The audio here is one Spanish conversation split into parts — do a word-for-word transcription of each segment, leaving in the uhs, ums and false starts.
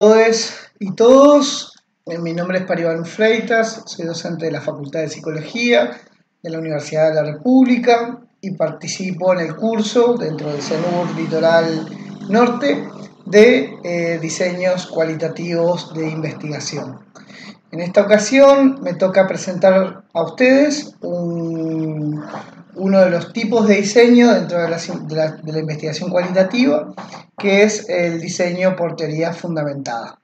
Todos y todos, mi nombre es Paribanu Freitas, soy docente de la Facultad de Psicología de la Universidad de la República y participo en el curso dentro del CENUR Litoral Norte de eh, diseños cualitativos de investigación. En esta ocasión me toca presentar a ustedes un, uno de los tipos de diseño dentro de la, de, la, de la investigación cualitativa, que es el diseño por teoría fundamentada.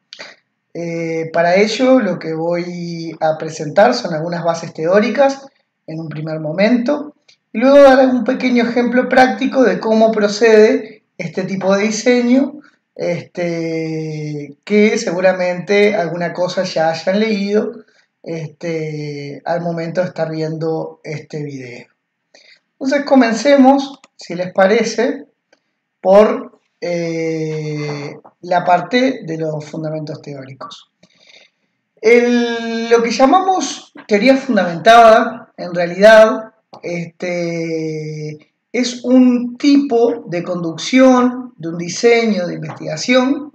Eh, para ello lo que voy a presentar son algunas bases teóricas en un primer momento y luego dar un pequeño ejemplo práctico de cómo procede este tipo de diseño, este, que seguramente alguna cosa ya hayan leído este, al momento de estar viendo este video. Entonces comencemos, si les parece, por eh, la parte de los fundamentos teóricos. El, lo que llamamos teoría fundamentada, en realidad, este, es un tipo de conducción de un diseño de investigación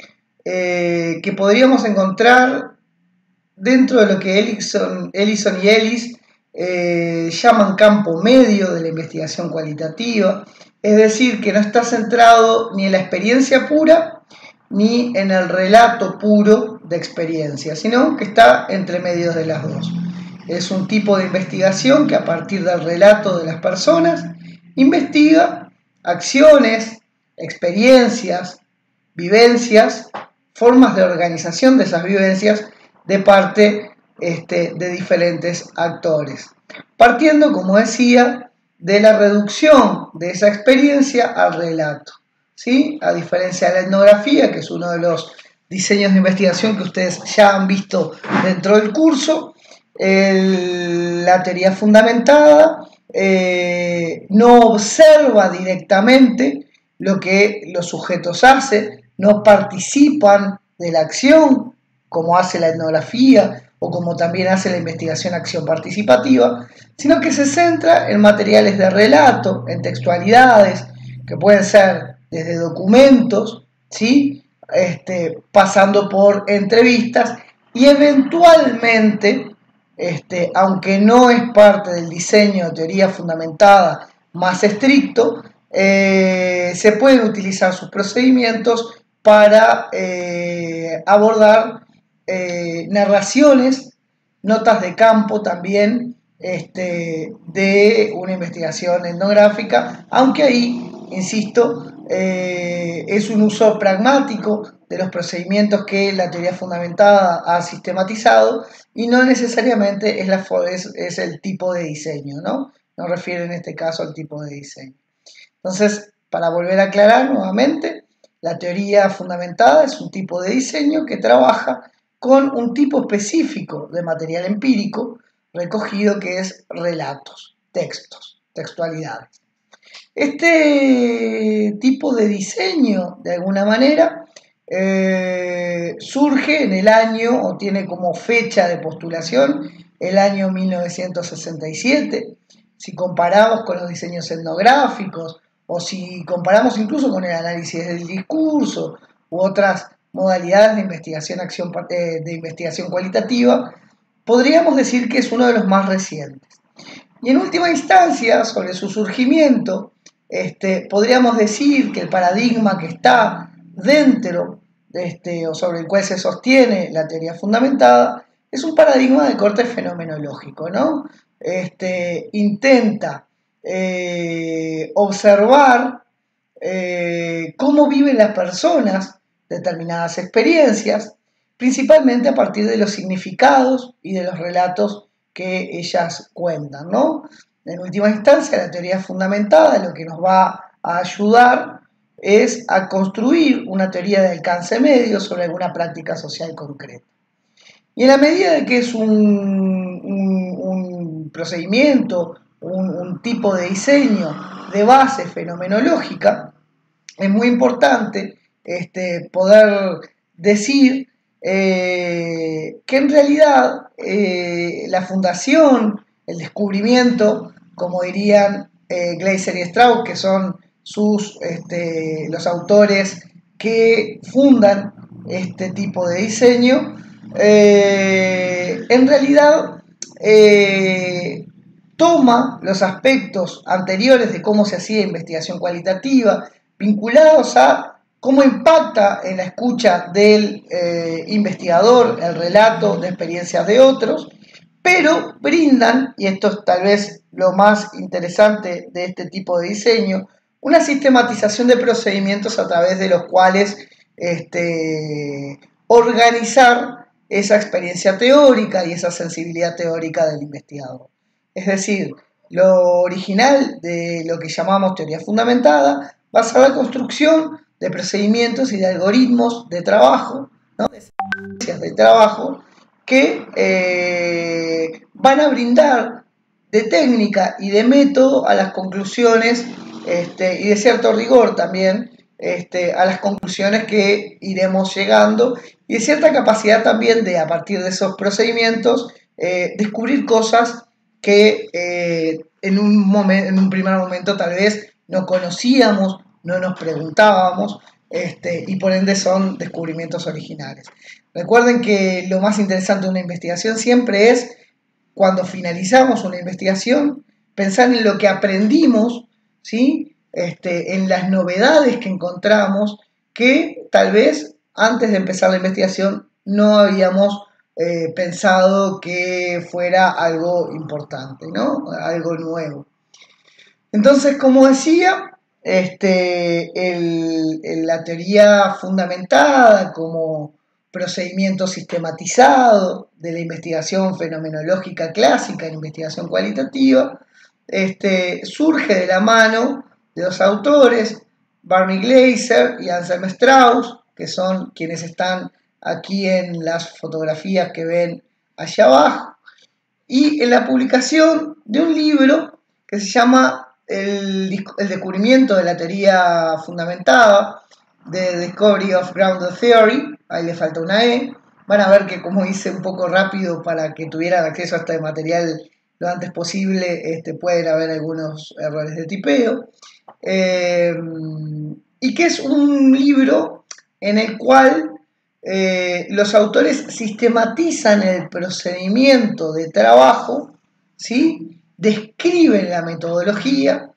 eh, que podríamos encontrar dentro de lo que Ellison, Ellison y Ellis eh, llaman campo medio de la investigación cualitativa, es decir, que no está centrado ni en la experiencia pura ni en el relato puro de experiencia, sino que está entre medio de las dos. Es un tipo de investigación que a partir del relato de las personas investiga acciones, experiencias, vivencias, formas de organización de esas vivencias de parte este, de diferentes actores. Partiendo, como decía, de la reducción de esa experiencia al relato, ¿sí? A diferencia de la etnografía, que es uno de los diseños de investigación que ustedes ya han visto dentro del curso, el, la teoría fundamentada eh, no observa directamente lo que los sujetos hacen, no participan de la acción, como hace la etnografía o como también hace la investigación acción participativa, sino que se centra en materiales de relato, en textualidades, que pueden ser desde documentos, ¿sí? este, pasando por entrevistas y eventualmente, este, aunque no es parte del diseño de teoría fundamentada más estricto, eh, se pueden utilizar sus procedimientos para eh, abordar eh, narraciones, notas de campo también este, de una investigación etnográfica, aunque ahí, insisto, eh, es un uso pragmático de los procedimientos que la teoría fundamentada ha sistematizado y no necesariamente es, la, es, es el tipo de diseño, ¿no? No refiere en este caso al tipo de diseño. Entonces, para volver a aclarar nuevamente, la teoría fundamentada es un tipo de diseño que trabaja con un tipo específico de material empírico recogido que es relatos, textos, textualidades. Este tipo de diseño, de alguna manera, eh, surge en el año, o tiene como fecha de postulación, el año mil novecientos sesenta y siete. Si comparamos con los diseños etnográficos, o si comparamos incluso con el análisis del discurso, u otras modalidades de investigación, acción, eh, de investigación cualitativa, podríamos decir que es uno de los más recientes. Y en última instancia, sobre su surgimiento, este, podríamos decir que el paradigma que está dentro de este, o sobre el cual se sostiene la teoría fundamentada es un paradigma de corte fenomenológico, ¿no? Este, intenta eh, observar eh, cómo viven las personas determinadas experiencias, principalmente a partir de los significados y de los relatos que ellas cuentan, ¿no? En última instancia, la teoría fundamentada lo que nos va a ayudar es a construir una teoría de alcance medio sobre alguna práctica social concreta. Y en la medida de que es un, un, un procedimiento, un, un tipo de diseño de base fenomenológica, es muy importante este, poder decir eh, que en realidad eh, la fundación, el descubrimiento, como dirían eh, Gleiser y Strauss, que son sus, este, los autores que fundan este tipo de diseño, eh, en realidad eh, toma los aspectos anteriores de cómo se hacía investigación cualitativa, vinculados a cómo impacta en la escucha del eh, investigador el relato de experiencias de otros, pero brindan, y esto es tal vez lo más interesante de este tipo de diseño, una sistematización de procedimientos a través de los cuales este, organizar esa experiencia teórica y esa sensibilidad teórica del investigador. Es decir, lo original de lo que llamamos teoría fundamentada basa en la construcción de procedimientos y de algoritmos de trabajo, ¿no? de secuencias de trabajo, que eh, van a brindar de técnica y de método a las conclusiones este, y de cierto rigor también este, a las conclusiones que iremos llegando y de cierta capacidad también de, a partir de esos procedimientos, eh, descubrir cosas que eh, en, un momento, en un primer momento tal vez no conocíamos, no nos preguntábamos, este, y por ende son descubrimientos originales. Recuerden que lo más interesante de una investigación siempre es, cuando finalizamos una investigación, pensar en lo que aprendimos, ¿sí? este, en las novedades que encontramos, que tal vez antes de empezar la investigación no habíamos eh, pensado que fuera algo importante, ¿no? Algo nuevo. Entonces, como decía, este, el, el, la teoría fundamentada como procedimiento sistematizado de la investigación fenomenológica clásica, en investigación cualitativa, este, surge de la mano de dos autores, Barney Glaser y Anselm Strauss, que son quienes están aquí en las fotografías que ven allá abajo, y en la publicación de un libro que se llama El, el descubrimiento de la teoría fundamentada, The Discovery of Grounded Theory, ahí le falta una E, van a ver que como hice un poco rápido para que tuvieran acceso a este material lo antes posible, este, pueden haber algunos errores de tipeo, eh, y que es un libro en el cual eh, los autores sistematizan el procedimiento de trabajo, ¿sí? Describen la metodología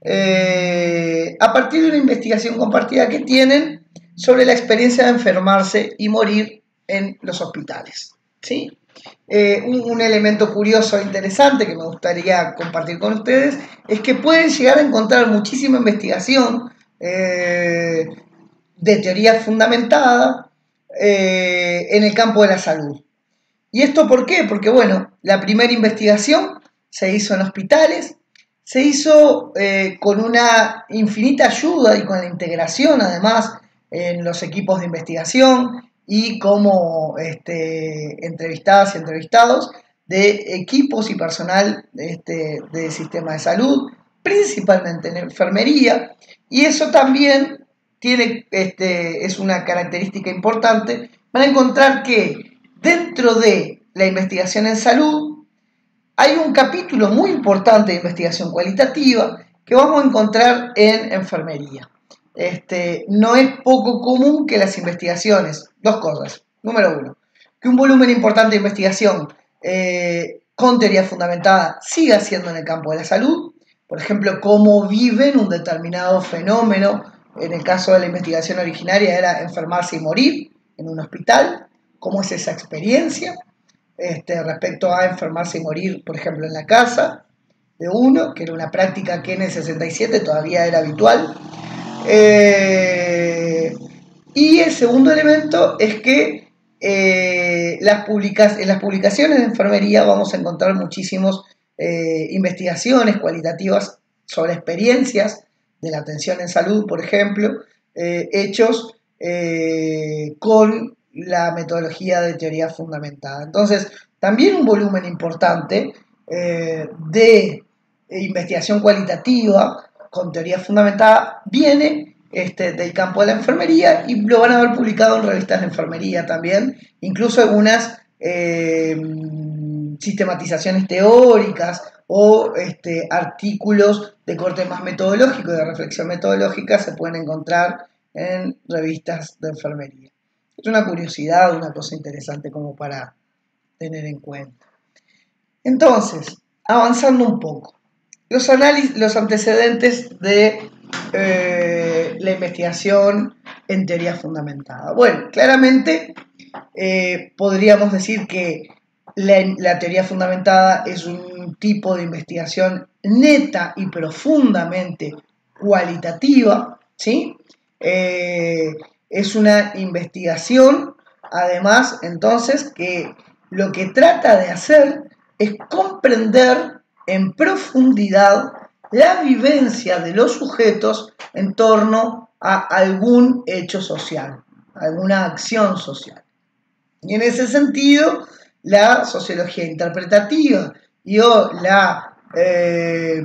eh, a partir de una investigación compartida que tienen sobre la experiencia de enfermarse y morir en los hospitales, ¿sí? Eh, un, un elemento curioso e interesante que me gustaría compartir con ustedes es que pueden llegar a encontrar muchísima investigación eh, de teoría fundamentada eh, en el campo de la salud. ¿Y esto por qué? Porque, bueno, la primera investigación se hizo en hospitales, se hizo eh, con una infinita ayuda y con la integración, además, en los equipos de investigación y como este, entrevistadas y entrevistados de equipos y personal este, del sistema de salud, principalmente en enfermería, y eso también tiene, este, es una característica importante. Van a encontrar que dentro de la investigación en salud hay un capítulo muy importante de investigación cualitativa que vamos a encontrar en enfermería. Este, no es poco común que las investigaciones, dos cosas, número uno, que un volumen importante de investigación eh, con teoría fundamentada siga siendo en el campo de la salud, por ejemplo, cómo viven un determinado fenómeno. En el caso de la investigación originaria era enfermarse y morir en un hospital, cómo es esa experiencia este, respecto a enfermarse y morir, por ejemplo, en la casa de uno, que era una práctica que en el sesenta y siete todavía era habitual. Eh, y el segundo elemento es que eh, las publica- en las publicaciones de enfermería vamos a encontrar muchísimas eh, investigaciones cualitativas sobre experiencias de la atención en salud, por ejemplo, eh, hechos eh, con la metodología de teoría fundamentada. Entonces, también un volumen importante eh, de investigación cualitativa con teoría fundamentada viene este, del campo de la enfermería y lo van a ver publicado en revistas de enfermería también, incluso algunas eh, sistematizaciones teóricas o este, artículos de corte más metodológico, de reflexión metodológica, se pueden encontrar en revistas de enfermería. Es una curiosidad, una cosa interesante como para tener en cuenta. Entonces, avanzando un poco, los, análisis, los antecedentes de eh, la investigación en teoría fundamentada. Bueno, claramente eh, podríamos decir que la, la teoría fundamentada es un tipo de investigación neta y profundamente cualitativa, ¿sí? Eh, es una investigación, además, entonces, que lo que trata de hacer es comprender en profundidad la vivencia de los sujetos en torno a algún hecho social, alguna acción social. Y en ese sentido, la sociología interpretativa y o la eh,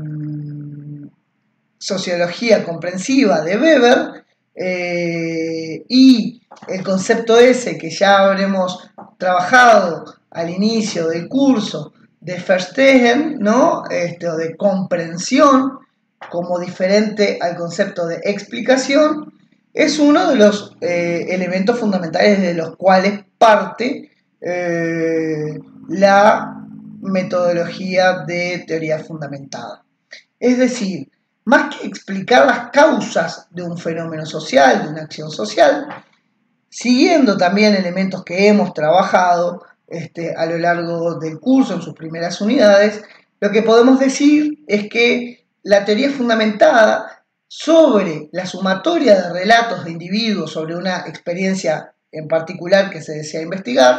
sociología comprensiva de Weber eh, y el concepto ese que ya habremos trabajado al inicio del curso de Verstehen, ¿no? Este, o de comprensión, como diferente al concepto de explicación, es uno de los eh, elementos fundamentales de los cuales parte eh, la metodología de teoría fundamentada. Es decir, más que explicar las causas de un fenómeno social, de una acción social, siguiendo también elementos que hemos trabajado este, a lo largo del curso en sus primeras unidades, lo que podemos decir es que la teoría fundamentada sobre la sumatoria de relatos de individuos sobre una experiencia en particular que se desea investigar,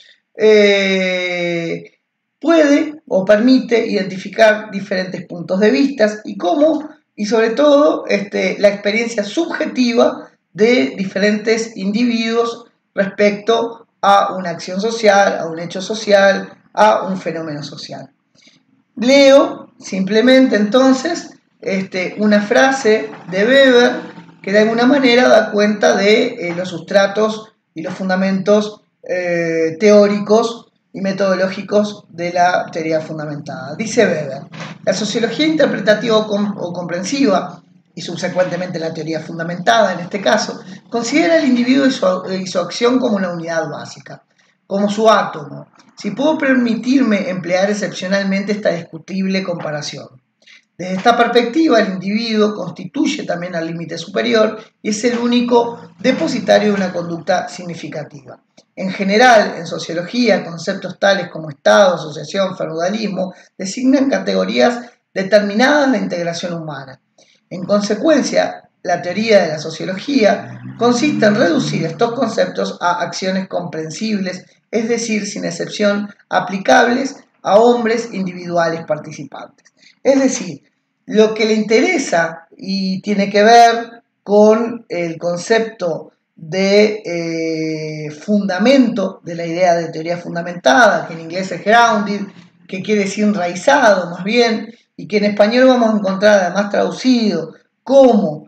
eh, puede o permite identificar diferentes puntos de vista y cómo, y sobre todo, este, la experiencia subjetiva de diferentes individuos respecto a una acción social, a un hecho social, a un fenómeno social. Leo simplemente entonces este, una frase de Weber que de alguna manera da cuenta de eh, los sustratos y los fundamentos eh, teóricos y metodológicos de la teoría fundamentada. Dice Weber, la sociología interpretativa o, com o comprensiva, y subsecuentemente la teoría fundamentada en este caso, considera al individuo y su, y su acción como una unidad básica, como su átomo. Si puedo permitirme emplear excepcionalmente esta discutible comparación. Desde esta perspectiva, el individuo constituye también al límite superior y es el único depositario de una conducta significativa. En general, en sociología, conceptos tales como Estado, asociación, feudalismo, designan categorías determinadas de integración humana. En consecuencia, la teoría de la sociología consiste en reducir estos conceptos a acciones comprensibles, es decir, sin excepción, aplicables a hombres individuales participantes. Es decir, lo que le interesa y tiene que ver con el concepto de eh, fundamento de la idea de teoría fundamentada, que en inglés es grounded, que quiere decir enraizado más bien, y que en español vamos a encontrar además traducido como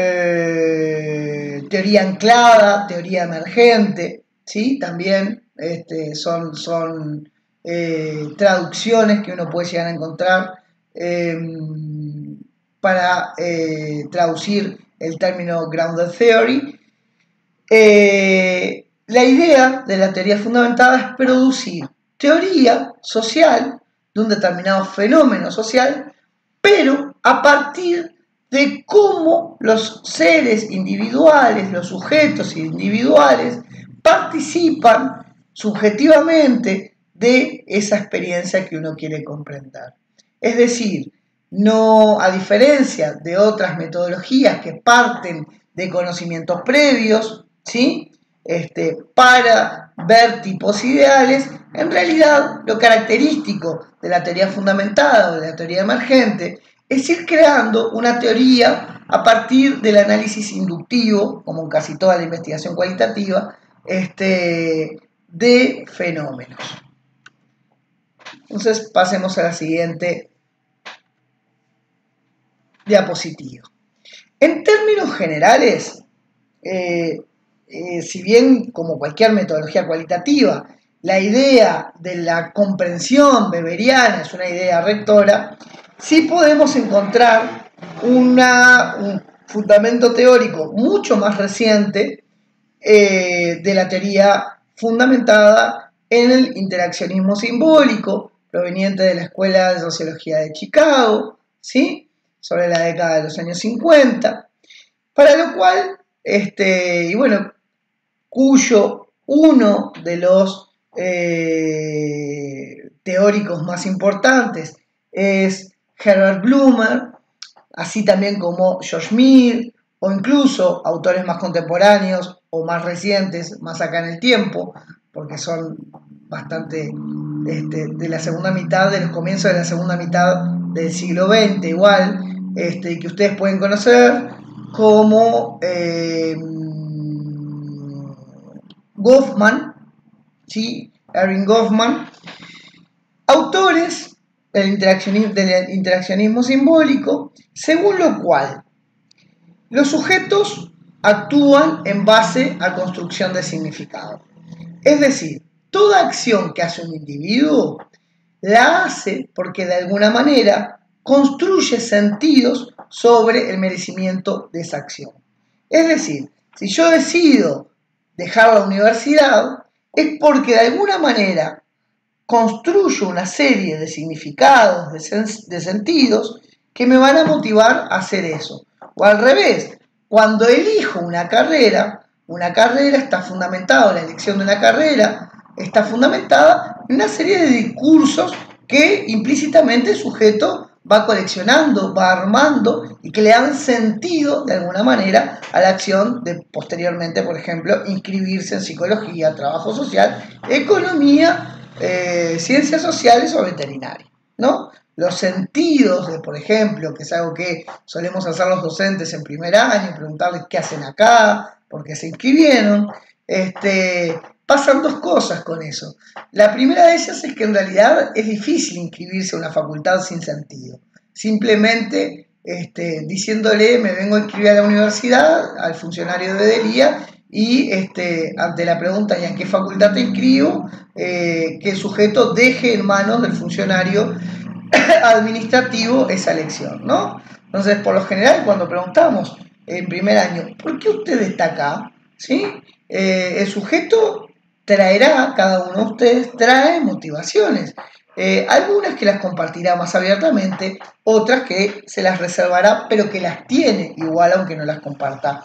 eh, teoría anclada, teoría emergente, ¿sí? También este, son, son eh, traducciones que uno puede llegar a encontrar eh, para eh, traducir el término grounded theory. Eh, la idea de la teoría fundamentada es producir teoría social de un determinado fenómeno social, pero a partir de cómo los seres individuales, los sujetos individuales, participan subjetivamente de esa experiencia que uno quiere comprender. Es decir, no, a diferencia de otras metodologías que parten de conocimientos previos, ¿sí? Este, para ver tipos ideales, en realidad lo característico de la teoría fundamentada o de la teoría emergente es ir creando una teoría a partir del análisis inductivo, como en casi toda la investigación cualitativa, este, de fenómenos. Entonces pasemos a la siguiente diapositiva. En términos generales, eh, eh, si bien como cualquier metodología cualitativa, la idea de la comprensión weberiana es una idea rectora, sí podemos encontrar una, un fundamento teórico mucho más reciente eh, de la teoría fundamentada en el interaccionismo simbólico, proveniente de la Escuela de Sociología de Chicago, ¿sí? Sobre la década de los años cincuenta, para lo cual, este, y bueno, cuyo uno de los eh, teóricos más importantes es Herbert Blumer, así también como George Mead, o incluso autores más contemporáneos o más recientes, más acá en el tiempo, porque son bastante este, de la segunda mitad, de los comienzos de la segunda mitad del siglo veinte, igual, este, que ustedes pueden conocer como eh, Goffman, ¿sí? Erving Goffman, autores del interaccionismo, del interaccionismo simbólico, según lo cual los sujetos actúan en base a construcción de significado. Es decir, toda acción que hace un individuo la hace porque de alguna manera construye sentidos sobre el merecimiento de esa acción. Es decir, si yo decido dejar la universidad, es porque de alguna manera construyo una serie de significados, de, sen- de sentidos que me van a motivar a hacer eso. O al revés, cuando elijo una carrera, una carrera está fundamentada, la elección de una carrera está fundamentada en una serie de discursos que implícitamente el sujeto va coleccionando, va armando y que le dan sentido de alguna manera a la acción de posteriormente, por ejemplo, inscribirse en psicología, trabajo social, economía, eh, ciencias sociales o veterinaria, ¿no? Los sentidos de, por ejemplo, que es algo que solemos hacer los docentes en primer año, preguntarles qué hacen acá, por qué se inscribieron, este, pasan dos cosas con eso. La primera de ellas es que en realidad es difícil inscribirse a una facultad sin sentido. Simplemente este, diciéndole, me vengo a inscribir a la universidad, al funcionario de Delía, y este, ante la pregunta, ¿y en qué facultad te inscribo? Eh, que el sujeto deje en manos del funcionario administrativo esa elección, ¿no? Entonces, por lo general, cuando preguntamos en primer año, ¿por qué usted está acá? ¿Sí? Eh, el sujeto traerá, cada uno de ustedes trae motivaciones. Eh, algunas que las compartirá más abiertamente, otras que se las reservará, pero que las tiene igual, aunque no las comparta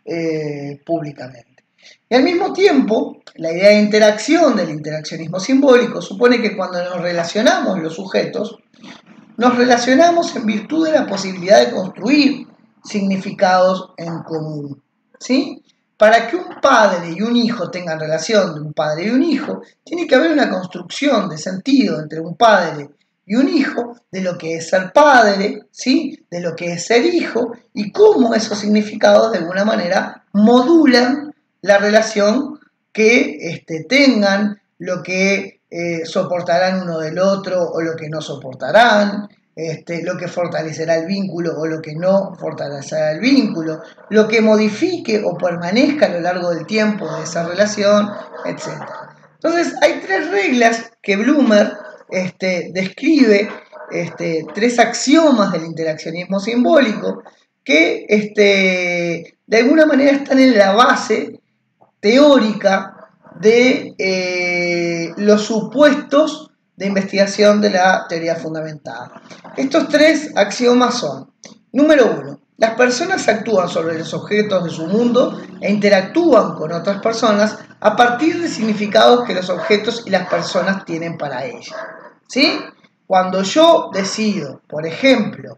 eh, públicamente. Y al mismo tiempo, la idea de interacción del interaccionismo simbólico supone que cuando nos relacionamos los sujetos, nos relacionamos en virtud de la posibilidad de construir significados en común, ¿sí? Para que un padre y un hijo tengan relación de un padre y un hijo, tiene que haber una construcción de sentido entre un padre y un hijo de lo que es ser padre, ¿sí? De lo que es ser hijo y cómo esos significados de alguna manera modulan la relación que este, tengan, lo que eh, soportarán uno del otro o lo que no soportarán, este, lo que fortalecerá el vínculo o lo que no fortalecerá el vínculo, lo que modifique o permanezca a lo largo del tiempo de esa relación, etcétera. Entonces hay tres reglas que Blumer este, describe, este, tres axiomas del interaccionismo simbólico que este, de alguna manera están en la base teórica de eh, los supuestos de investigación de la teoría fundamentada. Estos tres axiomas son, número uno, las personas actúan sobre los objetos de su mundo e interactúan con otras personas a partir de significados que los objetos y las personas tienen para ellas. ¿Sí? Cuando yo decido, por ejemplo,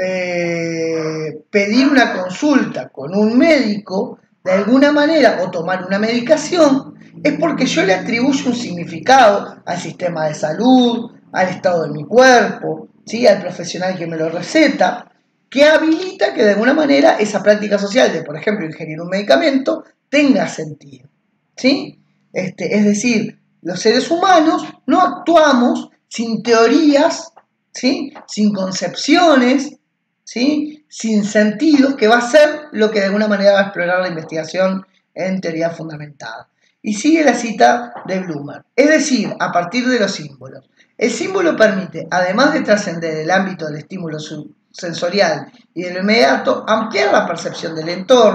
eh, pedir una consulta con un médico, de alguna manera, o tomar una medicación, es porque yo le atribuyo un significado al sistema de salud, al estado de mi cuerpo, ¿sí? Al profesional que me lo receta, que habilita que de alguna manera esa práctica social de, por ejemplo, ingerir un medicamento, tenga sentido, ¿sí? Este, es decir, los seres humanos no actuamos sin teorías, ¿sí? Sin concepciones, ¿sí? Sin sentidos, que va a ser lo que de alguna manera va a explorar la investigación en teoría fundamentada. Y sigue la cita de Blumer, es decir, a partir de los símbolos. El símbolo permite, además de trascender el ámbito del estímulo sensorial y de lo inmediato, ampliar la percepción del entorno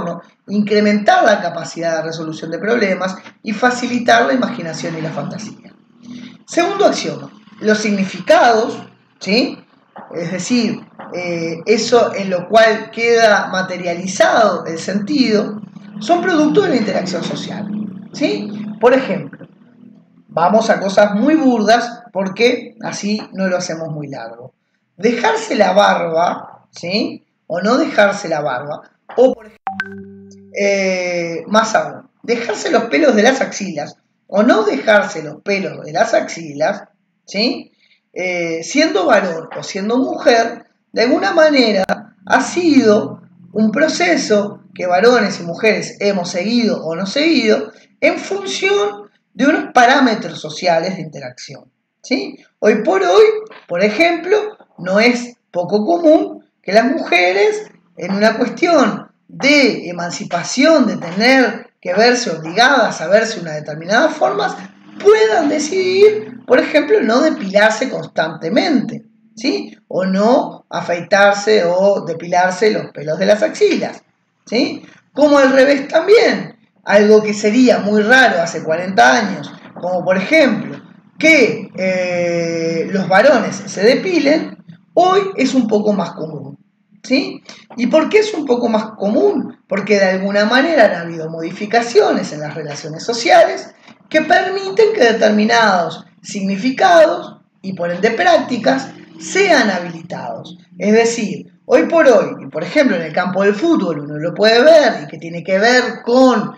incrementar la capacidad de resolución de problemas y facilitar la imaginación y la fantasía. Segundo axioma, los significados, ¿sí? Es decir, eh, eso en lo cual queda materializado el sentido, son producto de la interacción social, ¿sí? Por ejemplo, vamos a cosas muy burdas porque así no lo hacemos muy largo. Dejarse la barba, ¿sí? O no dejarse la barba, o por ejemplo, eh, más aún, dejarse los pelos de las axilas o no dejarse los pelos de las axilas, ¿sí? Eh, siendo varón o siendo mujer, de alguna manera ha sido un proceso que varones y mujeres hemos seguido o no seguido en función de unos parámetros sociales de interacción, ¿sí? Hoy por hoy, por ejemplo, no es poco común que las mujeres, en una cuestión de emancipación, de tener que verse obligadas a verse de una determinada forma, puedan decidir, por ejemplo, no depilarse constantemente, ¿sí? O no afeitarse o depilarse los pelos de las axilas, ¿sí? Como al revés también, algo que sería muy raro hace cuarenta años, como por ejemplo que eh, los varones se depilen, hoy es un poco más común, ¿sí? ¿Y por qué es un poco más común? Porque de alguna manera han habido modificaciones en las relaciones sociales que permiten que determinados significados y por ende prácticas sean habilitados. Es decir, hoy por hoy, y por ejemplo en el campo del fútbol uno lo puede ver y que tiene que ver con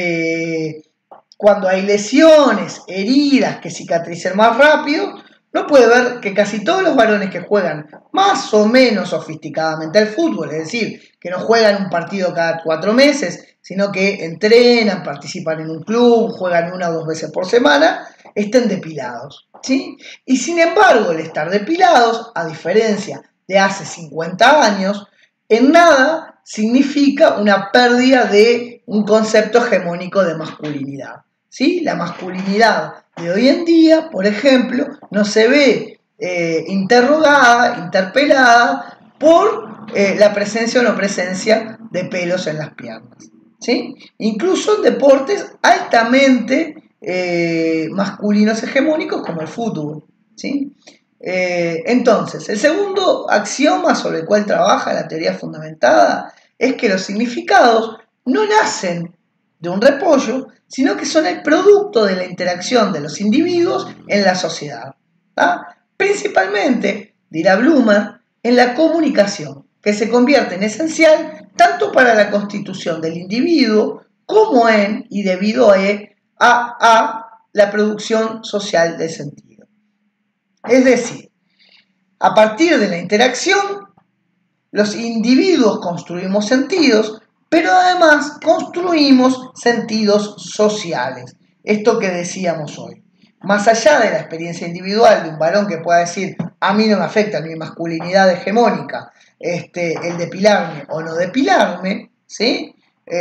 eh, cuando hay lesiones, heridas que cicatricen más rápido, no puede ver que casi todos los varones que juegan más o menos sofisticadamente al fútbol, es decir, que no juegan un partido cada cuatro meses, sino que entrenan, participan en un club, juegan una o dos veces por semana, estén depilados, ¿sí? Y sin embargo, el estar depilados, a diferencia de hace cincuenta años, en nada significa una pérdida de un concepto hegemónico de masculinidad, ¿sí? La masculinidad de hoy en día, por ejemplo, no se ve eh, interrogada, interpelada por eh, la presencia o no presencia de pelos en las piernas, ¿sí? Incluso en deportes altamente eh, masculinos hegemónicos como el fútbol, ¿sí? Eh, entonces, el segundo axioma sobre el cual trabaja la teoría fundamentada es que los significados no nacen de un repollo, sino que son el producto de la interacción de los individuos en la sociedad, ¿tá? Principalmente, dirá Blumer, en la comunicación, que se convierte en esencial tanto para la constitución del individuo como en y debido a, a, a la producción social del sentido. Es decir, a partir de la interacción, los individuos construimos sentidos, pero además construimos sentidos sociales. Esto que decíamos hoy. Más allá de la experiencia individual de un varón que pueda decir, a mí no me afecta mi masculinidad hegemónica, este, el depilarme o no depilarme, ¿sí?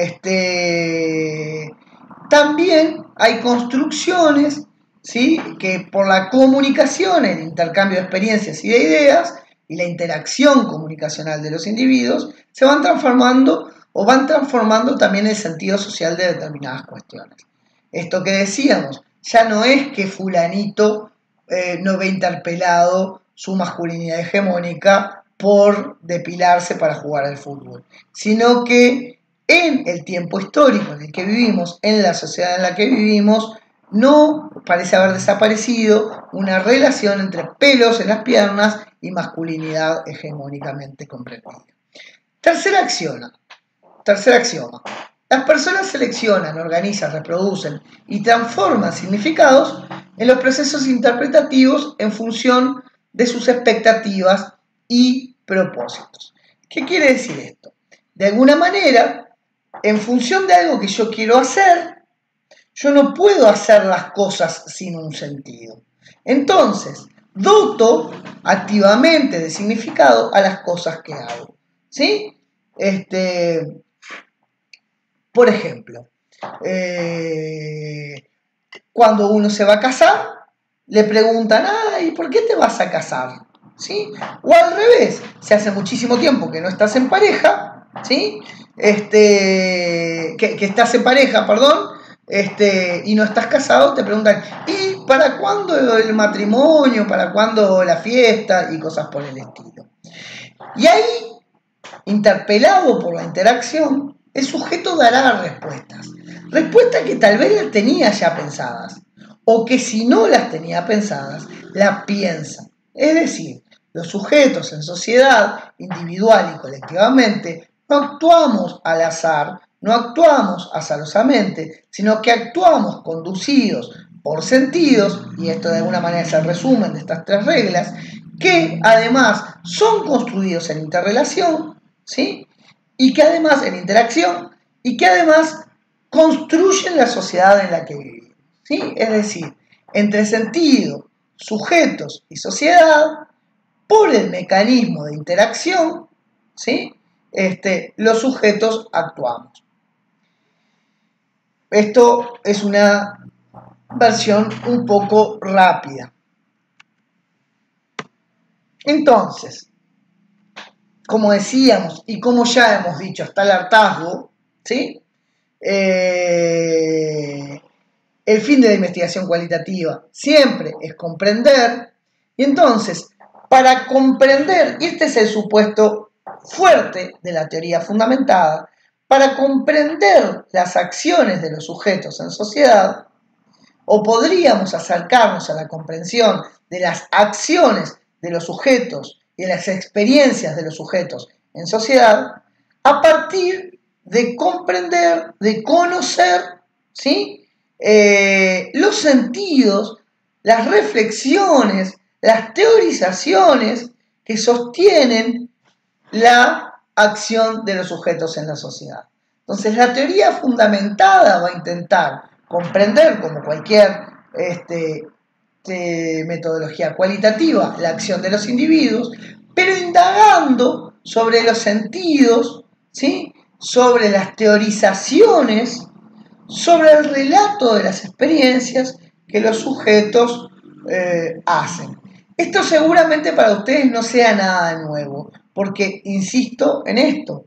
Este, también hay construcciones, ¿sí? Que por la comunicación, el intercambio de experiencias y de ideas, y la interacción comunicacional de los individuos, se van transformando o van transformando también el sentido social de determinadas cuestiones. Esto que decíamos, ya no es que fulanito eh, no ve interpelado su masculinidad hegemónica por depilarse para jugar al fútbol, sino que en el tiempo histórico en el que vivimos, en la sociedad en la que vivimos, no parece haber desaparecido una relación entre pelos en las piernas y masculinidad hegemónicamente comprendida. Tercer axioma. Tercer axioma. Las personas seleccionan, organizan, reproducen y transforman significados en los procesos interpretativos en función de sus expectativas y propósitos. ¿Qué quiere decir esto? De alguna manera, en función de algo que yo quiero hacer, yo no puedo hacer las cosas sin un sentido. Entonces, doto activamente de significado a las cosas que hago, ¿sí? Este, por ejemplo, eh, cuando uno se va a casar, le preguntan, ay, ¿por qué te vas a casar? ¿Sí? O al revés, si hace muchísimo tiempo que no estás en pareja, ¿sí? Este, que, que estás en pareja, perdón, este, y no estás casado, te preguntan, ¿y para cuándo el matrimonio? ¿Para cuándo la fiesta? Y cosas por el estilo. Y ahí, interpelado por la interacción, el sujeto dará respuestas. Respuestas que tal vez las tenía ya pensadas, o que si no las tenía pensadas, las piensa. Es decir, los sujetos en sociedad, individual y colectivamente, no actuamos al azar, no actuamos azarosamente, sino que actuamos conducidos por sentidos, y esto de alguna manera es el resumen de estas tres reglas, que además son construidos en interrelación, ¿sí? Y que además, en interacción, y que además construyen la sociedad en la que vivimos, ¿sí? Es decir, entre sentido, sujetos y sociedad, por el mecanismo de interacción, ¿sí? Este, los sujetos actuamos. Esto es una versión un poco rápida. Entonces, como decíamos y como ya hemos dicho hasta el hartazgo, ¿sí? Eh, el fin de la investigación cualitativa siempre es comprender, y entonces, para comprender, y este es el supuesto fuerte de la teoría fundamentada, para comprender las acciones de los sujetos en sociedad, o podríamos acercarnos a la comprensión de las acciones de los sujetos y de las experiencias de los sujetos en sociedad, a partir de comprender, de conocer, ¿sí? Eh, los sentidos, las reflexiones, las teorizaciones que sostienen la acción de los sujetos en la sociedad. Entonces, la teoría fundamentada va a intentar comprender, como cualquier este, de metodología cualitativa, la acción de los individuos, pero indagando sobre los sentidos, ¿sí? Sobre las teorizaciones, sobre el relato de las experiencias que los sujetos eh, hacen. Esto seguramente para ustedes no sea nada nuevo, porque insisto en esto,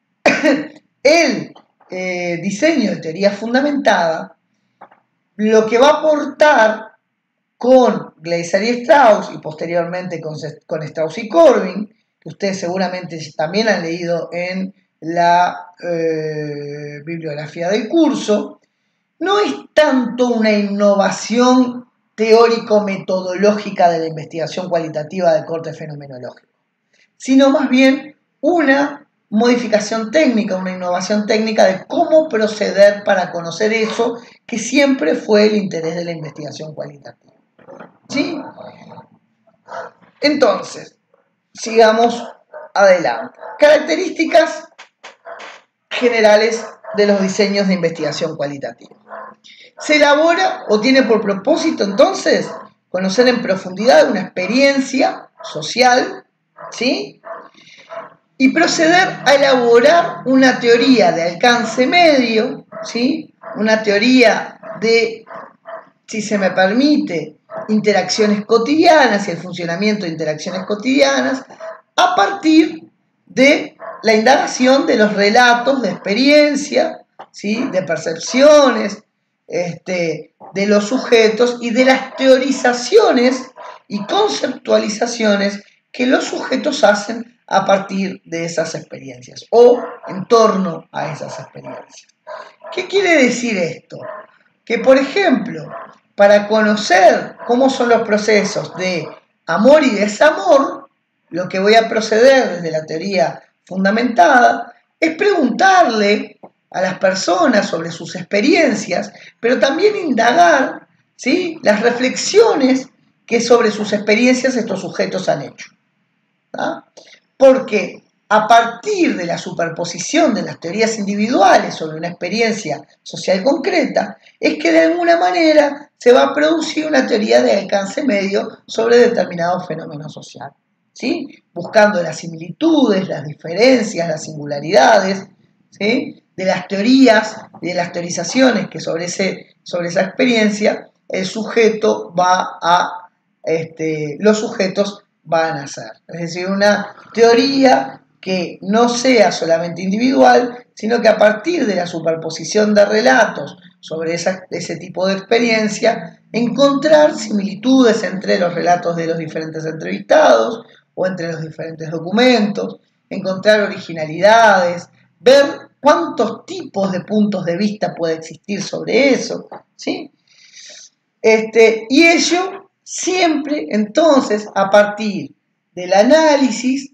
el eh, diseño de teoría fundamentada lo que va a aportar con Gleiser y Strauss y posteriormente con, con Strauss y Corbin, que ustedes seguramente también han leído en la eh, bibliografía del curso, no es tanto una innovación teórico-metodológica de la investigación cualitativa de corte fenomenológico, sino más bien una modificación técnica, una innovación técnica de cómo proceder para conocer eso que siempre fue el interés de la investigación cualitativa. ¿Sí? Entonces, sigamos adelante. Características generales de los diseños de investigación cualitativa. Se elabora o tiene por propósito, entonces, conocer en profundidad una experiencia social, ¿sí? Y proceder a elaborar una teoría de alcance medio, ¿sí? Una teoría de, si se me permite, interacciones cotidianas y el funcionamiento de interacciones cotidianas a partir de la indagación de los relatos de experiencia, ¿sí? De percepciones, este, de los sujetos y de las teorizaciones y conceptualizaciones que los sujetos hacen a partir de esas experiencias o en torno a esas experiencias. ¿Qué quiere decir esto? Que, por ejemplo, para conocer cómo son los procesos de amor y desamor, lo que voy a proceder desde la teoría fundamentada es preguntarle a las personas sobre sus experiencias, pero también indagar, ¿sí? Las reflexiones que sobre sus experiencias estos sujetos han hecho. ¿Ah? Porque a partir de la superposición de las teorías individuales sobre una experiencia social concreta, es que de alguna manera se va a producir una teoría de alcance medio sobre determinado fenómeno social, ¿sí? Buscando las similitudes, las diferencias, las singularidades, ¿sí? De las teorías y de las teorizaciones que sobre, ese, sobre esa experiencia el sujeto va a, este, los sujetos van a hacer. Es decir, una teoría que no sea solamente individual, sino que a partir de la superposición de relatos sobre esa, ese tipo de experiencia, encontrar similitudes entre los relatos de los diferentes entrevistados o entre los diferentes documentos, encontrar originalidades, ver cuántos tipos de puntos de vista puede existir sobre eso, ¿sí? Este, y ello siempre, entonces, a partir del análisis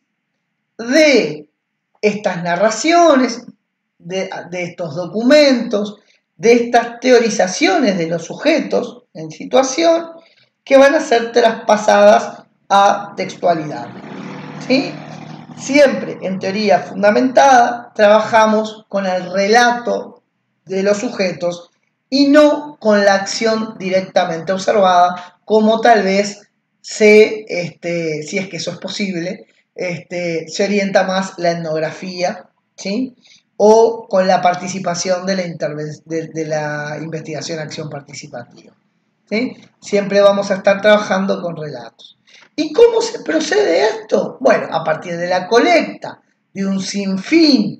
de estas narraciones, de, de estos documentos, de estas teorizaciones de los sujetos en situación, que van a ser traspasadas a textualidad, ¿sí? Siempre en teoría fundamentada trabajamos con el relato de los sujetos y no con la acción directamente observada, como tal vez se, este, si es que eso es posible, este, se orienta más la etnografía, ¿sí? O con la participación de la, de, de la investigación-acción participativa, ¿sí? Siempre vamos a estar trabajando con relatos. ¿Y cómo se procede esto? Bueno, a partir de la colecta de un sinfín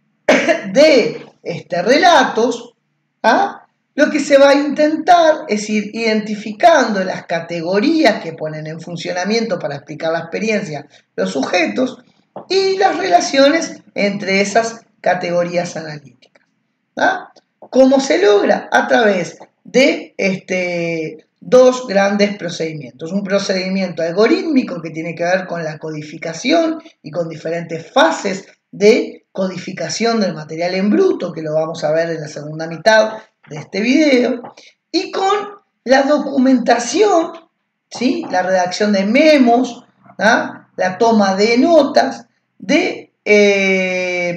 de este, relatos, ¿ah? Lo que se va a intentar es ir identificando las categorías que ponen en funcionamiento para explicar la experiencia los sujetos y las relaciones entre esas categorías analíticas, ¿ah? ¿Cómo se logra? A través de este, dos grandes procedimientos. Un procedimiento algorítmico que tiene que ver con la codificación y con diferentes fases de codificación del material en bruto, que lo vamos a ver en la segunda mitad de este video, y con la documentación, ¿sí? La redacción de memos, ¿ah? La toma de notas, de eh,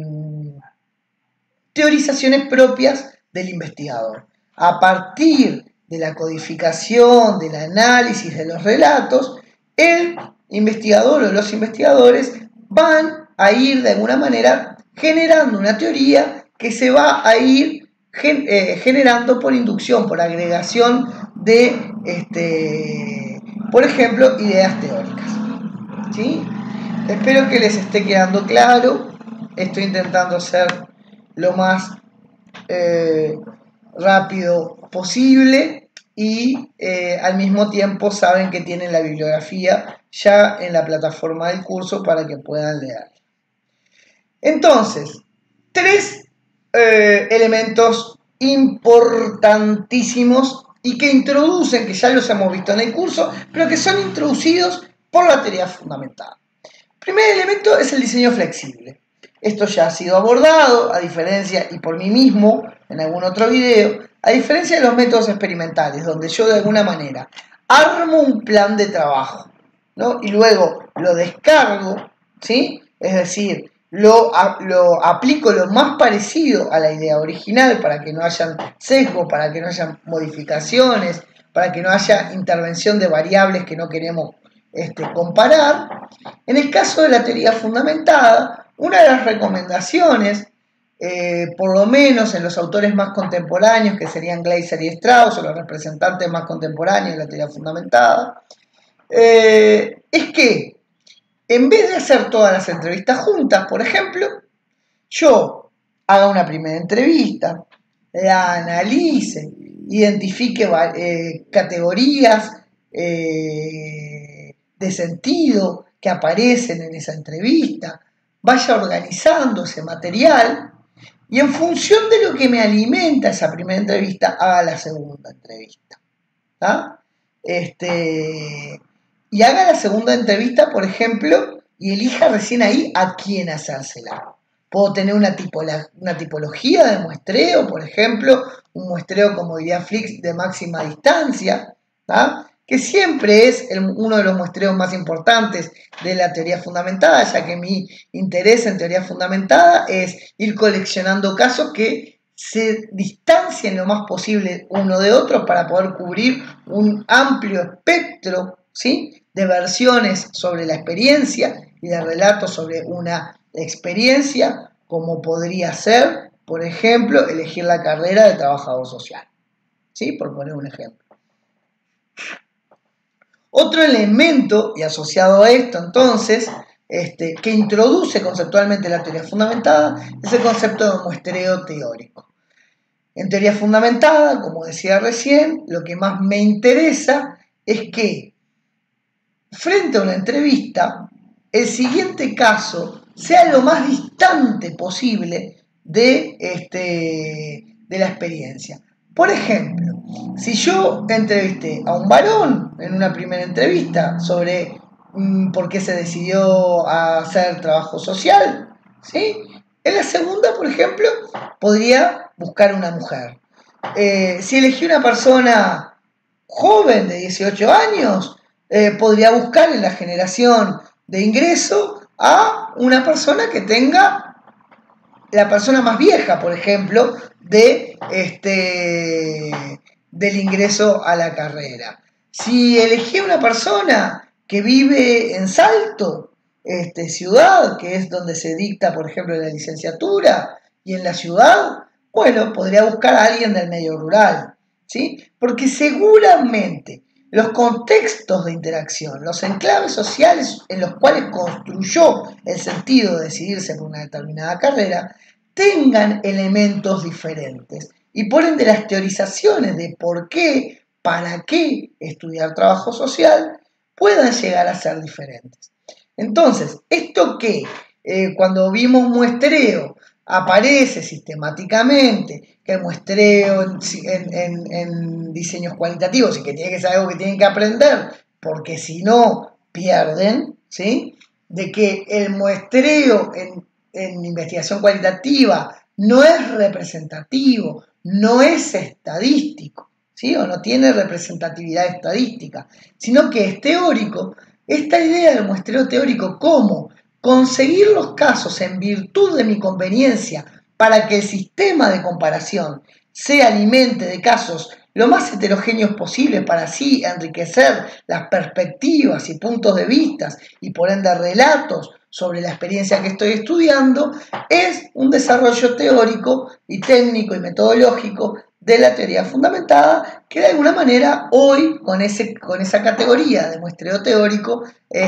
teorizaciones propias del investigador. A partir de la codificación, del análisis de los relatos, el investigador o los investigadores van a ir de alguna manera generando una teoría que se va a ir gen eh, generando por inducción, por agregación de, este, por ejemplo, ideas teóricas, ¿sí? Espero que les esté quedando claro. Estoy intentando ser lo más eh, rápido posible y eh, al mismo tiempo saben que tienen la bibliografía ya en la plataforma del curso para que puedan leer. Entonces, tres eh, elementos importantísimos y que introducen, que ya los hemos visto en el curso, pero que son introducidos por la teoría fundamentada. El primer elemento es el diseño flexible. Esto ya ha sido abordado, a diferencia, y por mí mismo, en algún otro video, a diferencia de los métodos experimentales, donde yo de alguna manera armo un plan de trabajo, ¿no? Y luego lo descargo, ¿sí? Es decir, lo, lo aplico lo más parecido a la idea original para que no haya sesgo, para que no haya modificaciones, para que no haya intervención de variables que no queremos este, comparar. En el caso de la teoría fundamentada, una de las recomendaciones, eh, por lo menos en los autores más contemporáneos, que serían Gleiser y Strauss, o los representantes más contemporáneos de la teoría fundamentada, eh, es que en vez de hacer todas las entrevistas juntas, por ejemplo, yo haga una primera entrevista, la analice, identifique eh, categorías eh, de sentido que aparecen en esa entrevista, vaya organizando ese material y en función de lo que me alimenta esa primera entrevista, haga la segunda entrevista, ¿tá? Este, y haga la segunda entrevista, por ejemplo, y elija recién ahí a quién hacérsela. Puedo tener una, tipola, una tipología de muestreo, por ejemplo, un muestreo, como diría Flix, de máxima distancia, ¿tá? Que siempre es el, uno de los muestreos más importantes de la teoría fundamentada, ya que mi interés en teoría fundamentada es ir coleccionando casos que se distancien lo más posible uno de otro para poder cubrir un amplio espectro, ¿sí?, de versiones sobre la experiencia y de relatos sobre una experiencia, como podría ser, por ejemplo, elegir la carrera de trabajador social, ¿sí?, por poner un ejemplo. Otro elemento, y asociado a esto entonces, este, que introduce conceptualmente la teoría fundamentada es el concepto de muestreo teórico. En teoría fundamentada, como decía recién, lo que más me interesa es que frente a una entrevista, el siguiente caso sea lo más distante posible de, este, de la experiencia. Por ejemplo, si yo entrevisté a un varón en una primera entrevista sobre mmm, por qué se decidió a hacer trabajo social, ¿sí? En la segunda, por ejemplo, podría buscar una mujer. Eh, si elegí una persona joven de dieciocho años, eh, podría buscar en la generación de ingreso a una persona que tenga la persona más vieja, por ejemplo, de este, del ingreso a la carrera. Si elegí a una persona que vive en Salto, este, ciudad, que es donde se dicta, por ejemplo, la licenciatura, y en la ciudad, bueno, podría buscar a alguien del medio rural, ¿sí? Porque seguramente los contextos de interacción, los enclaves sociales en los cuales construyó el sentido de decidirse por una determinada carrera, tengan elementos diferentes. Y por ende las teorizaciones de por qué, para qué estudiar trabajo social, puedan llegar a ser diferentes. Entonces, esto que eh, cuando vimos muestreo aparece sistemáticamente, que el muestreo en, en, en, en diseños cualitativos y que tiene que ser algo que tienen que aprender, porque si no pierden, ¿sí? De que el muestreo en, en investigación cualitativa no es representativo, no es estadístico, ¿sí? O no tiene representatividad estadística, sino que es teórico. Esta idea del muestreo teórico como conseguir los casos en virtud de mi conveniencia para que el sistema de comparación se alimente de casos lo más heterogéneos posible para así enriquecer las perspectivas y puntos de vista y por ende relatos sobre la experiencia que estoy estudiando, es un desarrollo teórico y técnico y metodológico de la teoría fundamentada, que de alguna manera hoy, con, ese, con esa categoría de muestreo teórico,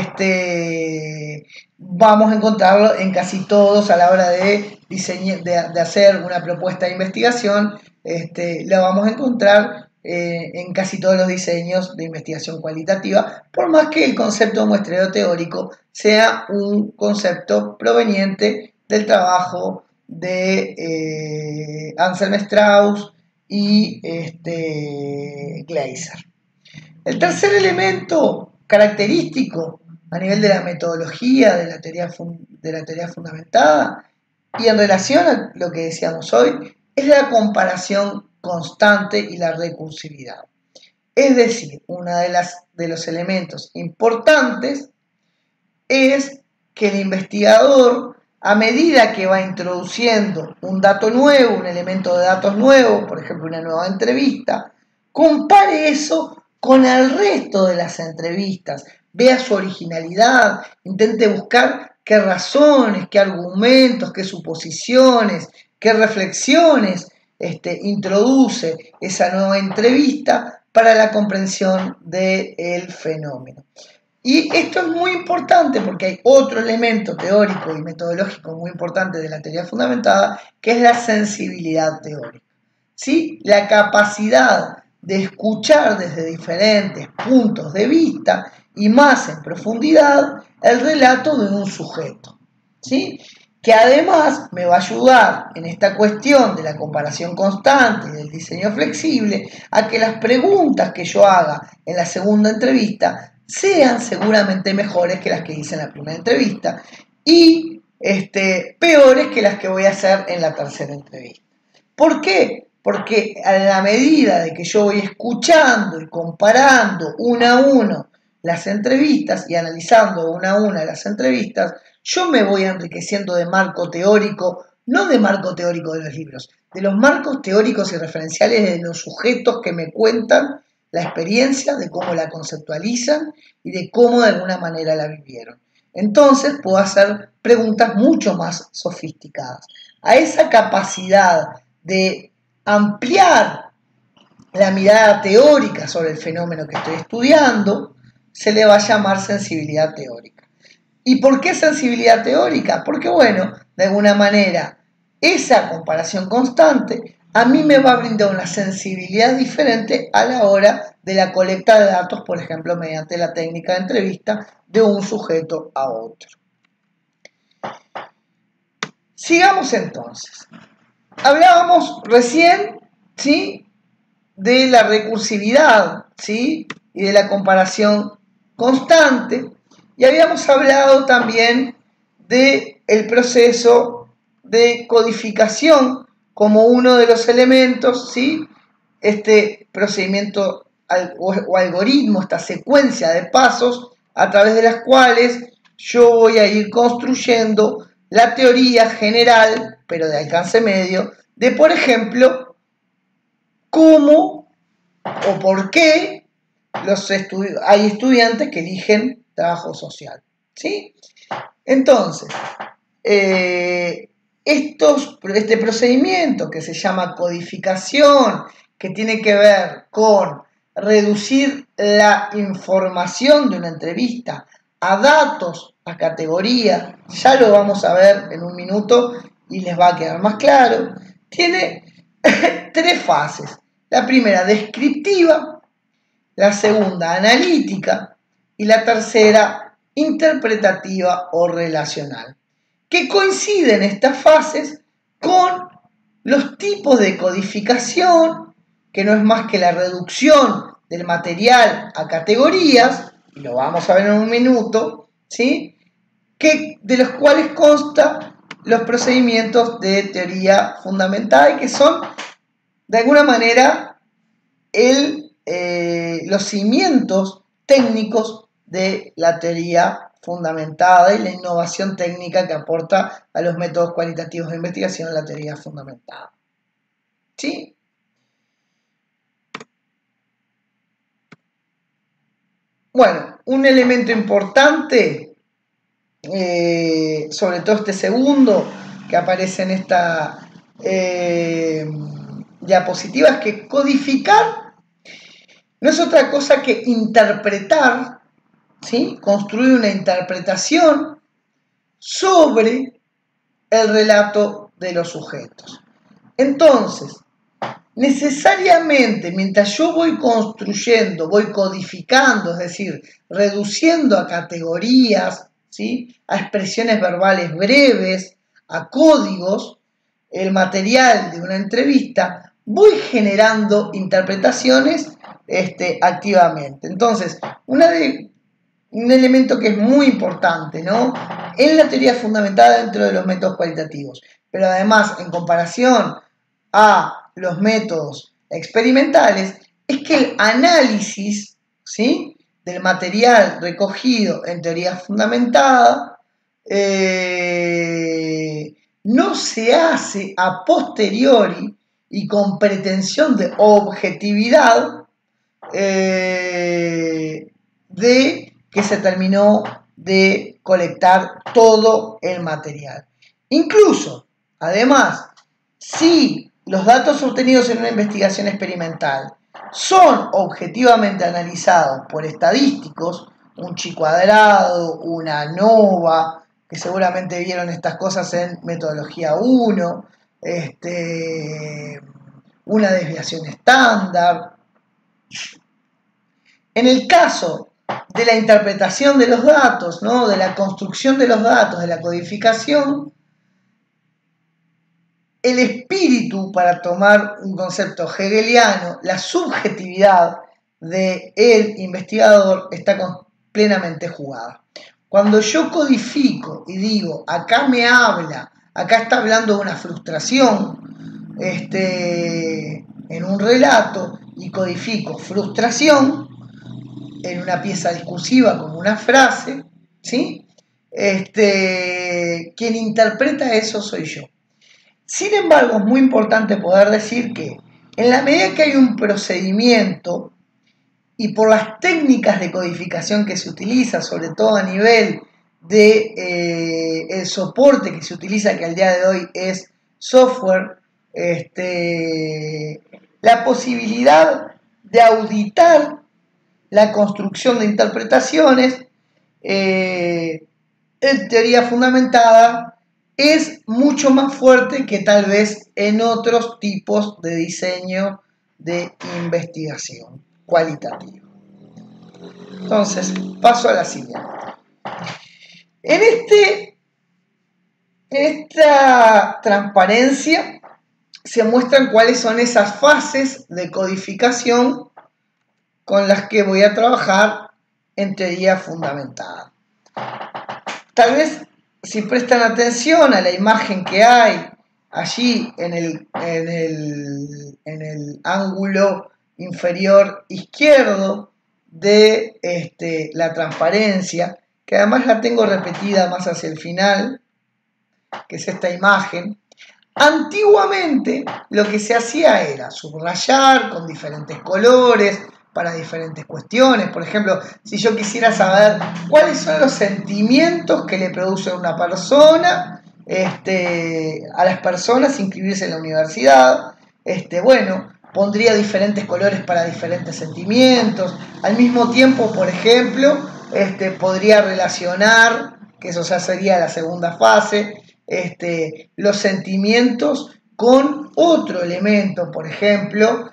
este, vamos a encontrarlo en casi todos a la hora de, diseñar, de, de hacer una propuesta de investigación, este, la vamos a encontrar eh, en casi todos los diseños de investigación cualitativa, por más que el concepto de muestreo teórico sea un concepto proveniente del trabajo de eh, Anselm Strauss y este, Gleiser. El tercer elemento característico a nivel de la metodología de la teoría, de la teoría fundamentada y en relación a lo que decíamos hoy es la comparación constante y la recursividad. Es decir, uno de, de los elementos importantes es que el investigador, a medida que va introduciendo un dato nuevo, un elemento de datos nuevo, por ejemplo una nueva entrevista, compare eso con el resto de las entrevistas, vea su originalidad, intente buscar qué razones, qué argumentos, qué suposiciones, qué reflexiones este, introduce esa nueva entrevista para la comprensión del fenómeno. Y esto es muy importante porque hay otro elemento teórico y metodológico muy importante de la teoría fundamentada, que es la sensibilidad teórica, ¿sí? La capacidad de escuchar desde diferentes puntos de vista y más en profundidad el relato de un sujeto, ¿sí? Que además me va a ayudar en esta cuestión de la comparación constante y del diseño flexible a que las preguntas que yo haga en la segunda entrevista sean seguramente mejores que las que hice en la primera entrevista y este, peores que las que voy a hacer en la tercera entrevista. ¿Por qué? Porque a la medida de que yo voy escuchando y comparando una a uno las entrevistas y analizando una a una las entrevistas, yo me voy enriqueciendo de marco teórico, no de marco teórico de los libros, de los marcos teóricos y referenciales de los sujetos que me cuentan la experiencia, de cómo la conceptualizan y de cómo de alguna manera la vivieron. Entonces puedo hacer preguntas mucho más sofisticadas. A esa capacidad de ampliar la mirada teórica sobre el fenómeno que estoy estudiando se le va a llamar sensibilidad teórica. ¿Y por qué sensibilidad teórica? Porque, bueno, de alguna manera, esa comparación constante a mí me va a brindar una sensibilidad diferente a la hora de la colecta de datos, por ejemplo, mediante la técnica de entrevista de un sujeto a otro. Sigamos entonces. Hablábamos recién, ¿sí?, de la recursividad, ¿sí?, y de la comparación constante, y habíamos hablado también del proceso de codificación como uno de los elementos, ¿sí?, este procedimiento o algoritmo, esta secuencia de pasos a través de las cuales yo voy a ir construyendo la teoría general, pero de alcance medio, de, por ejemplo, cómo o por qué los estu hay estudiantes que eligen trabajo social, ¿sí? Entonces, eh, estos, este procedimiento que se llama codificación, que tiene que ver con reducir la información de una entrevista a datos, a categorías, ya lo vamos a ver en un minuto y les va a quedar más claro, tiene tres fases. La primera, descriptiva, la segunda, analítica, y la tercera, interpretativa o relacional, que coinciden estas fases con los tipos de codificación, que no es más que la reducción del material a categorías, y lo vamos a ver en un minuto, ¿sí?, que, de los cuales consta los procedimientos de teoría fundamentada y que son, de alguna manera, el, eh, los cimientos técnicos de la teoría fundamentada y la innovación técnica que aporta a los métodos cualitativos de investigación la teoría fundamentada. ¿Sí? Bueno, un elemento importante, eh, sobre todo este segundo que aparece en esta eh, diapositiva, es que codificar no es otra cosa que interpretar, ¿sí?, construir una interpretación sobre el relato de los sujetos. Entonces, necesariamente, mientras yo voy construyendo, voy codificando, es decir, reduciendo a categorías, ¿sí?, a expresiones verbales breves, a códigos, el material de una entrevista, voy generando interpretaciones este, activamente. Entonces, una de, un elemento que es muy importante, ¿no?, en la teoría fundamentada dentro de los métodos cualitativos, pero además en comparación a los métodos experimentales, es que el análisis, ¿sí?, del material recogido en teoría fundamentada eh, no se hace a posteriori y con pretensión de objetividad eh, de que se terminó de colectar todo el material. Incluso, además, si los datos obtenidos en una investigación experimental son objetivamente analizados por estadísticos, un chi cuadrado, una ANOVA, que seguramente vieron estas cosas en metodología uno, este, una desviación estándar. En el caso de la interpretación de los datos, ¿no?, de la construcción de los datos, de la codificación, el espíritu, para tomar un concepto hegeliano, la subjetividad del investigador está plenamente jugada. Cuando yo codifico y digo, acá me habla, acá está hablando de una frustración este, en un relato, y codifico frustración en una pieza discursiva como una frase, ¿sí?, este, quien interpreta eso soy yo. Sin embargo, es muy importante poder decir que en la medida que hay un procedimiento y por las técnicas de codificación que se utiliza, sobre todo a nivel de eh, el soporte que se utiliza, que al día de hoy es software, este, la posibilidad de auditar la construcción de interpretaciones eh, en teoría fundamentada es mucho más fuerte que tal vez en otros tipos de diseño de investigación cualitativa. Entonces, paso a la siguiente. En, este, en esta transparencia se muestran cuáles son esas fases de codificación con las que voy a trabajar en teoría fundamentada. Tal vez si prestan atención a la imagen que hay allí en el, en el, en el ángulo inferior izquierdo de este, la transparencia, que además la tengo repetida más hacia el final, que es esta imagen. Antiguamente lo que se hacía era subrayar con diferentes colores para diferentes cuestiones. Por ejemplo, si yo quisiera saber cuáles son los sentimientos que le produce a una persona, este, a las personas inscribirse en la universidad, este, bueno, pondría diferentes colores para diferentes sentimientos. Al mismo tiempo, por ejemplo, este, podría relacionar, que eso ya sería la segunda fase, este, los sentimientos con otro elemento, por ejemplo,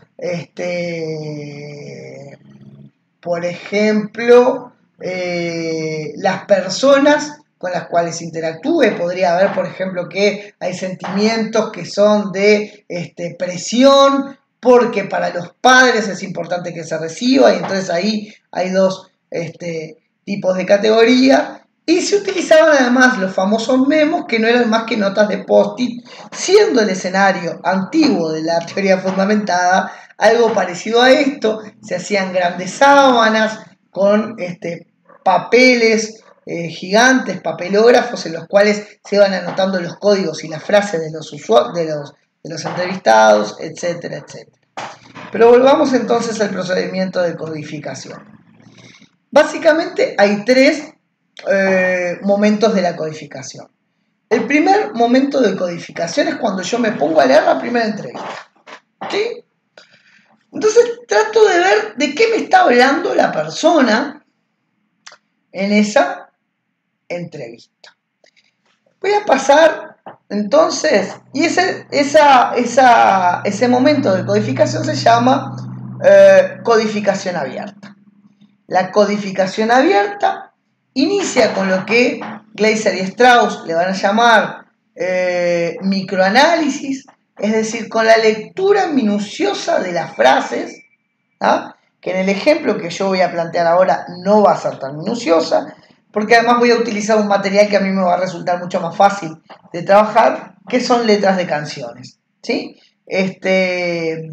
este, por ejemplo, eh, las personas con las cuales interactúe. Podría haber, por ejemplo, que hay sentimientos que son de este, presión, porque para los padres es importante que se reciba, y entonces ahí hay dos este, tipos de categoría. Y se utilizaban además los famosos memos, que no eran más que notas de post-it, siendo el escenario antiguo de la teoría fundamentada algo parecido a esto. Se hacían grandes sábanas con este, papeles eh, gigantes, papelógrafos, en los cuales se iban anotando los códigos y las frases de los, usuarios, de los, de los entrevistados, etcétera, etcétera. Pero volvamos entonces al procedimiento de codificación. Básicamente hay tres Eh, momentos de la codificación. El primer momento de codificación es cuando yo me pongo a leer la primera entrevista. ¿Sí? Entonces trato de ver de qué me está hablando la persona en esa entrevista. Voy a pasar entonces, y ese, esa, esa, ese momento de codificación se llama eh, codificación abierta. La codificación abierta inicia con lo que Gleiser y Strauss le van a llamar eh, microanálisis, es decir, con la lectura minuciosa de las frases, ¿ah? Que en el ejemplo que yo voy a plantear ahora no va a ser tan minuciosa, porque además voy a utilizar un material que a mí me va a resultar mucho más fácil de trabajar, que son letras de canciones, ¿sí? Este...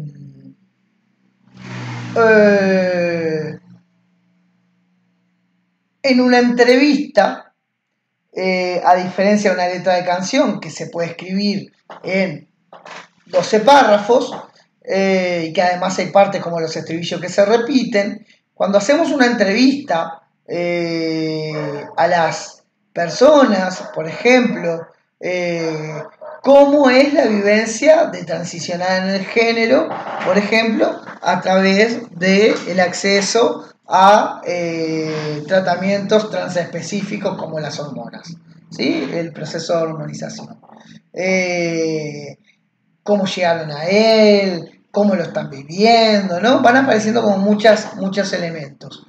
Eh, En una entrevista, eh, a diferencia de una letra de canción que se puede escribir en doce párrafos, eh, y que además hay partes como los estribillos que se repiten, cuando hacemos una entrevista eh, a las personas, por ejemplo, eh, cómo es la vivencia de transicionar en el género, por ejemplo, a través del acceso a eh, tratamientos transespecíficos como las hormonas, ¿sí? El proceso de hormonización. Eh, cómo llegaron a él, cómo lo están viviendo, ¿no? Van apareciendo como muchas, muchos elementos.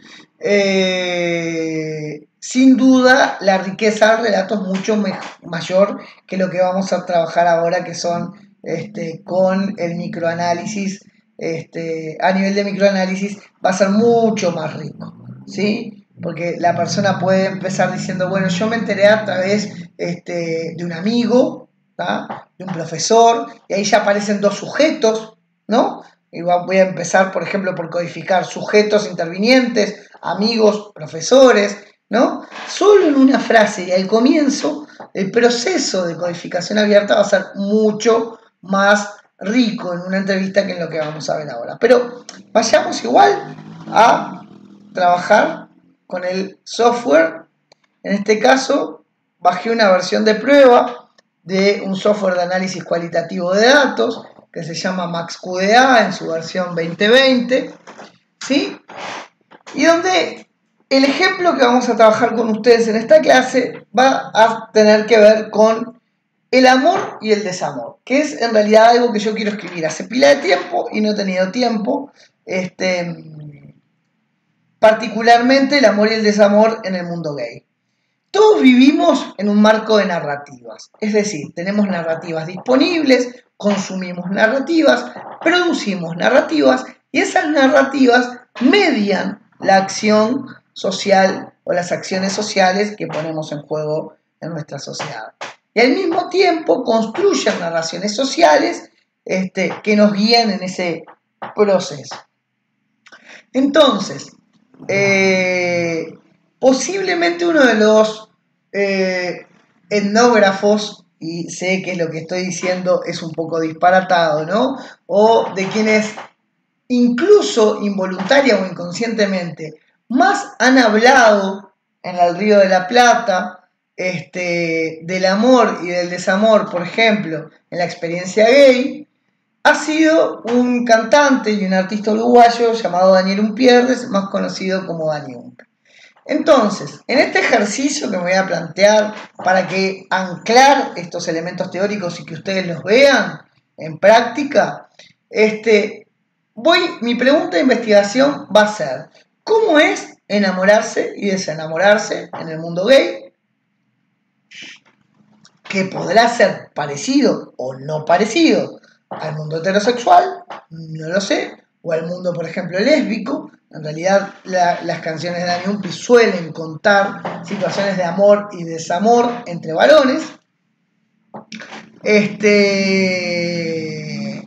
Eh, sin duda, la riqueza del relato es mucho mayor que lo que vamos a trabajar ahora, que son este, con el microanálisis. Este, a nivel de microanálisis va a ser mucho más rico, ¿sí? Porque la persona puede empezar diciendo, bueno, yo me enteré a través este, de un amigo, ¿tá? De un profesor, y ahí ya aparecen dos sujetos, ¿no? Y voy a empezar, por ejemplo, por codificar sujetos intervinientes, amigos, profesores, ¿no? Solo en una frase y al comienzo, el proceso de codificación abierta va a ser mucho más rico en una entrevista que en lo que vamos a ver ahora. Pero vayamos igual a trabajar con el software. En este caso, bajé una versión de prueba de un software de análisis cualitativo de datos que se llama MaxQDA en su versión veinte veinte, ¿sí? Y donde el ejemplo que vamos a trabajar con ustedes en esta clase va a tener que ver con el amor y el desamor, que es en realidad algo que yo quiero escribir hace pila de tiempo y no he tenido tiempo, este, particularmente el amor y el desamor en el mundo gay. Todos vivimos en un marco de narrativas, es decir, tenemos narrativas disponibles, consumimos narrativas, producimos narrativas y esas narrativas median la acción social o las acciones sociales que ponemos en juego en nuestra sociedad. Y al mismo tiempo construyen narraciones sociales este, que nos guían en ese proceso. Entonces, eh, posiblemente uno de los eh, etnógrafos, y sé que lo que estoy diciendo es un poco disparatado, ¿no? O de quienes incluso involuntaria o inconscientemente más han hablado en el Río de la Plata este, del amor y del desamor, por ejemplo, en la experiencia gay, ha sido un cantante y un artista uruguayo llamado Daniel Umpierres, más conocido como Dani Umpi. Entonces, en este ejercicio que me voy a plantear para que anclar estos elementos teóricos y que ustedes los vean en práctica, este, voy, mi pregunta de investigación va a ser: ¿cómo es enamorarse y desenamorarse en el mundo gay? Que podrá ser parecido o no parecido al mundo heterosexual, no lo sé, o al mundo, por ejemplo, lésbico. En realidad, la, las canciones de Dani Umpi suelen contar situaciones de amor y desamor entre varones. Este.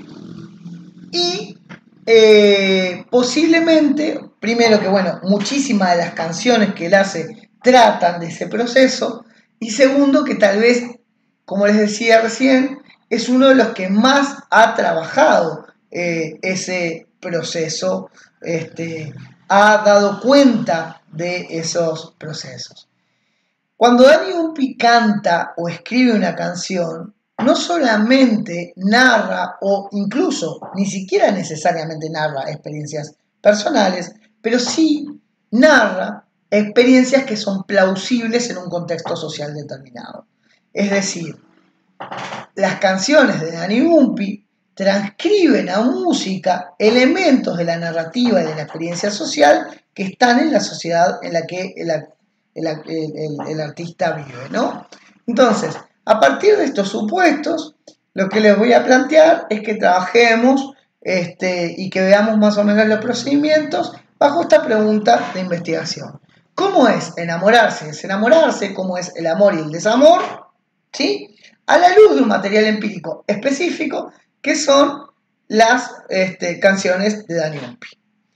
Y eh, posiblemente, primero que, bueno, muchísimas de las canciones que él hace tratan de ese proceso. Y segundo, que tal vez, como les decía recién, es uno de los que más ha trabajado eh, ese proceso, este, ha dado cuenta de esos procesos. Cuando Dani Umpi canta o escribe una canción, no solamente narra o incluso ni siquiera necesariamente narra experiencias personales, pero sí narra experiencias que son plausibles en un contexto social determinado. Es decir, las canciones de Dani Umpi transcriben a música elementos de la narrativa y de la experiencia social que están en la sociedad en la que el, el, el, el artista vive, ¿no? Entonces, a partir de estos supuestos, lo que les voy a plantear es que trabajemos este, y que veamos más o menos los procedimientos bajo esta pregunta de investigación. ¿Cómo es enamorarse y desenamorarse? ¿Cómo es el amor y el desamor? ¿Sí? A la luz de un material empírico específico que son las este, canciones de Dani Umpi.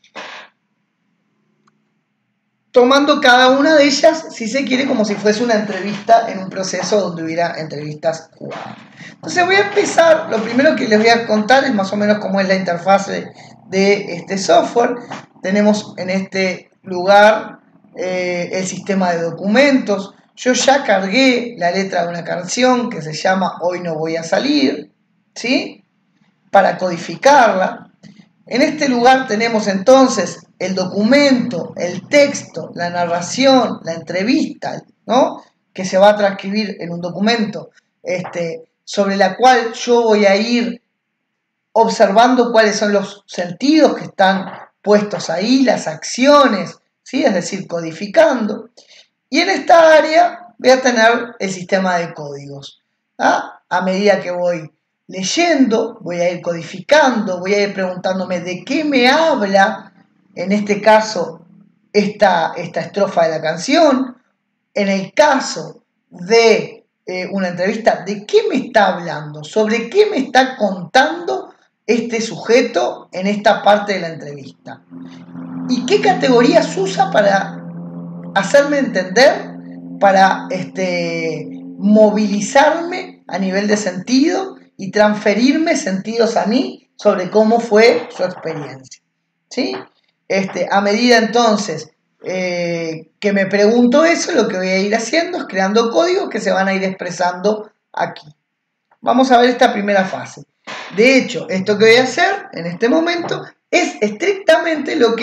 Tomando cada una de ellas, si se quiere, como si fuese una entrevista en un proceso donde hubiera entrevistas jugadas. Entonces voy a empezar, lo primero que les voy a contar es más o menos cómo es la interfase de este software. Tenemos en este lugar eh, el sistema de documentos. Yo ya cargué la letra de una canción que se llama Hoy no voy a salir, ¿sí? Para codificarla. En este lugar tenemos entonces el documento, el texto, la narración, la entrevista, ¿no? Que se va a transcribir en un documento este, sobre la cual yo voy a ir observando cuáles son los sentidos que están puestos ahí, las acciones, ¿sí? Es decir, codificando. Y en esta área voy a tener el sistema de códigos. ¿Ah? A medida que voy leyendo, voy a ir codificando, voy a ir preguntándome de qué me habla, en este caso, esta, esta estrofa de la canción. En el caso de eh, una entrevista, ¿de qué me está hablando? ¿Sobre qué me está contando este sujeto en esta parte de la entrevista? ¿Y qué categorías usa para hacerme entender, para este, movilizarme a nivel de sentido y transferirme sentidos a mí sobre cómo fue su experiencia? ¿Sí? Este, a medida entonces eh, que me pregunto eso, lo que voy a ir haciendo es creando códigos que se van a ir expresando aquí. Vamos a ver esta primera fase. De hecho, esto que voy a hacer en este momento es estrictamente lo que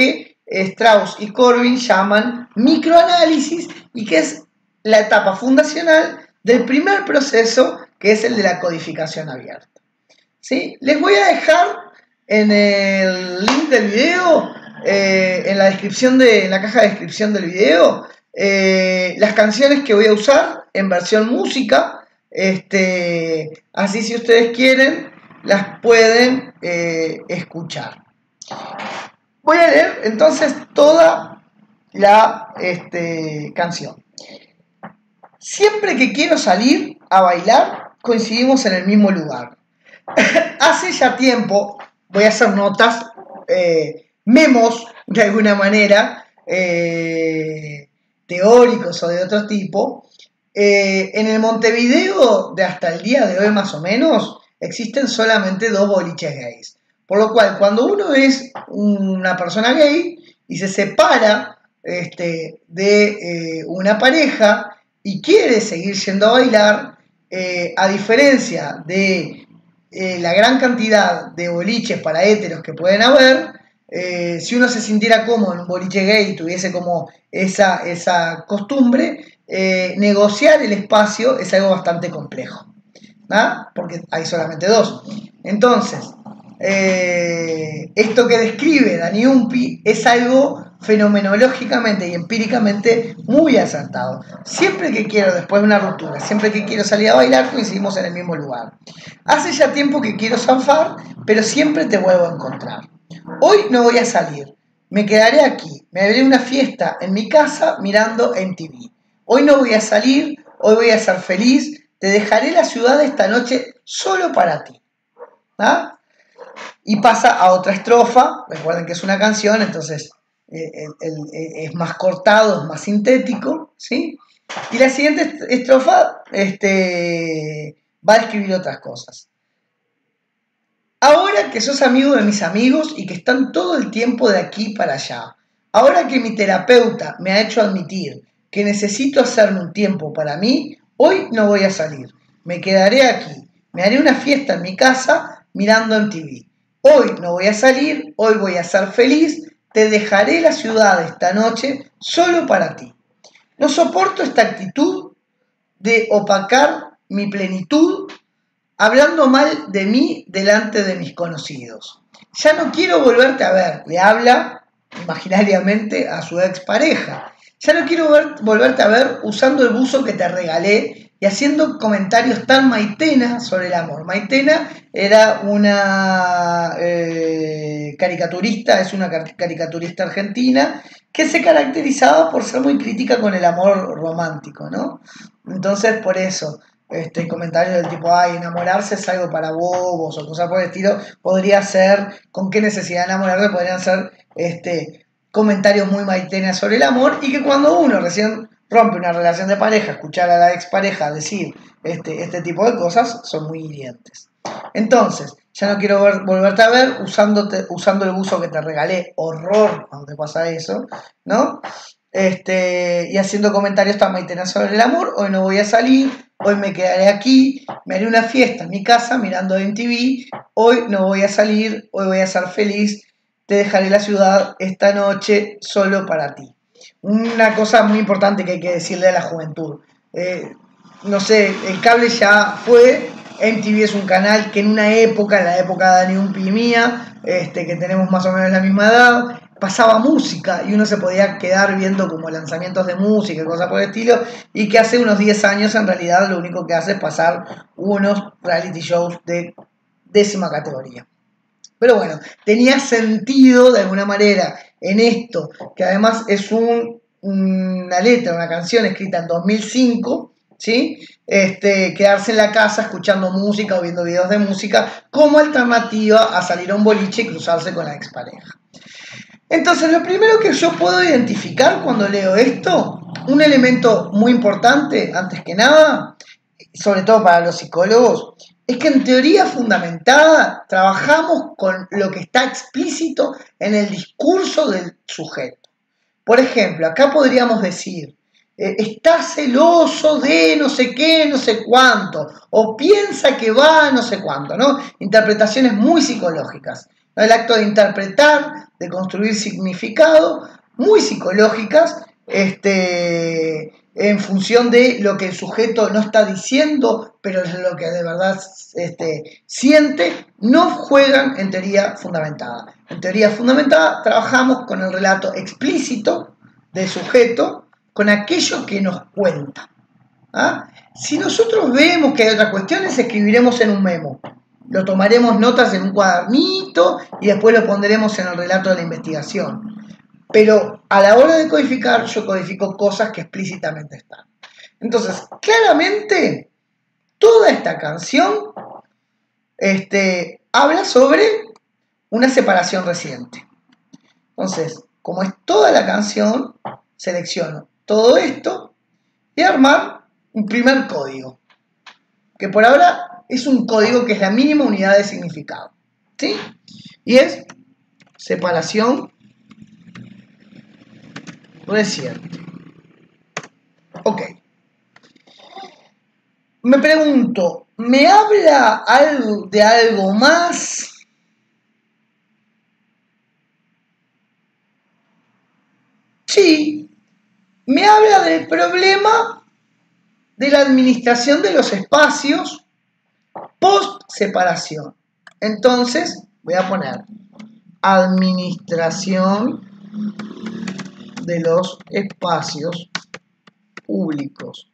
Strauss y Corbin llaman microanálisis y que es la etapa fundacional del primer proceso, que es el de la codificación abierta. ¿Sí? Les voy a dejar en el link del video, eh, en la descripción de, en la caja de descripción del video, eh, las canciones que voy a usar en versión música. Este, así si ustedes quieren, las pueden eh, escuchar. Voy a leer entonces toda la este, canción. Siempre que quiero salir a bailar, coincidimos en el mismo lugar. Hace ya tiempo, voy a hacer notas, eh, memos de alguna manera, eh, teóricos o de otro tipo. Eh, en el Montevideo de hasta el día de hoy más o menos, existen solamente dos boliches gays. Por lo cual, cuando uno es una persona gay y se separa este, de eh, una pareja y quiere seguir yendo a bailar, eh, a diferencia de eh, la gran cantidad de boliches para héteros que pueden haber, eh, si uno se sintiera cómodo en un boliche gay y tuviese como esa, esa costumbre, eh, negociar el espacio es algo bastante complejo, ¿no? Porque hay solamente dos. Entonces, eh, esto que describe Dani Umpi es algo fenomenológicamente y empíricamente muy acertado. Siempre que quiero, después de una ruptura, siempre que quiero salir a bailar, coincidimos en el mismo lugar. Hace ya tiempo que quiero zafar, pero siempre te vuelvo a encontrar. Hoy no voy a salir, me quedaré aquí, me haré una fiesta en mi casa mirando M T V. Hoy no voy a salir, hoy voy a ser feliz, te dejaré la ciudad esta noche solo para ti. ¿Ah? Y pasa a otra estrofa, recuerden que es una canción, entonces eh, el, el, el, es más cortado, es más sintético, ¿sí? Y la siguiente estrofa este, va a describir otras cosas. Ahora que sos amigo de mis amigos y que están todo el tiempo de aquí para allá, ahora que mi terapeuta me ha hecho admitir que necesito hacerme un tiempo para mí, hoy no voy a salir, me quedaré aquí, me haré una fiesta en mi casa mirando M T V. Hoy no voy a salir, hoy voy a ser feliz, te dejaré la ciudad esta noche solo para ti. No soporto esta actitud de opacar mi plenitud hablando mal de mí delante de mis conocidos. Ya no quiero volverte a ver, le habla imaginariamente a su expareja. Ya no quiero ver, volverte a ver usando el buzo que te regalé y haciendo comentarios tan Maitena sobre el amor. Maitena era una eh, caricaturista, es una caricaturista argentina que se caracterizaba por ser muy crítica con el amor romántico, ¿no? Entonces, por eso, este, comentarios del tipo, ay, enamorarse es algo para bobos o cosas por el estilo, podría ser, con qué necesidad de enamorarse, podrían ser este, comentarios muy maitenas sobre el amor, y que cuando uno recién rompe una relación de pareja, escuchar a la expareja decir este, este tipo de cosas son muy hirientes. Entonces, ya no quiero ver, volverte a ver usándote, usando el buzo que te regalé, horror cuando te pasa eso, ¿no? Este, y haciendo comentarios tan maitenas sobre el amor, hoy no voy a salir, hoy me quedaré aquí, me haré una fiesta en mi casa mirando M T V, hoy no voy a salir, hoy voy a ser feliz, te dejaré la ciudad esta noche solo para ti. Una cosa muy importante que hay que decirle a la juventud, eh, no sé, el cable ya fue, M T V es un canal que en una época, en la época de Dani Umpi y mía, este, que tenemos más o menos la misma edad, pasaba música y uno se podía quedar viendo como lanzamientos de música y cosas por el estilo, y que hace unos diez años en realidad lo único que hace es pasar unos reality shows de décima categoría. Pero bueno, tenía sentido de alguna manera en esto, que además es un, una letra, una canción escrita en dos mil cinco, ¿sí? Este, quedarse en la casa escuchando música o viendo videos de música como alternativa a salir a un boliche y cruzarse con la expareja. Entonces, lo primero que yo puedo identificar cuando leo esto, un elemento muy importante, antes que nada, sobre todo para los psicólogos, es que en teoría fundamentada trabajamos con lo que está explícito en el discurso del sujeto. Por ejemplo, acá podríamos decir, eh, está celoso de no sé qué, no sé cuánto, o piensa que va no sé cuánto, ¿no? Interpretaciones muy psicológicas. El acto de interpretar de construir significado, muy psicológicas, este, en función de lo que el sujeto no está diciendo, pero es lo que de verdad este, siente, no juegan en teoría fundamentada. En teoría fundamentada trabajamos con el relato explícito del sujeto, con aquello que nos cuenta. ¿Ah? Si nosotros vemos que hay otras cuestiones, escribiremos en un memo. Lo tomaremos notas en un cuadernito y después lo pondremos en el relato de la investigación. Pero a la hora de codificar, yo codifico cosas que explícitamente están. Entonces, claramente, toda esta canción este, habla sobre una separación reciente. Entonces, como es toda la canción, selecciono todo esto y armar un primer código, que por ahora es un código que es la mínima unidad de significado, ¿sí? Y es separación reciente. Ok. Me pregunto, ¿me habla algo de algo más? Sí, me habla del problema de la administración de los espacios post separación. Entonces voy a poner administración de los espacios públicos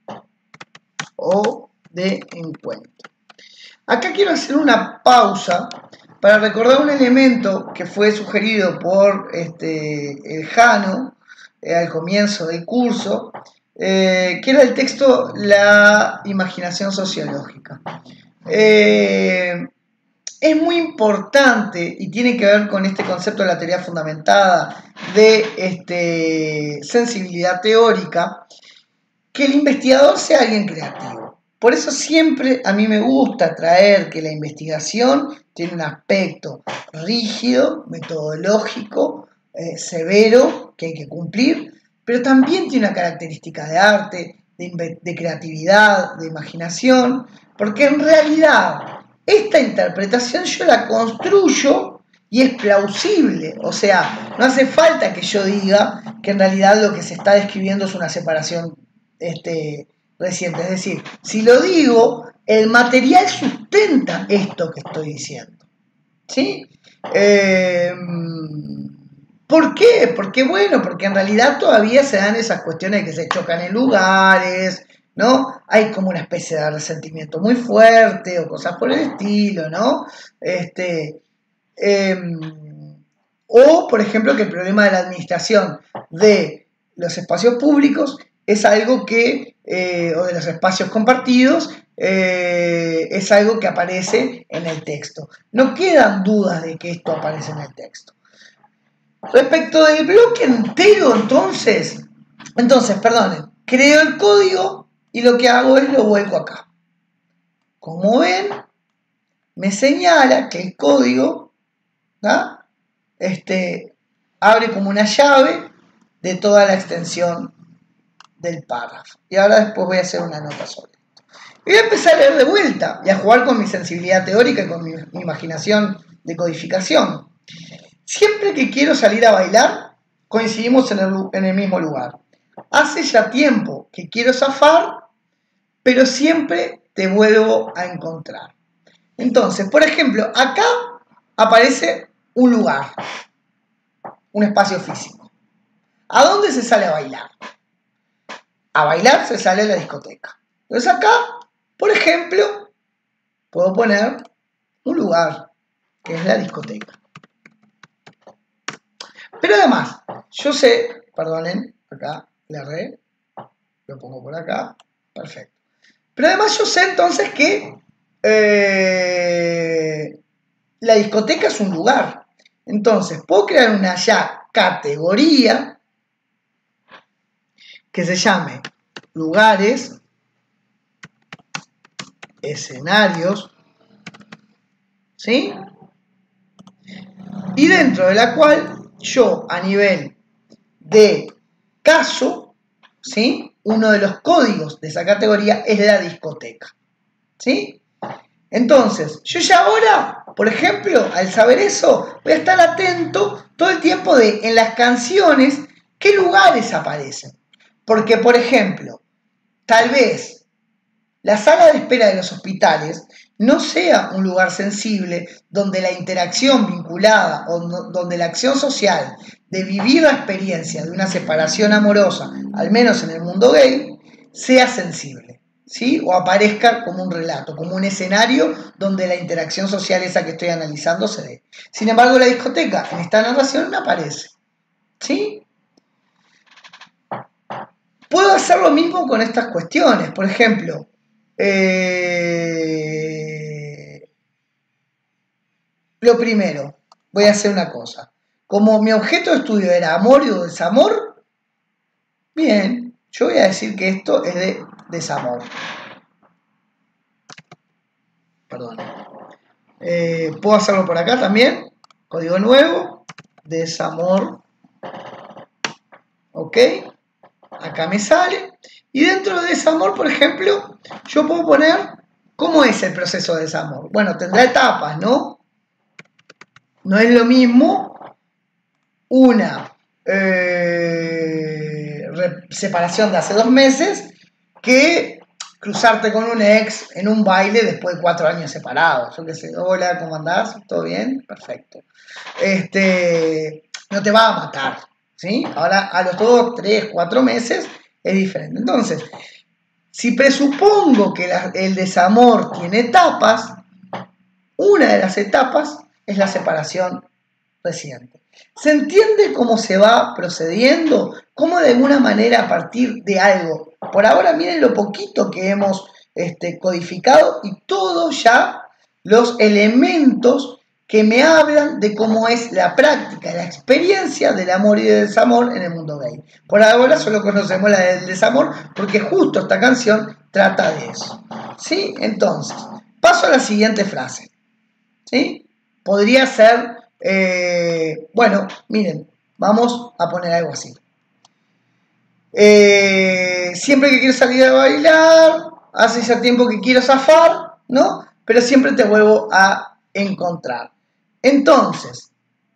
o de encuentro. Acá quiero hacer una pausa para recordar un elemento que fue sugerido por este, el Jano eh, al comienzo del curso, eh, que era el texto La imaginación sociológica. Eh, es muy importante y tiene que ver con este concepto de la teoría fundamentada de este, sensibilidad teórica, que el investigador sea alguien creativo. Por eso siempre a mí me gusta traer que la investigación tiene un aspecto rígido, metodológico, eh, severo, que hay que cumplir, pero también tiene una característica de arte, de, de creatividad, de imaginación, porque en realidad esta interpretación yo la construyo y es plausible. O sea, no hace falta que yo diga que en realidad lo que se está describiendo es una separación este, reciente. Es decir, si lo digo, el material sustenta esto que estoy diciendo. ¿Sí? Eh, ¿Por qué? Porque bueno, porque en realidad todavía se dan esas cuestiones que se chocan en lugares, ¿no? Hay como una especie de resentimiento muy fuerte o cosas por el estilo, ¿no? Este, eh, o, por ejemplo, que el problema de la administración de los espacios públicos es algo que, eh, o de los espacios compartidos, eh, es algo que aparece en el texto. No quedan dudas de que esto aparece en el texto. Respecto del bloque entero, entonces, entonces, perdonen, creo el código y lo que hago es lo vuelco acá. Como ven, me señala que el código, ¿no? este, abre como una llave de toda la extensión del párrafo. Y ahora después voy a hacer una nota sobre esto. Y voy a empezar a leer de vuelta y a jugar con mi sensibilidad teórica y con mi imaginación de codificación. Siempre que quiero salir a bailar, coincidimos en el, en el mismo lugar. Hace ya tiempo que quiero zafar, pero siempre te vuelvo a encontrar. Entonces, por ejemplo, acá aparece un lugar, un espacio físico. ¿A dónde se sale a bailar? A bailar se sale a la discoteca. Entonces acá, por ejemplo, puedo poner un lugar, que es la discoteca. Pero además, yo sé, perdonen, acá le erré, lo pongo por acá, perfecto. Pero además yo sé entonces que eh, la discoteca es un lugar. Entonces, puedo crear una ya categoría que se llame lugares, escenarios, ¿sí? Y dentro de la cual yo, a nivel de caso, ¿sí? Uno de los códigos de esa categoría es la discoteca, ¿sí? Entonces, yo ya ahora, por ejemplo, al saber eso, voy a estar atento todo el tiempo de en las canciones qué lugares aparecen. Porque, por ejemplo, tal vez la sala de espera de los hospitales no sea un lugar sensible donde la interacción vinculada o no, donde la acción social de vivir la experiencia de una separación amorosa, al menos en el mundo gay, sea sensible, ¿sí? O aparezca como un relato, como un escenario donde la interacción social esa que estoy analizando se dé. Sin embargo, la discoteca en esta narración no aparece, ¿sí? Puedo hacer lo mismo con estas cuestiones. Por ejemplo, eh, lo primero, voy a hacer una cosa. Como mi objeto de estudio era amor o desamor, bien, yo voy a decir que esto es de desamor. Perdón. Eh, Puedo hacerlo por acá también. Código nuevo, desamor. Ok. Acá me sale. Y dentro de desamor, por ejemplo, yo puedo poner cómo es el proceso de desamor. Bueno, tendrá etapas, ¿no? No es lo mismo una eh, separación de hace dos meses que cruzarte con un ex en un baile después de cuatro años separados. Yo qué sé, hola, ¿cómo andás? ¿Todo bien? Perfecto. Este, no te va a matar, ¿sí? Ahora, a los dos, tres, cuatro meses es diferente. Entonces, si presupongo que la, el desamor tiene etapas, una de las etapas es la separación reciente. ¿Se entiende cómo se va procediendo? ¿Cómo de alguna manera a partir de algo? Por ahora miren lo poquito que hemos este, codificado y todos ya los elementos que me hablan de cómo es la práctica, la experiencia del amor y del desamor en el mundo gay. Por ahora solo conocemos la del desamor porque justo esta canción trata de eso. ¿Sí? Entonces, paso a la siguiente frase. ¿Sí? Podría ser, eh, bueno, miren, vamos a poner algo así. Eh, siempre que quiero salir a bailar, hace ya tiempo que quiero zafar, ¿no? Pero siempre te vuelvo a encontrar. Entonces,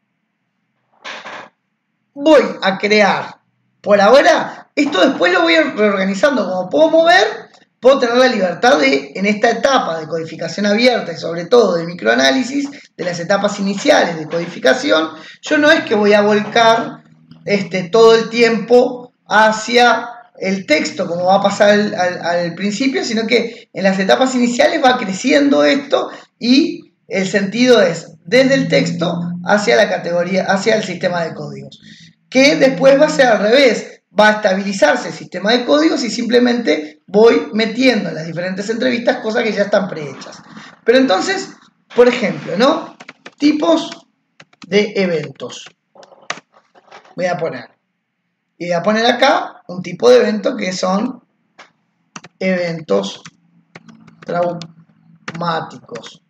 voy a crear, por ahora, esto después lo voy a ir reorganizando, como puedo mover, puedo tener la libertad de, en esta etapa de codificación abierta y sobre todo de microanálisis, de las etapas iniciales de codificación, yo no es que voy a volcar este, todo el tiempo hacia el texto, como va a pasar al, al, al principio, sino que en las etapas iniciales va creciendo esto y el sentido es desde el texto hacia la categoría, hacia el sistema de códigos, que después va a ser al revés, va a estabilizarse el sistema de códigos y simplemente voy metiendo en las diferentes entrevistas cosas que ya están prehechas. Pero entonces, por ejemplo, ¿no? Tipos de eventos. Voy a poner. Y voy a poner acá un tipo de evento que son eventos traumáticos.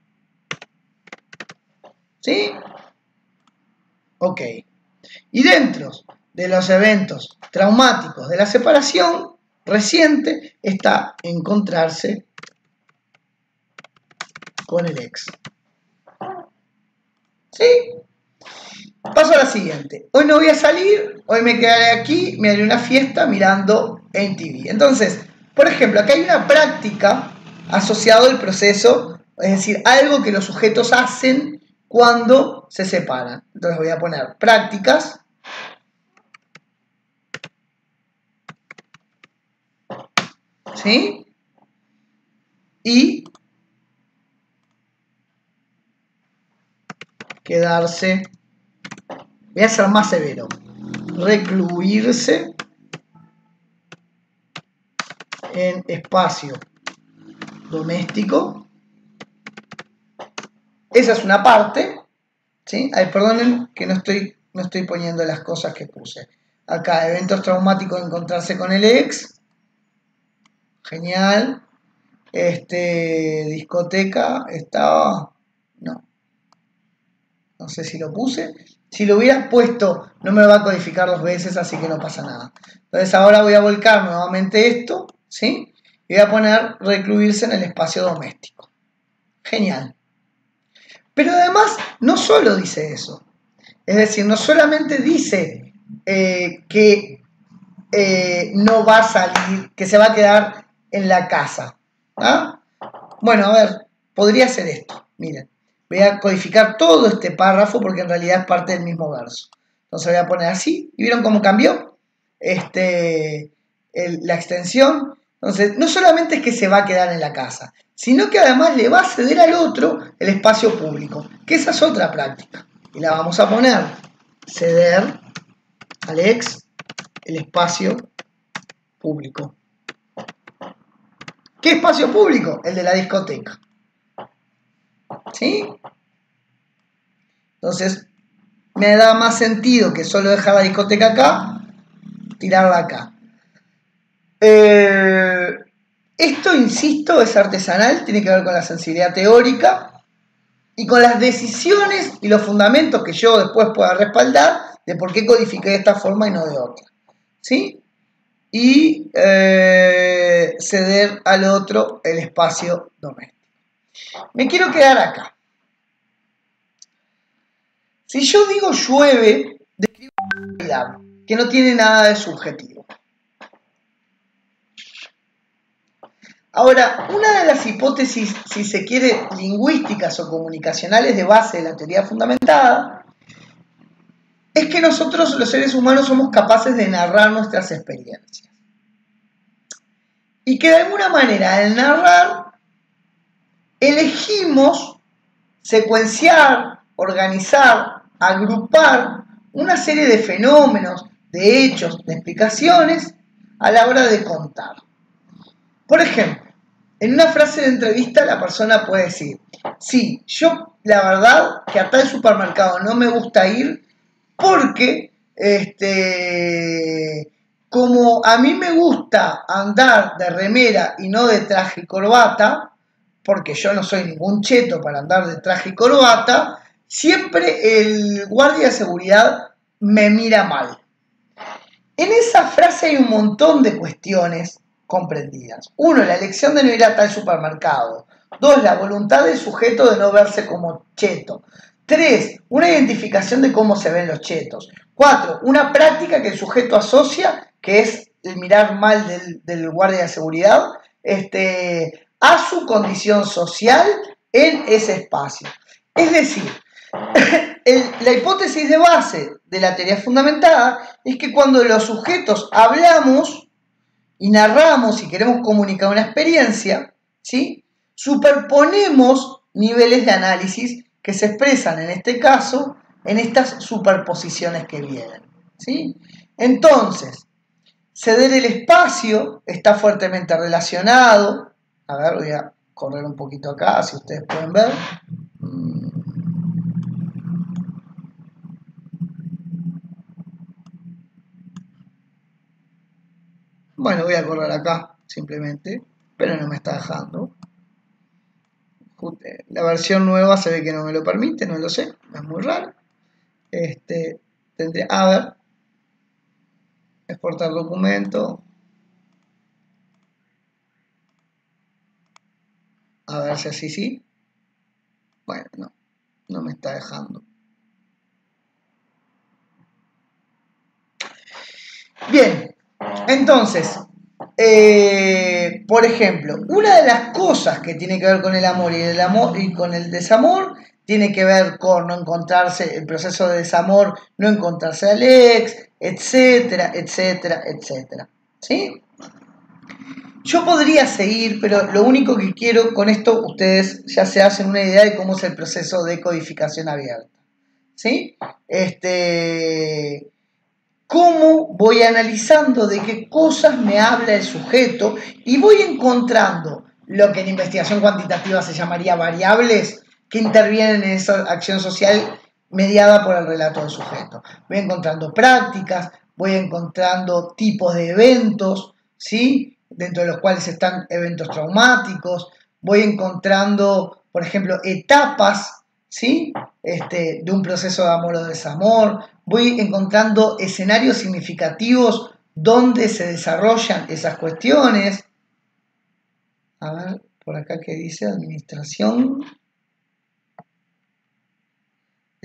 ¿Sí? Ok. Y dentro de los eventos traumáticos de la separación reciente está encontrarse con el ex. ¿Sí? Paso a la siguiente. Hoy no voy a salir, hoy me quedaré aquí, me haré una fiesta mirando M T V. Entonces, por ejemplo, acá hay una práctica asociada al proceso, es decir, algo que los sujetos hacen cuando se separan. Entonces voy a poner prácticas. ¿Sí? Y quedarse, voy a ser más severo, recluirse en espacio doméstico. Esa es una parte, ¿sí? Ay, perdonen que no estoy, no estoy poniendo las cosas que puse. Acá, eventos traumáticos, encontrarse con el ex. Genial. Este, discoteca, estaba, no. No sé si lo puse. Si lo hubieras puesto, no me lo va a codificar dos veces, así que no pasa nada. Entonces ahora voy a volcar nuevamente esto, ¿sí? Y voy a poner recluirse en el espacio doméstico. Genial. Pero además, no solo dice eso. Es decir, no solamente dice eh, que eh, no va a salir, que se va a quedar en la casa. ¿Ah? Bueno, a ver, podría ser esto. Miren, voy a codificar todo este párrafo porque en realidad es parte del mismo verso. Entonces voy a poner así. ¿Y vieron cómo cambió este, el, la extensión? Entonces, no solamente es que se va a quedar en la casa, sino que además le va a ceder al otro el espacio público, que esa es otra práctica. Y la vamos a poner, ceder al ex el espacio público. ¿Qué espacio público? El de la discoteca. ¿Sí? Entonces, me da más sentido que solo dejar la discoteca acá, tirarla acá. Eh, esto, insisto, es artesanal, tiene que ver con la sensibilidad teórica y con las decisiones y los fundamentos que yo después pueda respaldar de por qué codifiqué de esta forma y no de otra. ¿Sí? Y eh, ceder al otro el espacio doméstico. Me quiero quedar acá. Si yo digo llueve, describo una realidad que no tiene nada de subjetivo. Ahora, una de las hipótesis, si se quiere, lingüísticas o comunicacionales de base de la teoría fundamentada, es que nosotros los seres humanos somos capaces de narrar nuestras experiencias. Y que de alguna manera al narrar elegimos secuenciar, organizar, agrupar una serie de fenómenos, de hechos, de explicaciones a la hora de contar. Por ejemplo, en una frase de entrevista la persona puede decir, sí, yo la verdad que a tal supermercado no me gusta ir porque este, como a mí me gusta andar de remera y no de traje y corbata, porque yo no soy ningún cheto para andar de traje y corbata, siempre el guardia de seguridad me mira mal. En esa frase hay un montón de cuestiones comprendidas. Uno, la elección de no ir a tal supermercado. Dos, la voluntad del sujeto de no verse como cheto. Tres, una identificación de cómo se ven los chetos. Cuatro, una práctica que el sujeto asocia, que es el mirar mal del, del guardia de seguridad, este, a su condición social en ese espacio. Es decir, el, la hipótesis de base de la teoría fundamentada es que cuando los sujetos hablamos y narramos y queremos comunicar una experiencia, ¿sí?, superponemos niveles de análisis que se expresan en este caso en estas superposiciones que vienen, ¿sí? Entonces, ceder el espacio está fuertemente relacionado. A ver, voy a correr un poquito acá, si ustedes pueden ver. Bueno, voy a correr acá, simplemente, pero no me está dejando. La versión nueva se ve que no me lo permite, no lo sé, es muy raro. Este, tendré, a ver, exportar documento. A ver si así sí. Bueno, no, no me está dejando. Bien, entonces, eh, por ejemplo, una de las cosas que tiene que ver con el amor y el amor y con el desamor tiene que ver con no encontrarse, el proceso de desamor, no encontrarse al ex, etcétera, etcétera, etcétera. ¿Sí? Yo podría seguir, pero lo único que quiero con esto, ustedes ya se hacen una idea de cómo es el proceso de codificación abierta. ¿Sí? Este, cómo voy analizando de qué cosas me habla el sujeto y voy encontrando lo que en investigación cuantitativa se llamaría variables que intervienen en esa acción social mediada por el relato del sujeto. Voy encontrando prácticas, voy encontrando tipos de eventos, ¿sí?, dentro de los cuales están eventos traumáticos, voy encontrando, por ejemplo, etapas, ¿sí?, este, de un proceso de amor o desamor, voy encontrando escenarios significativos donde se desarrollan esas cuestiones. A ver, por acá que dice administración de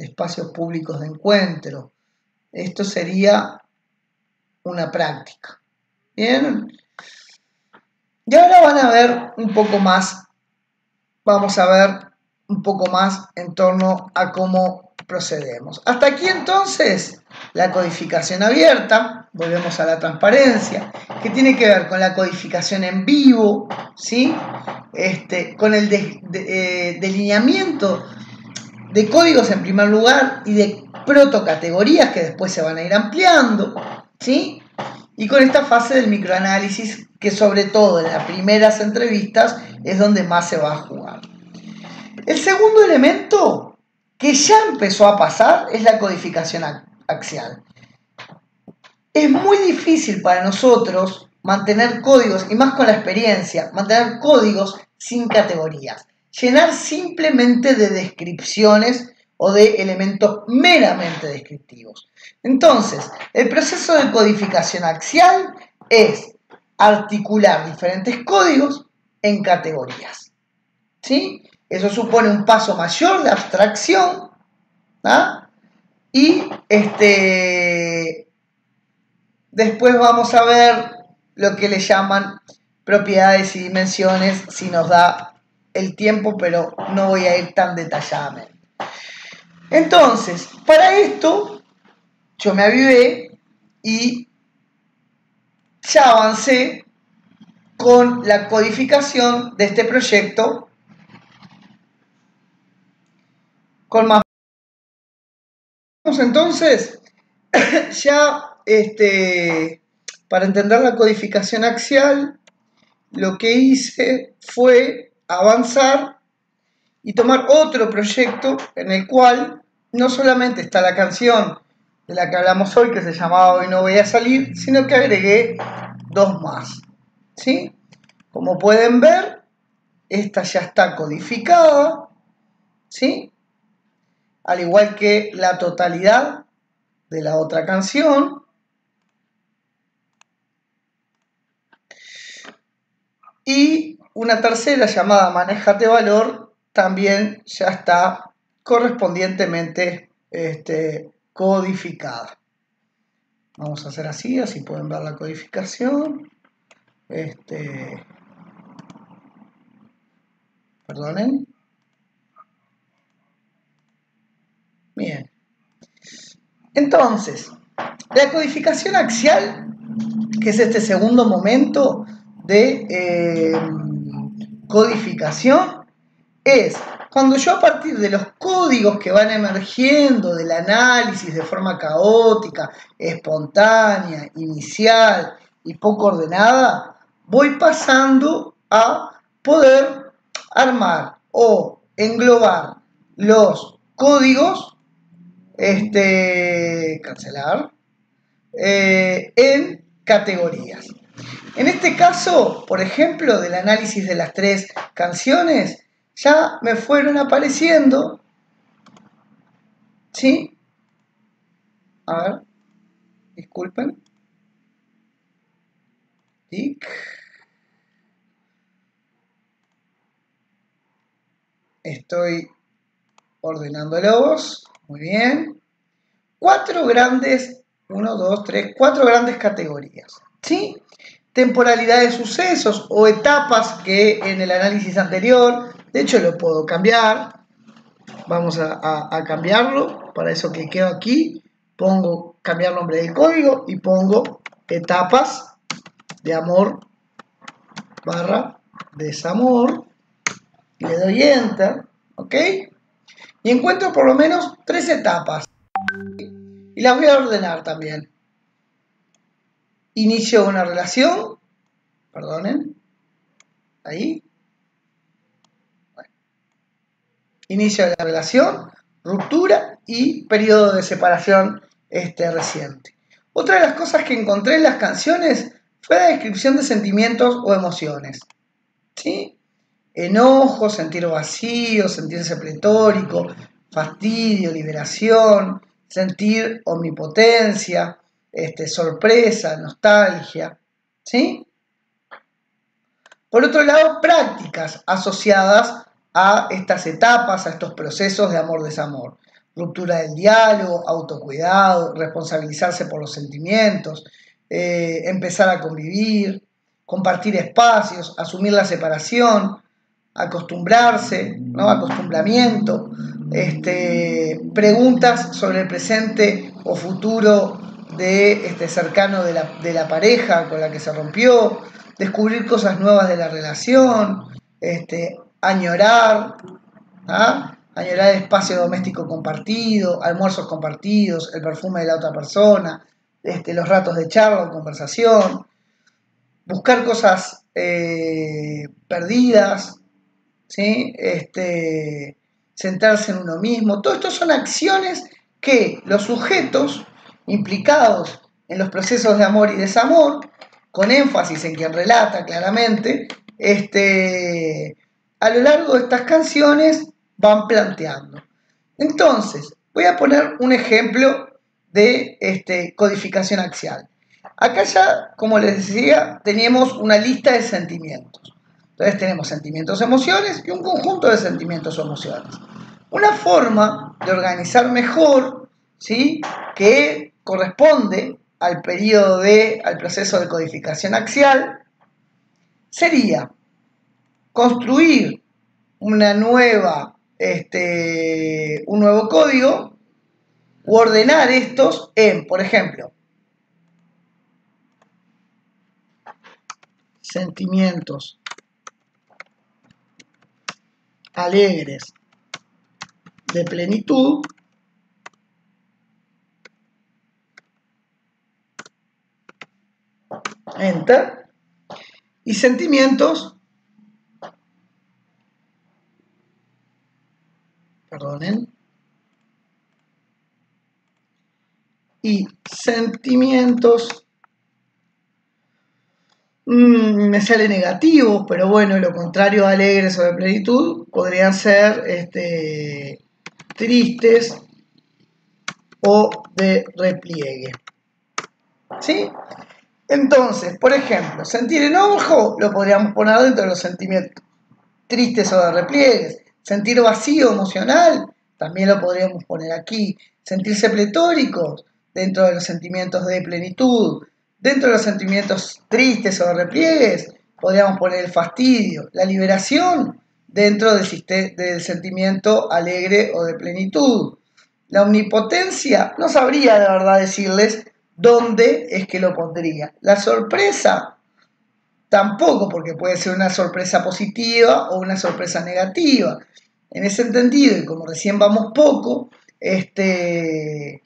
espacios públicos de encuentro. Esto sería una práctica. Bien. Y ahora van a ver un poco más, vamos a ver un poco más en torno a cómo procedemos. Hasta aquí entonces la codificación abierta, volvemos a la transparencia, que tiene que ver con la codificación en vivo, ¿sí? Este, con el de, de, eh, delineamiento de códigos en primer lugar y de protocategorías que después se van a ir ampliando, ¿sí? Y con esta fase del microanálisis que sobre todo en las primeras entrevistas es donde más se va a jugar. El segundo elemento que ya empezó a pasar es la codificación axial. Es muy difícil para nosotros mantener códigos, y más con la experiencia, mantener códigos sin categorías. Llenar simplemente de descripciones o de elementos meramente descriptivos. Entonces, el proceso de codificación axial es articular diferentes códigos en categorías. ¿Sí? Eso supone un paso mayor de abstracción, ¿ah? Y este, después vamos a ver lo que le llaman propiedades y dimensiones si nos da el tiempo, pero no voy a ir tan detalladamente. Entonces, para esto, yo me avivé y ya avancé con la codificación de este proyecto con más. Entonces, ya este, para entender la codificación axial, lo que hice fue avanzar y tomar otro proyecto en el cual no solamente está la canción de la que hablamos hoy, que se llamaba Hoy no voy a salir, sino que agregué dos más, ¿sí? Como pueden ver, esta ya está codificada, ¿sí? Al igual que la totalidad de la otra canción. Y una tercera llamada Manéjate Valor también ya está correspondientemente este, codificada. Vamos a hacer así, así pueden ver la codificación. Este, perdonen. Bien. Entonces, la codificación axial, que es este segundo momento de eh, codificación, es cuando yo a partir de los códigos que van emergiendo del análisis de forma caótica, espontánea, inicial y poco ordenada, voy pasando a poder armar o englobar los códigos, este, cancelar, eh, en categorías. En este caso, por ejemplo, del análisis de las tres canciones, ya me fueron apareciendo, ¿sí? A ver, disculpen. Tic. Estoy ordenándolos, muy bien. Cuatro grandes, uno, dos, tres, cuatro grandes categorías, ¿sí? Temporalidad de sucesos o etapas que en el análisis anterior, de hecho lo puedo cambiar, vamos a, a, a cambiarlo, para eso cliqueo aquí, pongo cambiar nombre del código y pongo etapas de amor barra desamor, y le doy enter, ¿ok? Y encuentro por lo menos tres etapas, y las voy a ordenar también. Inicio de una relación, perdonen, ahí. Bueno. Inicio de la relación, ruptura y periodo de separación este, reciente. Otra de las cosas que encontré en las canciones fue la descripción de sentimientos o emociones, ¿sí? Enojo, sentir vacío, sentirse pletórico, fastidio, liberación, sentir omnipotencia, este, sorpresa, nostalgia, ¿sí? Por otro lado, prácticas asociadas a estas etapas, a estos procesos de amor-desamor. ruptura del diálogo, autocuidado, responsabilizarse por los sentimientos, eh, empezar a convivir, compartir espacios, asumir la separación, acostumbrarse, ¿no? Acostumbramiento, este, preguntas sobre el presente o futuro de este, cercano de la, de la pareja con la que se rompió, descubrir cosas nuevas de la relación, este, añorar, ¿ah? añorar el espacio doméstico compartido, almuerzos compartidos, el perfume de la otra persona, este, los ratos de charla o conversación, buscar cosas eh, perdidas, ¿sí? este, centrarse en uno mismo. Todo esto son acciones que los sujetos implicados en los procesos de amor y desamor, con énfasis en quien relata claramente, este, a lo largo de estas canciones van planteando. Entonces, voy a poner un ejemplo de este, codificación axial. Acá ya, como les decía, teníamos una lista de sentimientos. Entonces tenemos sentimientos, emociones y un conjunto de sentimientos o emociones. Una forma de organizar mejor, ¿sí? que corresponde al periodo de, al proceso de codificación axial, sería construir una nueva, este, un nuevo código u ordenar estos en, por ejemplo, sentimientos alegres de plenitud, enter, y sentimientos, perdonen, y sentimientos, mmm, me sale negativos, pero bueno, lo contrario a alegres o de plenitud, podrían ser este, tristes o de repliegue. ¿Sí? Entonces, por ejemplo, sentir enojo lo podríamos poner dentro de los sentimientos tristes o de repliegues. Sentir vacío emocional también lo podríamos poner aquí. Sentirse pletóricos dentro de los sentimientos de plenitud. Dentro de los sentimientos tristes o de repliegues podríamos poner el fastidio. La liberación dentro del, del sentimiento alegre o de plenitud. La omnipotencia, no sabría de verdad decirles dónde es que lo pondría. La sorpresa, tampoco, porque puede ser una sorpresa positiva o una sorpresa negativa. En ese entendido, y como recién vamos poco, este,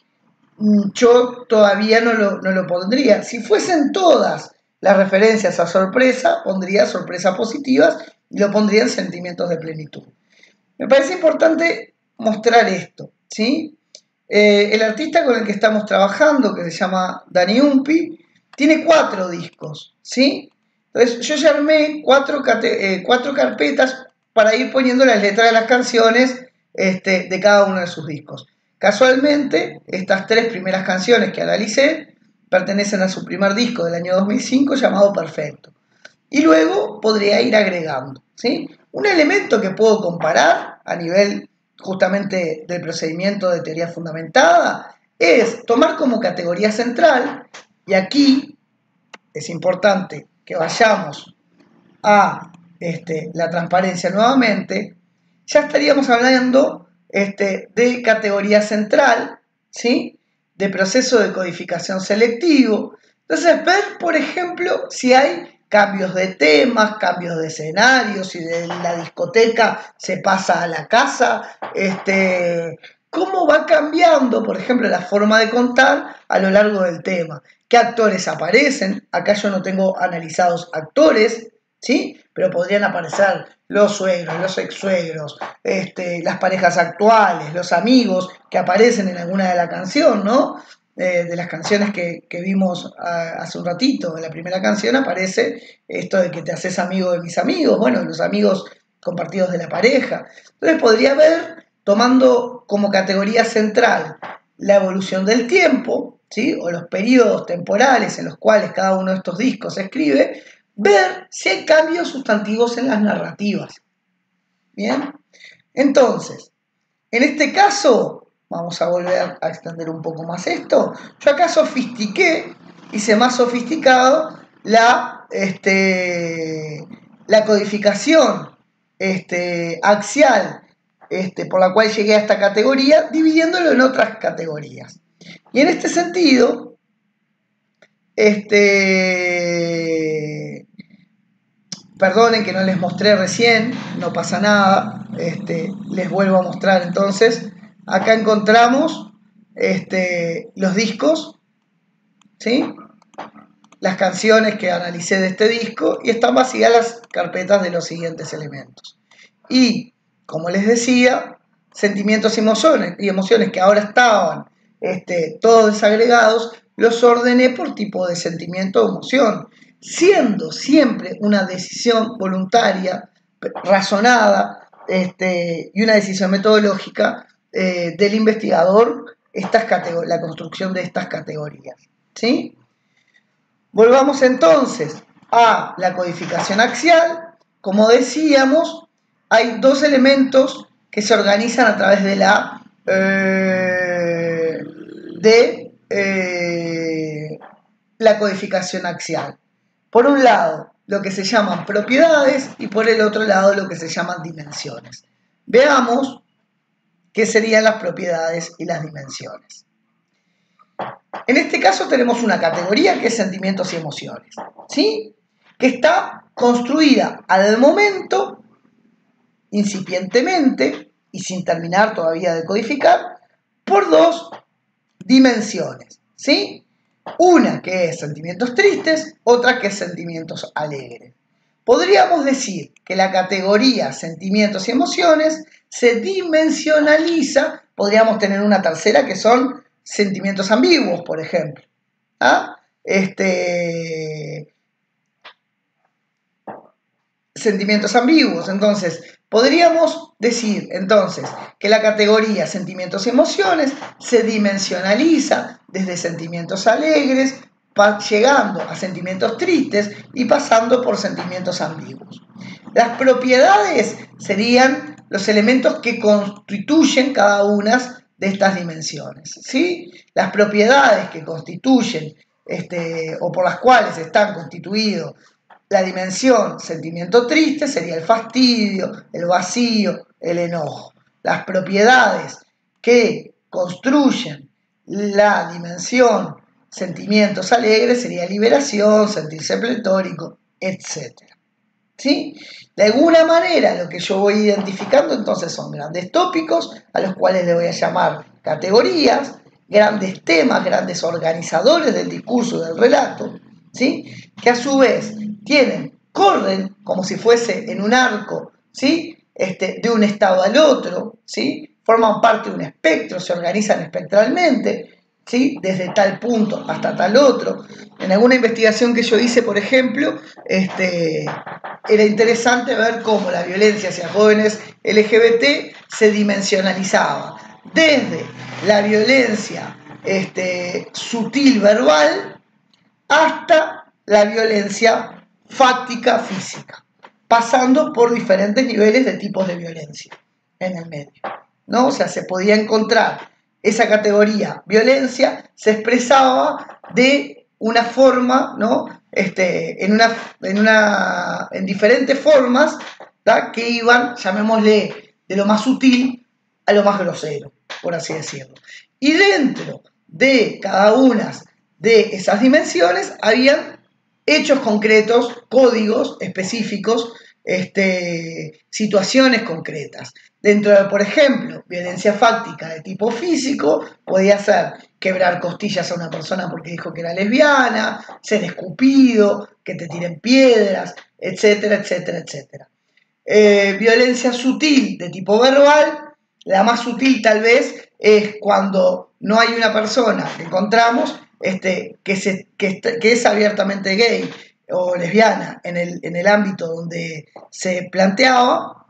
yo todavía no lo, no lo pondría. Si fuesen todas las referencias a sorpresa, pondría sorpresas positivas y lo pondría en sentimientos de plenitud. Me parece importante mostrar esto, ¿sí? Eh, el artista con el que estamos trabajando, que se llama Dani Umpi, tiene cuatro discos, ¿sí? Entonces yo ya armé cuatro, eh, cuatro carpetas para ir poniendo las letras de las canciones este, de cada uno de sus discos. Casualmente, estas tres primeras canciones que analicé pertenecen a su primer disco del año dos mil cinco llamado Perfecto. Y luego podría ir agregando, ¿sí? Un elemento que puedo comparar a nivel justamente del procedimiento de teoría fundamentada es tomar como categoría central, y aquí es importante que vayamos a este, la transparencia nuevamente, ya estaríamos hablando este, de categoría central, ¿sí? De proceso de codificación selectivo. Entonces, ver, por ejemplo, si hay cambios de temas, cambios de escenarios, si de la discoteca se pasa a la casa, este, cómo va cambiando, por ejemplo, la forma de contar a lo largo del tema. ¿Qué actores aparecen? Acá yo no tengo analizados actores, ¿sí? Pero podrían aparecer los suegros, los ex-suegros, este, las parejas actuales, los amigos que aparecen en alguna de la canción, ¿no? Eh, de las canciones que, que vimos a, hace un ratito. En la primera canción aparece esto de que te haces amigo de mis amigos, bueno, los amigos compartidos de la pareja. Entonces podría ver, tomando como categoría central la evolución del tiempo, ¿sí? O los periodos temporales en los cuales cada uno de estos discos se escribe, ver si hay cambios sustantivos en las narrativas. ¿Bien? Entonces, en este caso, Vamos a volver a extender un poco más esto. Yo acá sofistiqué, hice más sofisticado la, este, la codificación este, axial este, por la cual llegué a esta categoría, dividiéndolo en otras categorías. Y en este sentido, este, perdonen que no les mostré recién, no pasa nada, este, les vuelvo a mostrar entonces. Acá encontramos este, los discos, ¿sí? Las canciones que analicé de este disco, y están vacías las carpetas de los siguientes elementos. Y, como les decía, sentimientos y emociones, y emociones que ahora estaban este, todos desagregados, los ordené por tipo de sentimiento o emoción, siendo siempre una decisión voluntaria, razonada, este, y una decisión metodológica eh, del investigador estas la construcción de estas categorías, ¿sí? Volvamos entonces a la codificación axial. Como decíamos, hay dos elementos que se organizan a través de la eh, de eh, la codificación axial. Por un lado, lo que se llaman propiedades y por el otro lado, lo que se llaman dimensiones. Veamos qué serían las propiedades y las dimensiones. En este caso tenemos una categoría que es sentimientos y emociones, ¿sí? Que está construida al momento, incipientemente y sin terminar todavía de codificar, por dos dimensiones, ¿sí? Una que es sentimientos tristes, otra que es sentimientos alegres. Podríamos decir que la categoría sentimientos y emociones se dimensionaliza, podríamos tener una tercera que son sentimientos ambiguos, por ejemplo. ¿Ah? Este, sentimientos ambiguos. Entonces, podríamos decir entonces que la categoría sentimientos y emociones se dimensionaliza desde sentimientos alegres, llegando a sentimientos tristes y pasando por sentimientos ambiguos. Las propiedades serían los elementos que constituyen cada una de estas dimensiones, ¿sí? Las propiedades que constituyen este, o por las cuales están constituidos la dimensión sentimiento triste sería el fastidio, el vacío, el enojo. Las propiedades que construyen la dimensión sentimientos alegres sería liberación, sentirse pletórico, etcétera. ¿Sí? De alguna manera lo que yo voy identificando entonces son grandes tópicos a los cuales le voy a llamar categorías, grandes temas, grandes organizadores del discurso, del relato, ¿sí? Que a su vez tienen, corren como si fuese en un arco, ¿sí? Este, de un estado al otro, ¿sí? Forman parte de un espectro, se organizan espectralmente, ¿sí? Desde tal punto hasta tal otro. En alguna investigación que yo hice, por ejemplo, este, era interesante ver cómo la violencia hacia jóvenes L G B T se dimensionalizaba desde la violencia este, sutil verbal hasta la violencia fáctica física, pasando por diferentes niveles de tipos de violencia en el medio, ¿no? O sea, se podía encontrar esa categoría violencia, se expresaba de una forma, ¿no? Este, en, una, en, una, en diferentes formas, ¿tá? Que iban, llamémosle, de lo más sutil a lo más grosero, por así decirlo. Y dentro de cada una de esas dimensiones habían hechos concretos, códigos específicos, este, situaciones concretas. Dentro de, por ejemplo, violencia fáctica de tipo físico, podía ser quebrar costillas a una persona porque dijo que era lesbiana, ser escupido, que te tiren piedras, etcétera, etcétera, etcétera. Eh, violencia sutil de tipo verbal, la más sutil tal vez es cuando no hay una persona que encontramos este, que, se, que, que es abiertamente gay o lesbiana en el, en el ámbito donde se planteaba,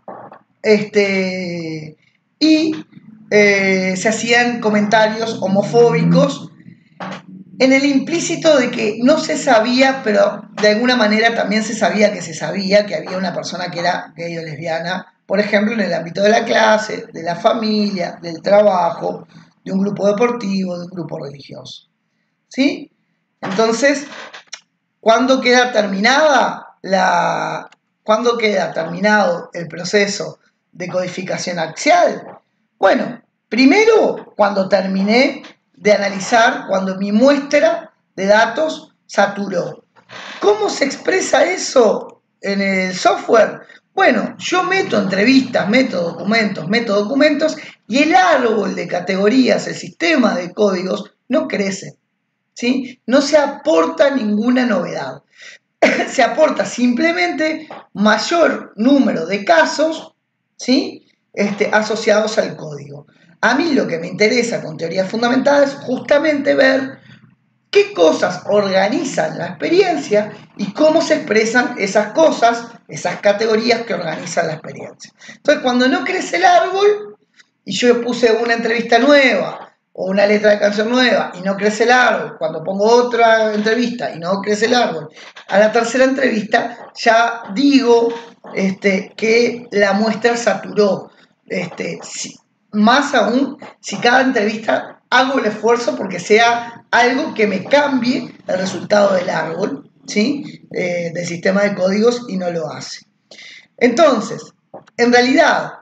este, y eh, se hacían comentarios homofóbicos en el implícito de que no se sabía, pero de alguna manera también se sabía que se sabía que había una persona que era gay o lesbiana, por ejemplo, en el ámbito de la clase, de la familia, del trabajo, de un grupo deportivo, de un grupo religioso. ¿Sí? Entonces, ¿cuándo queda terminada la, ¿cuándo queda terminado el proceso de codificación axial? Bueno, primero cuando terminé de analizar, cuando mi muestra de datos saturó. ¿Cómo se expresa eso en el software? Bueno, yo meto entrevistas, meto documentos, meto documentos y el árbol de categorías, el sistema de códigos, no crece. ¿Sí? No se aporta ninguna novedad. Se aporta simplemente mayor número de casos, ¿sí? este, asociados al código. A mí lo que me interesa con teoría fundamental es justamente ver qué cosas organizan la experiencia y cómo se expresan esas cosas, esas categorías que organizan la experiencia. Entonces, cuando no crece el árbol y yo puse una entrevista nueva o una letra de canción nueva y no crece el árbol, cuando pongo otra entrevista y no crece el árbol, a la tercera entrevista ya digo este, que la muestra saturó. Este, si, más aún si cada entrevista hago el esfuerzo porque sea algo que me cambie el resultado del árbol, ¿sí? eh, del sistema de códigos y no lo hace. Entonces, en realidad,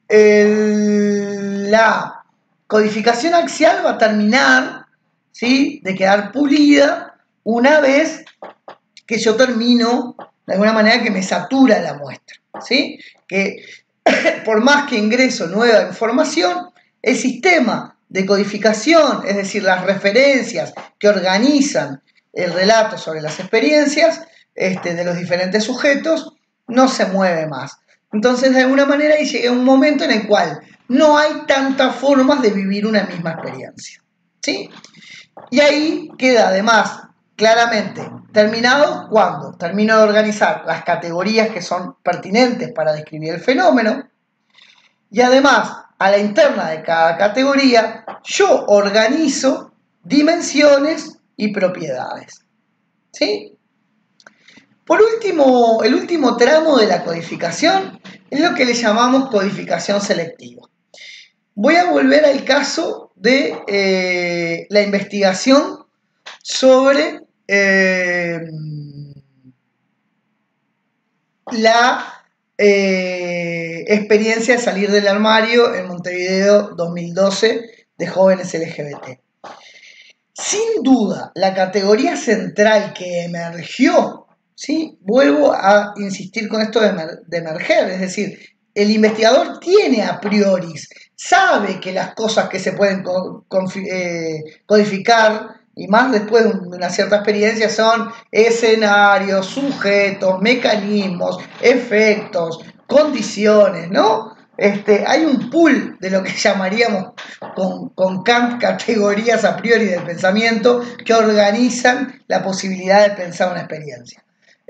el, la codificación axial va a terminar, ¿sí? de quedar pulida una vez que yo termino, de alguna manera, que me satura la muestra, ¿sí? Que por más que ingreso nueva información, el sistema de codificación, es decir, las referencias que organizan el relato sobre las experiencias este, de los diferentes sujetos, no se mueve más. Entonces, de alguna manera, ahí llegué a un momento en el cual no hay tantas formas de vivir una misma experiencia, ¿sí? Y ahí queda, además, claramente terminado cuando termino de organizar las categorías que son pertinentes para describir el fenómeno y además a la interna de cada categoría yo organizo dimensiones y propiedades. ¿Sí? Por último, el último tramo de la codificación es lo que le llamamos codificación selectiva. Voy a volver al caso de eh, la investigación sobre eh, la eh, experiencia de salir del armario en Montevideo dos mil doce de jóvenes L G B T. Sin duda, la categoría central que emergió, ¿sí? Vuelvo a insistir con esto de, emer de emerger, es decir, el investigador tiene a priori, sabe que las cosas que se pueden co eh, codificar, y más después de una cierta experiencia, son escenarios, sujetos, mecanismos, efectos, condiciones, ¿no? Este, hay un pool de lo que llamaríamos con, con Kant categorías a priori del pensamiento que organizan la posibilidad de pensar una experiencia.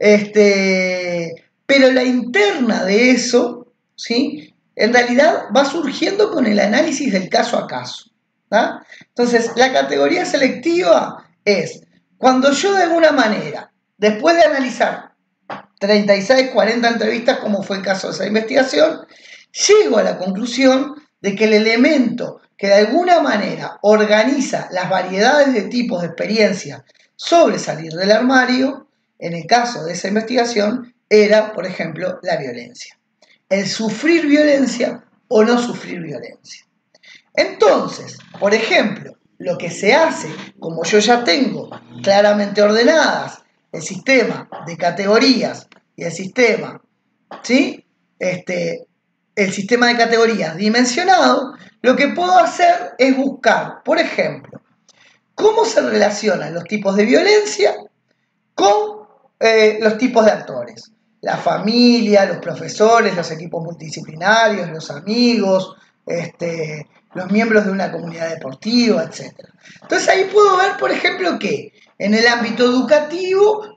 Este, pero la interna de eso, ¿sí? En realidad va surgiendo con el análisis del caso a caso. ¿Ah? Entonces, la categoría selectiva es cuando yo de alguna manera, después de analizar treinta y seis, cuarenta entrevistas, como fue el caso de esa investigación, llego a la conclusión de que el elemento que de alguna manera organiza las variedades de tipos de experiencia sobre salir del armario, en el caso de esa investigación, era, por ejemplo, la violencia. El sufrir violencia o no sufrir violencia. Entonces, por ejemplo, lo que se hace, como yo ya tengo claramente ordenadas el sistema de categorías y el sistema, ¿sí? Este, el sistema de categorías dimensionado, lo que puedo hacer es buscar, por ejemplo, cómo se relacionan los tipos de violencia con eh, los tipos de actores. La familia, los profesores, los equipos multidisciplinarios, los amigos, este, los miembros de una comunidad deportiva, etcétera. Entonces ahí puedo ver, por ejemplo, que en el ámbito educativo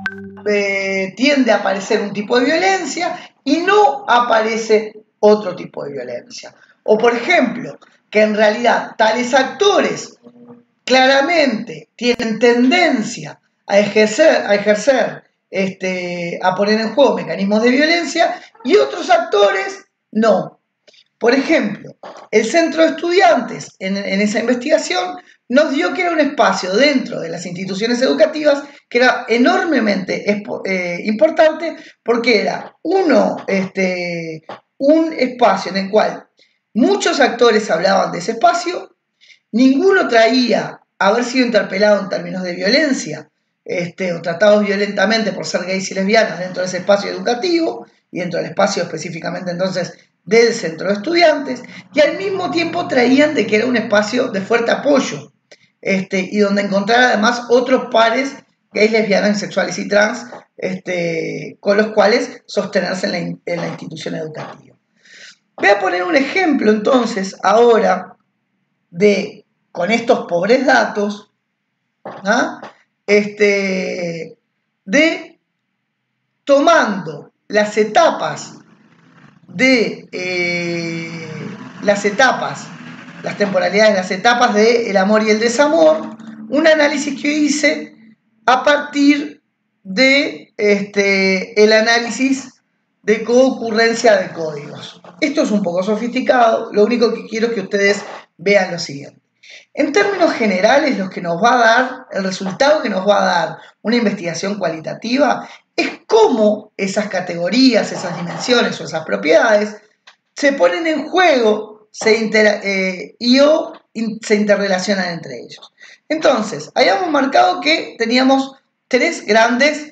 eh, tiende a aparecer un tipo de violencia y no aparece otro tipo de violencia. O por ejemplo, que en realidad tales actores claramente tienen tendencia a ejercer, a, ejercer este, a poner en juego mecanismos de violencia y otros actores no. Por ejemplo, el centro de estudiantes en, en esa investigación nos dio que era un espacio dentro de las instituciones educativas que era enormemente eh, importante porque era uno, este, un espacio en el cual muchos actores hablaban de ese espacio, ninguno traía haber sido interpelado en términos de violencia este, o tratados violentamente por ser gays y lesbianas dentro de ese espacio educativo y dentro del espacio específicamente entonces del centro de estudiantes, y al mismo tiempo traían de que era un espacio de fuerte apoyo este, y donde encontrar además otros pares gays, lesbianas, sexuales y trans este, con los cuales sostenerse en la, en la institución educativa. Voy a poner un ejemplo entonces ahora de, con estos pobres datos, ¿ah? este, de tomando las etapas de eh, las etapas, las temporalidades, las etapas del amor y el desamor, un análisis que hice a partir de este, el análisis de coocurrencia de códigos. Esto es un poco sofisticado, lo único que quiero es que ustedes vean lo siguiente. En términos generales, lo que nos va a dar, el resultado que nos va a dar una investigación cualitativa es cómo esas categorías, esas dimensiones o esas propiedades se ponen en juego se inter, eh, y o in, se interrelacionan entre ellos. Entonces, habíamos marcado que teníamos tres grandes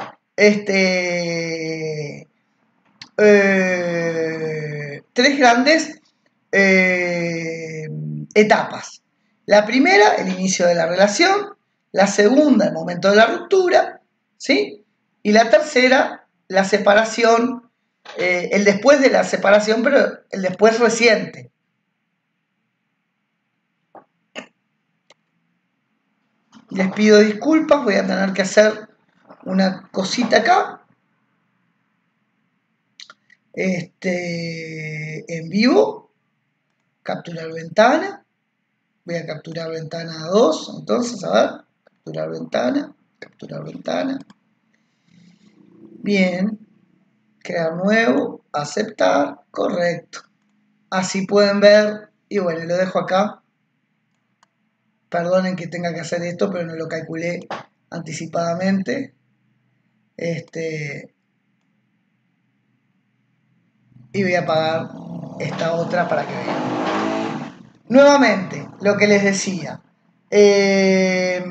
este, eh, tres grandes eh, etapas. La primera, el inicio de la relación. La segunda, el momento de la ruptura, ¿sí? Y la tercera, la separación, eh, el después de la separación, pero el después reciente. Les pido disculpas, voy a tener que hacer una cosita acá. Este, en vivo, capturar ventana. Voy a capturar ventana dos, entonces, a ver, capturar ventana, capturar ventana. Bien, crear nuevo, aceptar, correcto. Así pueden ver, y bueno, lo dejo acá. Perdonen que tenga que hacer esto, pero no lo calculé anticipadamente. Este, y voy a apagar esta otra para que vean. Nuevamente, lo que les decía. Eh,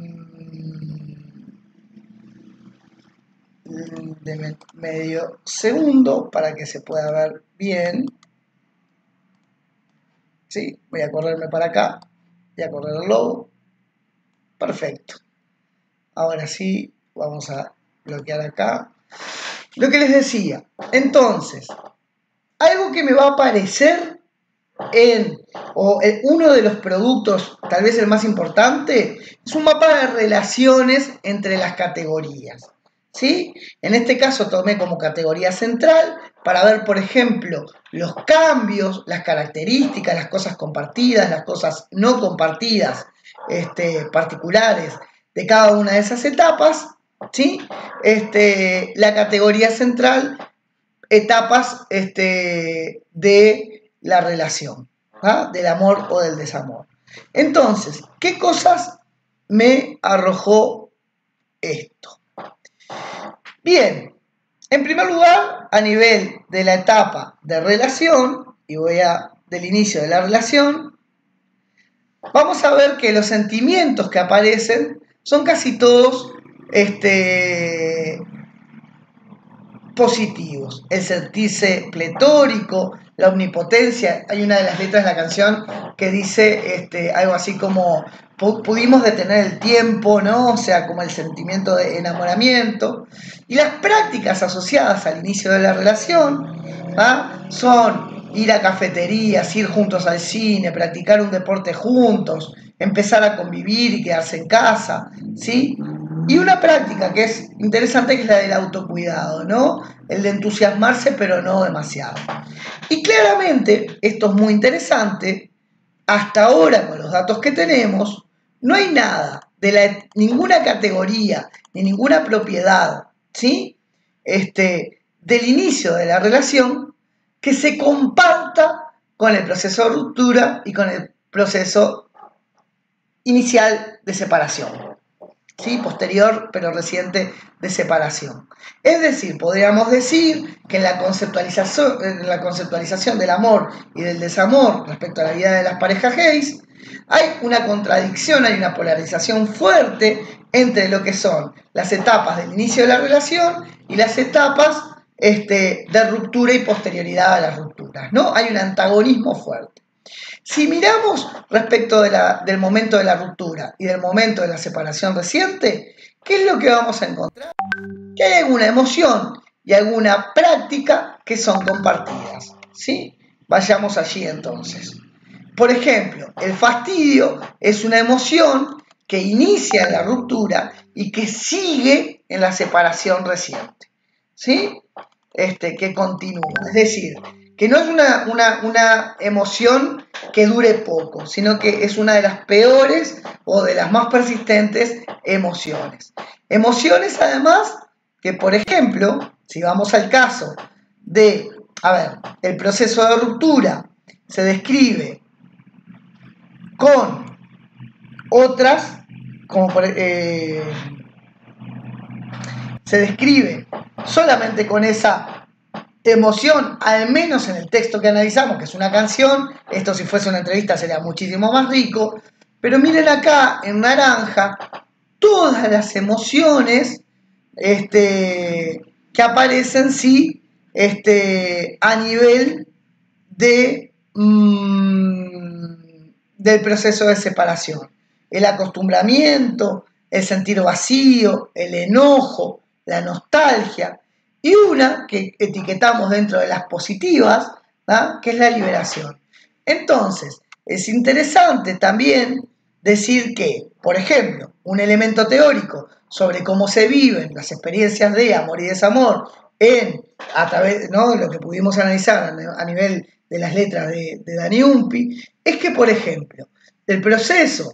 de medio segundo para que se pueda ver bien. ¿Sí? Voy a correrme para acá. Voy a correr el logo. Perfecto. Ahora sí, vamos a bloquear acá. Lo que les decía. Entonces, algo que me va a aparecer en, o en uno de los productos, tal vez el más importante, es un mapa de relaciones entre las categorías. ¿Sí? En este caso tomé como categoría central para ver, por ejemplo, los cambios, las características, las cosas compartidas, las cosas no compartidas, este, particulares de cada una de esas etapas, ¿sí? Este, la categoría central, etapas este, de la relación, ¿ah? Del amor o del desamor. Entonces, ¿qué cosas me arrojó esto? Bien, en primer lugar, a nivel de la etapa de relación, y voy a del inicio de la relación, vamos a ver que los sentimientos que aparecen son casi todos este, positivos. El sentirse pletórico, la omnipotencia. Hay una de las letras de la canción que dice este, algo así como pudimos detener el tiempo, ¿no? O sea, como el sentimiento de enamoramiento. Y las prácticas asociadas al inicio de la relación, ¿ah? Son ir a cafeterías, ir juntos al cine, practicar un deporte juntos, empezar a convivir y quedarse en casa, ¿sí? Y una práctica que es interesante que es la del autocuidado, ¿no? El de entusiasmarse pero no demasiado. Y claramente, esto es muy interesante, hasta ahora con los datos que tenemos, no hay nada de la, ninguna categoría ni ninguna propiedad, ¿sí? Este, del inicio de la relación que se comparta con el proceso de ruptura y con el proceso inicial de separación, ¿sí? Posterior pero reciente de separación. Es decir, podríamos decir que en la conceptualización, en la conceptualización del amor y del desamor respecto a la vida de las parejas gays, hay una contradicción, hay una polarización fuerte entre lo que son las etapas del inicio de la relación y las etapas este, de ruptura y posterioridad a las rupturas, ¿no? Hay un antagonismo fuerte. Si miramos respecto de la, del momento de la ruptura y del momento de la separación reciente, ¿qué es lo que vamos a encontrar? Que hay alguna emoción y alguna práctica que son compartidas, ¿sí? Vayamos allí entonces. Por ejemplo, el fastidio es una emoción que inicia en la ruptura y que sigue en la separación reciente, ¿sí? Este, que continúa. Es decir, que no es una, una, una emoción que dure poco, sino que es una de las peores o de las más persistentes emociones. Emociones, además, que, por ejemplo, si vamos al caso de, a ver, el proceso de ruptura se describe con otras, como por, eh, se describe solamente con esa emoción, al menos en el texto que analizamos, que es una canción. Esto, si fuese una entrevista, sería muchísimo más rico, pero miren acá en naranja todas las emociones este, que aparecen, sí, este, a nivel de mmm, del proceso de separación. El acostumbramiento, el sentir vacío, el enojo, la nostalgia, y una que etiquetamos dentro de las positivas, ¿no? Que es la liberación. Entonces, es interesante también decir que, por ejemplo, un elemento teórico sobre cómo se viven las experiencias de amor y desamor en, a través, ¿no?, de lo que pudimos analizar a nivel de las letras de, de Dani Umpi, es que, por ejemplo, el proceso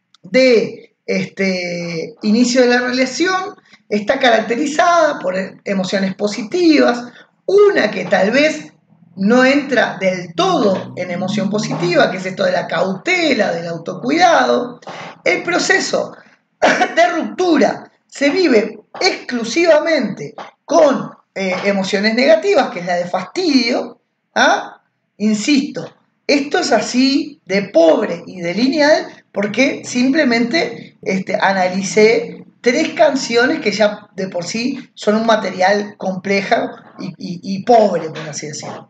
de este inicio de la relación está caracterizada por emociones positivas, una que tal vez no entra del todo en emoción positiva, que es esto de la cautela, del autocuidado. El proceso de ruptura se vive exclusivamente con eh, emociones negativas, que es la de fastidio, ¿ah? Insisto, esto es así de pobre y de lineal porque simplemente este, analicé tres canciones que ya de por sí son un material complejo y, y, y pobre, por así decirlo.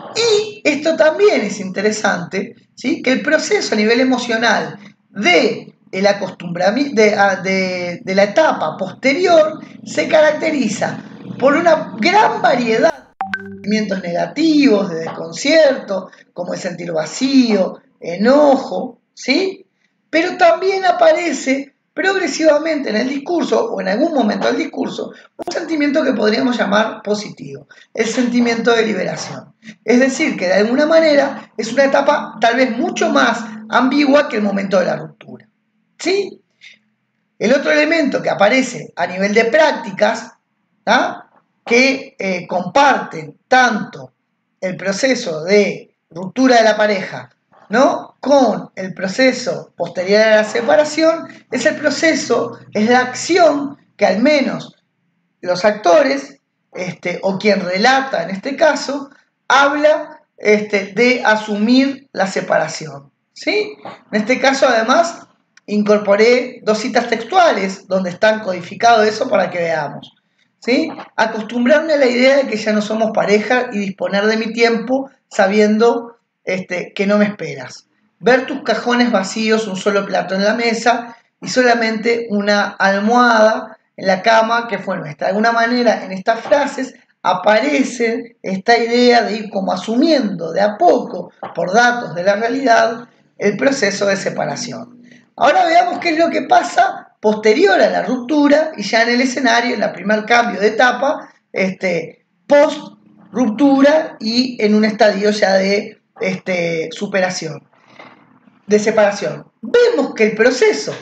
Y esto también es interesante, ¿sí?, que el proceso a nivel emocional de, el acostumbramiento, de, de, de la etapa posterior se caracteriza por una gran variedad de sentimientos negativos, de desconcierto, como el sentir vacío, enojo, ¿sí? Pero también aparece progresivamente en el discurso, o en algún momento del discurso, un sentimiento que podríamos llamar positivo, el sentimiento de liberación. Es decir, que de alguna manera es una etapa tal vez mucho más ambigua que el momento de la ruptura, ¿sí? El otro elemento que aparece a nivel de prácticas, ¿tá?, que eh, comparten tanto el proceso de ruptura de la pareja, ¿no?, con el proceso posterior a la separación, es el proceso, es la acción que al menos los actores, este, o quien relata en este caso, habla este, de asumir la separación, ¿sí? En este caso, además, incorporé dos citas textuales donde están codificado eso para que veamos, ¿sí? Acostumbrarme a la idea de que ya no somos pareja y disponer de mi tiempo sabiendo este, que no me esperas. Ver tus cajones vacíos, un solo plato en la mesa y solamente una almohada en la cama que fue nuestra. De alguna manera, en estas frases aparece esta idea de ir como asumiendo de a poco, por datos de la realidad, el proceso de separación. Ahora veamos qué es lo que pasa posterior a la ruptura y ya en el escenario, en el primer cambio de etapa, este, post ruptura y en un estadio ya de este, superación, de separación. Vemos que el proceso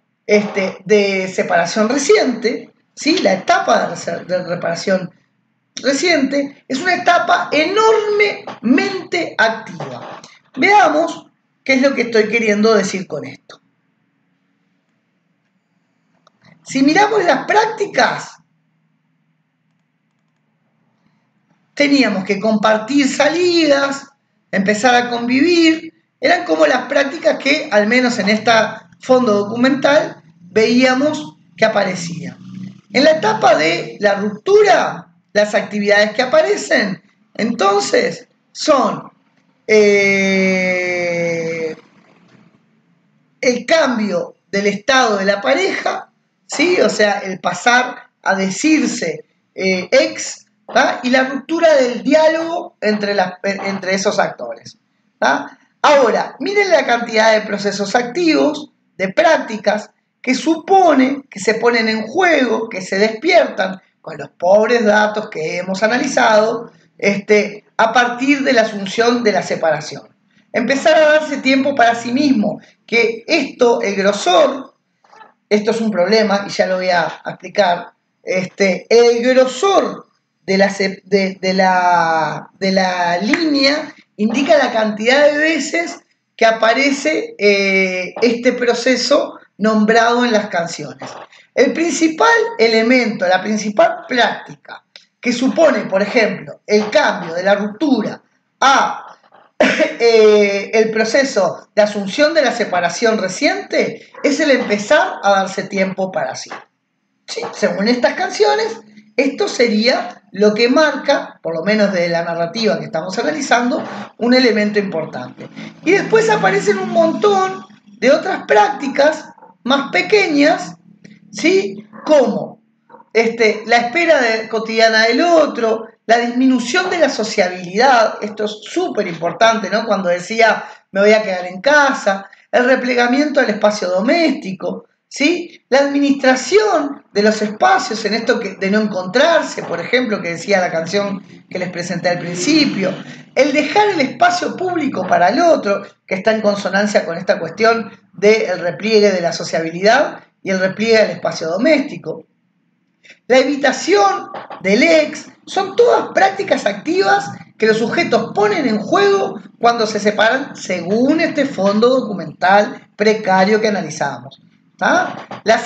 este, de separación reciente, ¿sí?, la etapa de, de reparación reciente es una etapa enormemente activa. Veamos qué es lo que estoy queriendo decir con esto. Si miramos las prácticas, teníamos que compartir salidas, empezar a convivir, eran como las prácticas que, al menos en este fondo documental, veíamos que aparecían. En la etapa de la ruptura, las actividades que aparecen, entonces, son eh, el cambio del estado de la pareja, ¿sí? O sea, el pasar a decirse eh, ex, ¿tá? Y la ruptura del diálogo entre, las, entre esos actores, ¿tá? Ahora, miren la cantidad de procesos activos, de prácticas, que supone que se ponen en juego, que se despiertan con los pobres datos que hemos analizado, este, a partir de la asunción de la separación. Empezar a darse tiempo para sí mismo, que esto, el grosor, esto es un problema y ya lo voy a explicar, este, el grosor de la, de, de, la, de la línea indica la cantidad de veces que aparece eh, este proceso nombrado en las canciones. El principal elemento, la principal práctica que supone, por ejemplo, el cambio de la ruptura a eh, el proceso de asunción de la separación reciente es el empezar a darse tiempo para sí. Sí, según estas canciones, esto sería lo que marca, por lo menos de la narrativa que estamos analizando, un elemento importante. Y después aparecen un montón de otras prácticas más pequeñas, ¿sí? Como este, la espera de, cotidiana del otro, la disminución de la sociabilidad, esto es súper importante, ¿no? Cuando decía me voy a quedar en casa, el replegamiento del espacio doméstico, ¿sí? La administración de los espacios en esto que, de no encontrarse, por ejemplo, que decía la canción que les presenté al principio, el dejar el espacio público para el otro, que está en consonancia con esta cuestión del repliegue de la sociabilidad y el repliegue del espacio doméstico. La evitación del ex, son todas prácticas activas que los sujetos ponen en juego cuando se separan según este fondo documental precario que analizamos. ¿Ah? Las,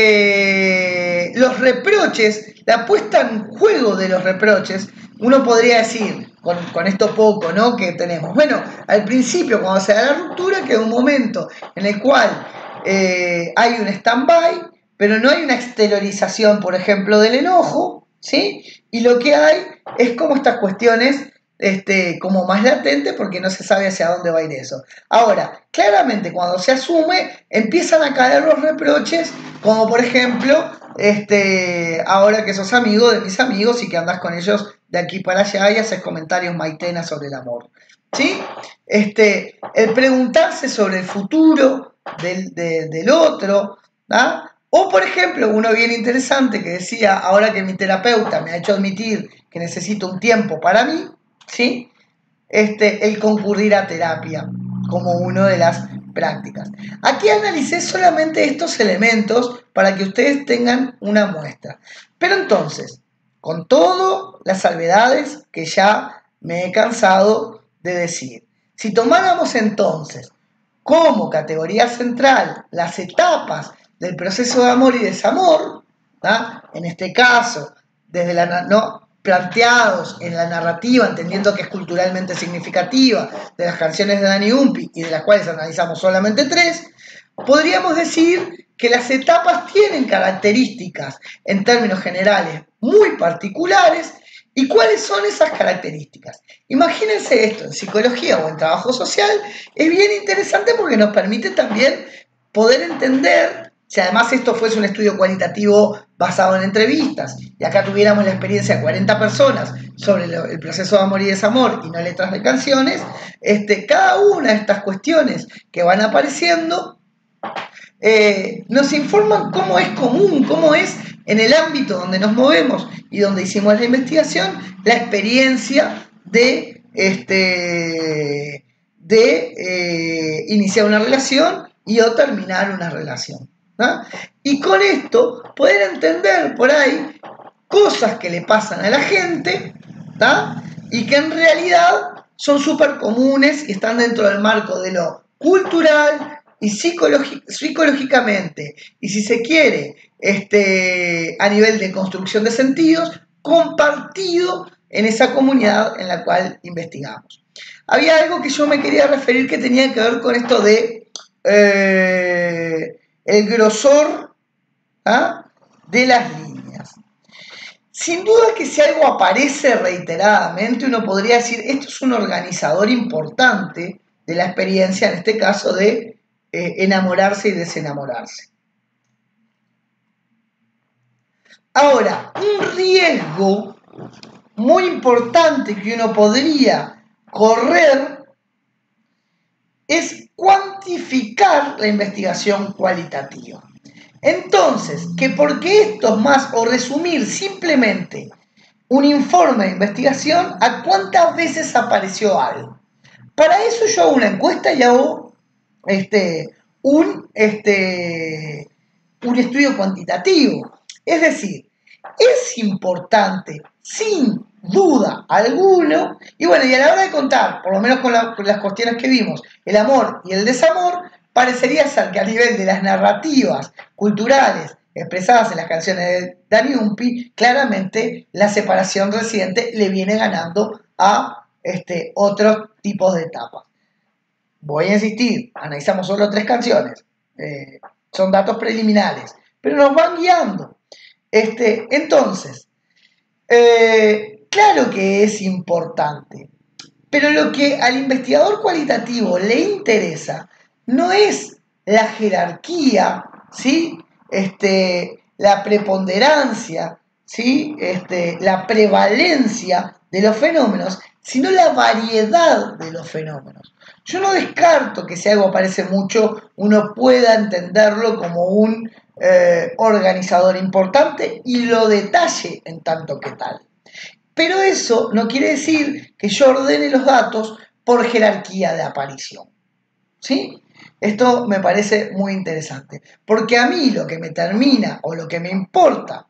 eh, los reproches, la puesta en juego de los reproches, uno podría decir, con, con esto poco, ¿no?, que tenemos, bueno, al principio cuando se da la ruptura queda un momento en el cual eh, hay un stand-by, pero no hay una exteriorización, por ejemplo, del enojo, ¿sí? Y lo que hay es como estas cuestiones Este, como más latente porque no se sabe hacia dónde va a ir eso. Ahora, claramente cuando se asume, empiezan a caer los reproches, como por ejemplo, este, ahora que sos amigo de mis amigos y que andás con ellos de aquí para allá y haces comentarios maitenas sobre el amor, ¿sí? Este, el preguntarse sobre el futuro del, de, del otro, ¿ah? O por ejemplo, uno bien interesante que decía, ahora que mi terapeuta me ha hecho admitir que necesito un tiempo para mí, ¿sí? Este, el concurrir a terapia como una de las prácticas. Aquí analicé solamente estos elementos para que ustedes tengan una muestra. Pero entonces, con todas las salvedades que ya me he cansado de decir, si tomáramos entonces como categoría central las etapas del proceso de amor y desamor, ¿tá? En este caso, desde la no planteados en la narrativa, entendiendo que es culturalmente significativa, de las canciones de Dani Umpi, y de las cuales analizamos solamente tres, podríamos decir que las etapas tienen características, en términos generales, muy particulares. ¿Y cuáles son esas características? Imagínense esto, en psicología o en trabajo social, es bien interesante porque nos permite también poder entender. Si además esto fuese un estudio cualitativo basado en entrevistas y acá tuviéramos la experiencia de cuarenta personas sobre el proceso de amor y desamor y no letras de canciones, este, cada una de estas cuestiones que van apareciendo eh, nos informan cómo es común, cómo es en el ámbito donde nos movemos y donde hicimos la investigación, la experiencia de, este, de eh, iniciar una relación y o terminar una relación. ¿Ah? Y con esto poder entender por ahí cosas que le pasan a la gente, ¿tá? Y que en realidad son súper comunes y están dentro del marco de lo cultural y psicológicamente, y si se quiere, este, a nivel de construcción de sentidos, compartido en esa comunidad en la cual investigamos. Había algo que yo me quería referir que tenía que ver con esto de eh, el grosor, ¿ah?, de las líneas. Sin duda que si algo aparece reiteradamente, uno podría decir, esto es un organizador importante de la experiencia, en este caso de eh, enamorarse y desenamorarse. Ahora, un riesgo muy importante que uno podría correr es cuantificar la investigación cualitativa. Entonces, que porque esto es más, o resumir simplemente un informe de investigación a cuántas veces apareció algo. Para eso yo hago una encuesta y hago este, un, este, un estudio cuantitativo. Es decir, es importante, sin duda alguna, y bueno, y a la hora de contar, por lo menos con, la, con las cuestiones que vimos, el amor y el desamor, parecería ser que a nivel de las narrativas culturales expresadas en las canciones de Dani Umpi, claramente la separación reciente le viene ganando a este, otros tipos de etapas. Voy a insistir, analizamos solo tres canciones, eh, son datos preliminares, pero nos van guiando. Este, entonces, eh, claro que es importante, pero lo que al investigador cualitativo le interesa no es la jerarquía, ¿sí? Este, la preponderancia, ¿sí? Este, la prevalencia de los fenómenos, sino la variedad de los fenómenos. Yo no descarto que si algo aparece mucho, uno pueda entenderlo como un eh, organizador importante y lo detalle en tanto que tal. Pero eso no quiere decir que yo ordene los datos por jerarquía de aparición. ¿Sí? Esto me parece muy interesante, porque a mí lo que me termina o lo que me importa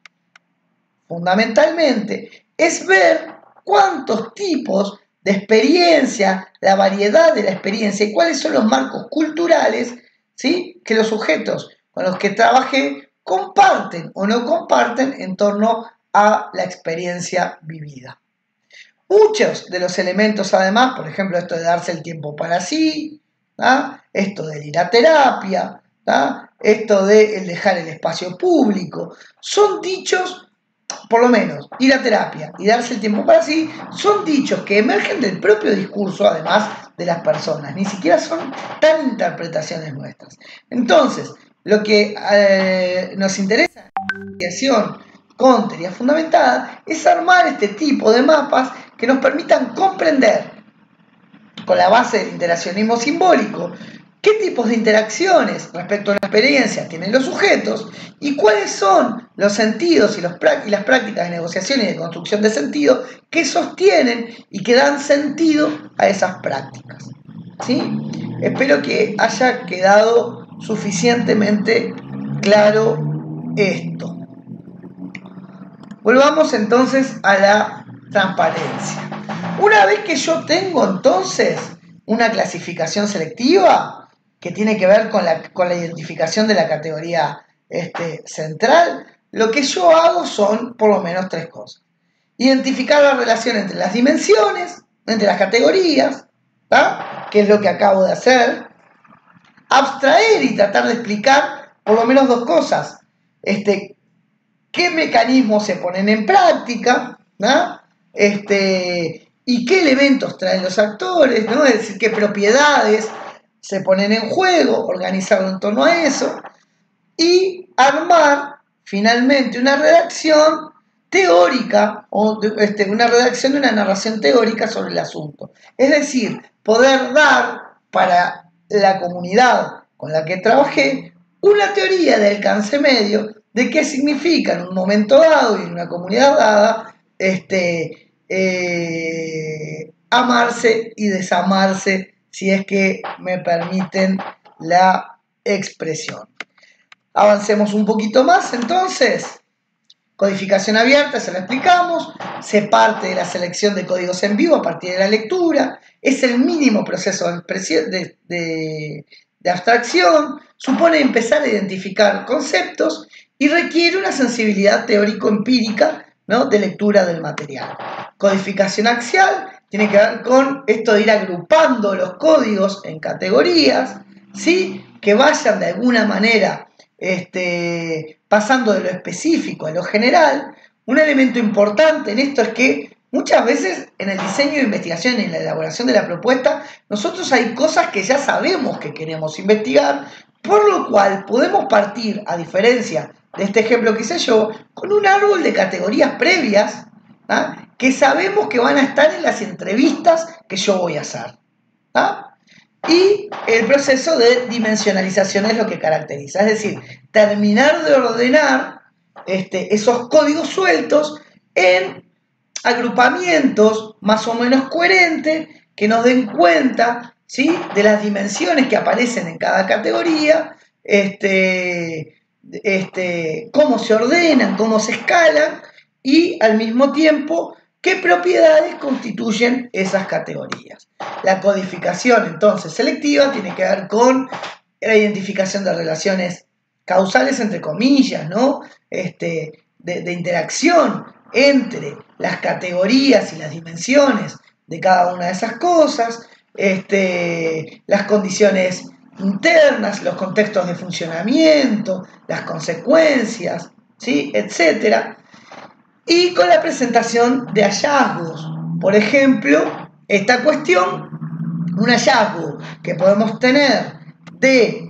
fundamentalmente es ver cuántos tipos de experiencia, la variedad de la experiencia y cuáles son los marcos culturales, ¿sí?, que los sujetos con los que trabajé comparten o no comparten en torno a la experiencia vivida. Muchos de los elementos, además, por ejemplo, esto de darse el tiempo para sí, ¿tá?, esto de ir a terapia, ¿tá?, esto de el dejar el espacio público, son dichos, por lo menos, ir a terapia y darse el tiempo para sí, son dichos que emergen del propio discurso, además, de las personas, ni siquiera son tan interpretaciones nuestras. Entonces, lo que eh, nos interesa en la investigación con teoría fundamentada es armar este tipo de mapas que nos permitan comprender, con la base del interaccionismo simbólico, qué tipos de interacciones respecto a la experiencia tienen los sujetos y cuáles son los sentidos y, los, y las prácticas de negociación y de construcción de sentido que sostienen y que dan sentido a esas prácticas. ¿Sí? Espero que haya quedado suficientemente claro esto. Volvamos entonces a la transparencia. Una vez que yo tengo entonces una clasificación selectiva que tiene que ver con la, con la identificación de la categoría este, central, lo que yo hago son por lo menos tres cosas. Identificar la relación entre las dimensiones, entre las categorías, ¿tá?, que es lo que acabo de hacer. Abstraer y tratar de explicar por lo menos dos cosas. Este, qué mecanismos se ponen en práctica, ¿no?, este, y qué elementos traen los actores, ¿no?, es decir, qué propiedades se ponen en juego, organizarlo en torno a eso, y armar finalmente una redacción teórica, o este, una redacción de una narración teórica sobre el asunto. Es decir, poder dar para la comunidad con la que trabajé una teoría de alcance medio de qué significa en un momento dado y en una comunidad dada este, eh, amarse y desamarse, si es que me permiten la expresión. Avancemos un poquito más entonces. Codificación abierta, se lo explicamos, se parte de la selección de códigos en vivo a partir de la lectura, es el mínimo proceso de, de, de abstracción, supone empezar a identificar conceptos y requiere una sensibilidad teórico-empírica, ¿no?, de lectura del material. Codificación axial tiene que ver con esto de ir agrupando los códigos en categorías, ¿sí?, que vayan de alguna manera este, pasando de lo específico a lo general. Un elemento importante en esto es que muchas veces en el diseño de investigación y en la elaboración de la propuesta, nosotros hay cosas que ya sabemos que queremos investigar, por lo cual podemos partir, a diferencia de este ejemplo que hice yo, con un árbol de categorías previas, ¿ah?, que sabemos que van a estar en las entrevistas que yo voy a hacer, ¿ah? Y el proceso de dimensionalización es lo que caracteriza, es decir, terminar de ordenar este, esos códigos sueltos en agrupamientos más o menos coherentes que nos den cuenta, ¿sí?, de las dimensiones que aparecen en cada categoría, este, este, cómo se ordenan, cómo se escalan y al mismo tiempo qué propiedades constituyen esas categorías. La codificación, entonces, selectiva tiene que ver con la identificación de relaciones causales, entre comillas, ¿no?, este, de, de interacción entre las categorías y las dimensiones de cada una de esas cosas, este, las condiciones internas, los contextos de funcionamiento, las consecuencias, ¿sí?, etcétera. Y con la presentación de hallazgos. Por ejemplo, esta cuestión, un hallazgo que podemos tener de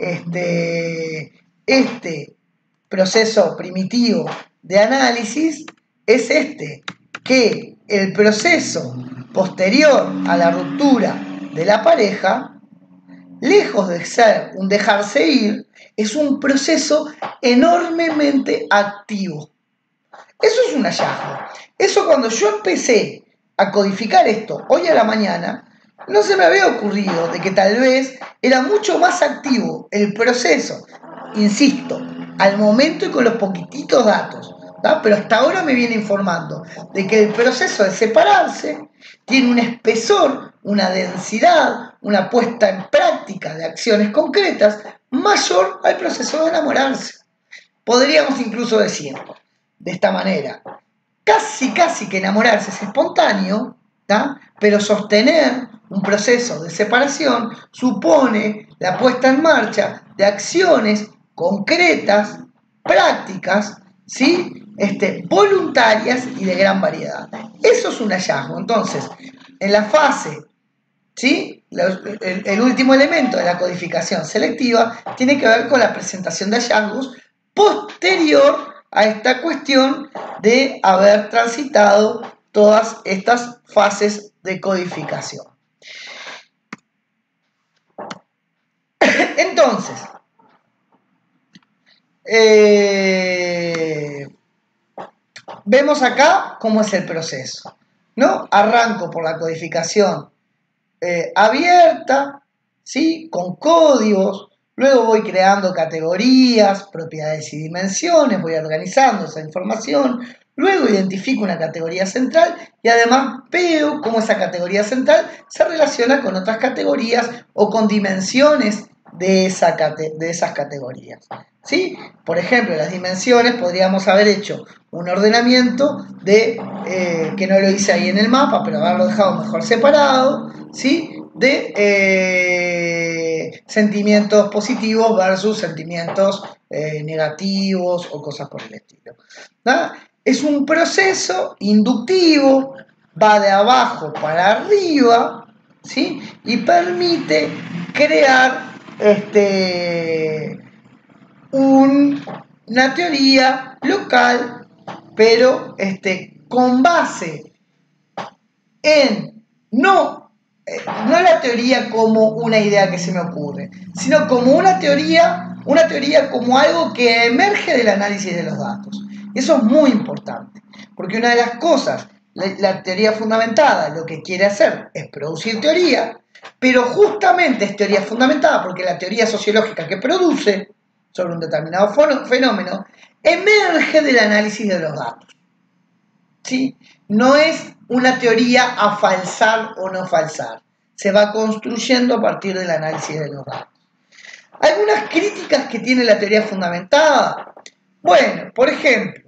este, este proceso primitivo de análisis es este, que el proceso posterior a la ruptura de la pareja, lejos de ser un dejarse ir, es un proceso enormemente activo. Eso es un hallazgo. Eso, cuando yo empecé a codificar esto hoy a la mañana, no se me había ocurrido de que tal vez era mucho más activo el proceso, insisto, al momento y con los poquititos datos, ¿tá?, pero hasta ahora me viene informando de que el proceso de separarse tiene un espesor, una densidad, una puesta en práctica de acciones concretas mayor al proceso de enamorarse. Podríamos incluso decir de esta manera, casi casi que enamorarse es espontáneo, ¿tá?, pero sostener un proceso de separación supone la puesta en marcha de acciones concretas, prácticas, ¿sí?, este, voluntarias y de gran variedad. Eso es un hallazgo. Entonces, en la fase, ¿sí?, el, el último elemento de la codificación selectiva tiene que ver con la presentación de hallazgos posterior a esta cuestión de haber transitado todas estas fases de codificación. Entonces, eh, vemos acá cómo es el proceso, ¿no? Arranco por la codificación eh, abierta, ¿sí?, con códigos. Luego voy creando categorías, propiedades y dimensiones, voy organizando esa información, luego identifico una categoría central y además veo cómo esa categoría central se relaciona con otras categorías o con dimensiones de, esa, de esas categorías, ¿sí? Por ejemplo, las dimensiones podríamos haber hecho un ordenamiento de, eh, que no lo hice ahí en el mapa, pero haberlo dejado mejor separado, ¿sí?, de eh, sentimientos positivos versus sentimientos eh, negativos o cosas por el estilo, ¿no? Es un proceso inductivo, va de abajo para arriba, ¿sí?, y permite crear este, un, una teoría local, pero este, con base en no no la teoría como una idea que se me ocurre, sino como una teoría, una teoría como algo que emerge del análisis de los datos. Eso es muy importante, porque una de las cosas, la, la teoría fundamentada lo que quiere hacer es producir teoría, pero justamente es teoría fundamentada porque la teoría sociológica que produce, sobre un determinado fenómeno, emerge del análisis de los datos. ¿Sí? No es una teoría a falsar o no falsar. Se va construyendo a partir del análisis de los datos. Algunas críticas que tiene la teoría fundamentada. Bueno, por ejemplo,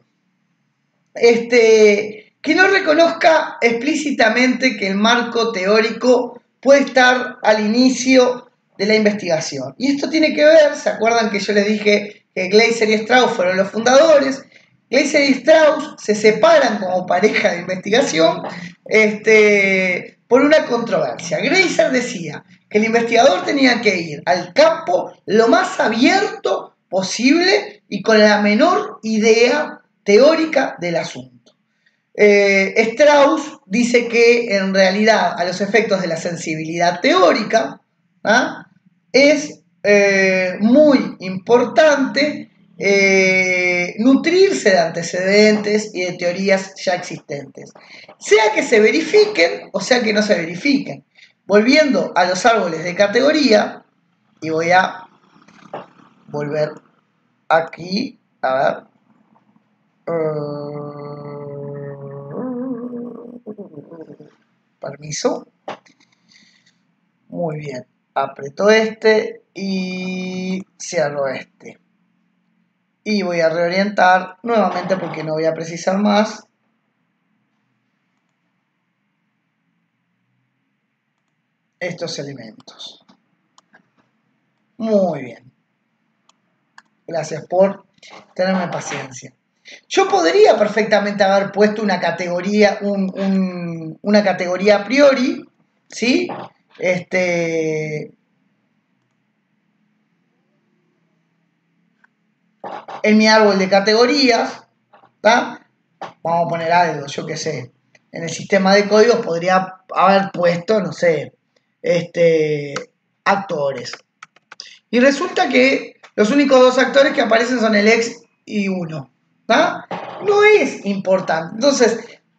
este, que no reconozca explícitamente que el marco teórico puede estar al inicio de la investigación. Y esto tiene que ver, ¿se acuerdan que yo les dije que Gleiser y Strauss fueron los fundadores? Gleiser y Strauss se separan como pareja de investigación este, por una controversia. Gleiser decía que el investigador tenía que ir al campo lo más abierto posible y con la menor idea teórica del asunto. Eh, Strauss dice que en realidad a los efectos de la sensibilidad teórica ¿ah? es eh, muy importante eh, nutrirse de antecedentes y de teorías ya existentes, sea que se verifiquen o sea que no se verifiquen. Volviendo a los árboles de categoría, y voy a volver aquí, a ver. Permiso. Muy bien. Aprieto este y cierro este. Y voy a reorientar nuevamente porque no voy a precisar más. Estos elementos. Muy bien. Gracias por tenerme paciencia. Yo podría perfectamente haber puesto una categoría, un, un, una categoría a priori, ¿sí? Este, en mi árbol de categorías, ¿tá? Vamos a poner algo, yo qué sé. En el sistema de códigos podría haber puesto, no sé, este, actores. Y resulta que los únicos dos actores que aparecen son el ex y uno. ¿tá? No es importante. Entonces,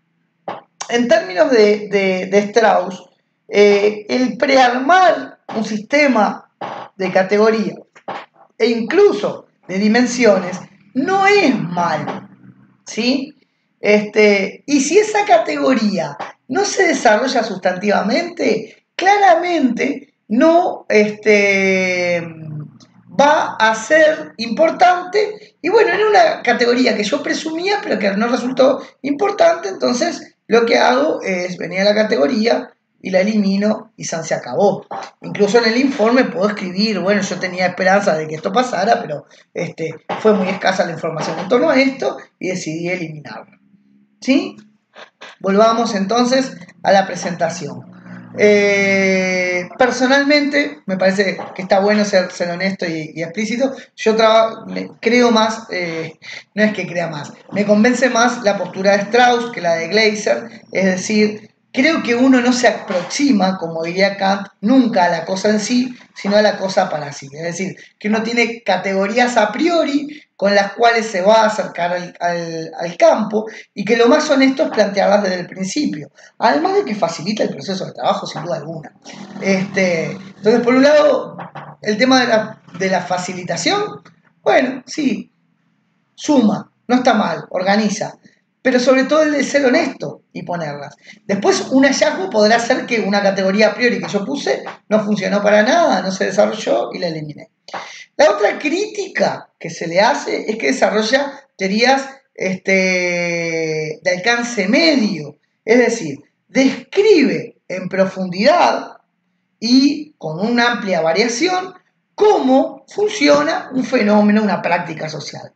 en términos de, de, de Strauss, eh, el prearmar un sistema de categoría e incluso de dimensiones no es malo, ¿sí? Este, y si esa categoría no se desarrolla sustantivamente, claramente no este, va a ser importante. Y bueno, era una categoría que yo presumía, pero que no resultó importante, entonces lo que hago es venir a la categoría y la elimino y San se acabó. Incluso en el informe puedo escribir, bueno, yo tenía esperanza de que esto pasara, pero este, fue muy escasa la información en torno a esto y decidí eliminarlo. ¿Sí? Volvamos entonces a la presentación. Eh, personalmente, me parece que está bueno ser, ser honesto y, y explícito. Yo creo más, eh, no es que crea más, me convence más la postura de Strauss que la de Gleiser, es decir, creo que uno no se aproxima, como diría Kant, nunca a la cosa en sí, sino a la cosa para sí. Es decir, que uno tiene categorías a priori con las cuales se va a acercar al, al, al campo y que lo más honesto es plantearlas desde el principio. Además de que facilita el proceso de trabajo, sin duda alguna. Este, entonces, por un lado, el tema de la, de la facilitación, bueno, sí, suma, no está mal, organiza. Pero sobre todo el de ser honesto y ponerlas. Después un hallazgo podrá ser que una categoría a priori que yo puse no funcionó para nada, no se desarrolló y la eliminé. La otra crítica que se le hace es que desarrolla teorías este, de alcance medio, es decir, describe en profundidad y con una amplia variación cómo funciona un fenómeno, una práctica social.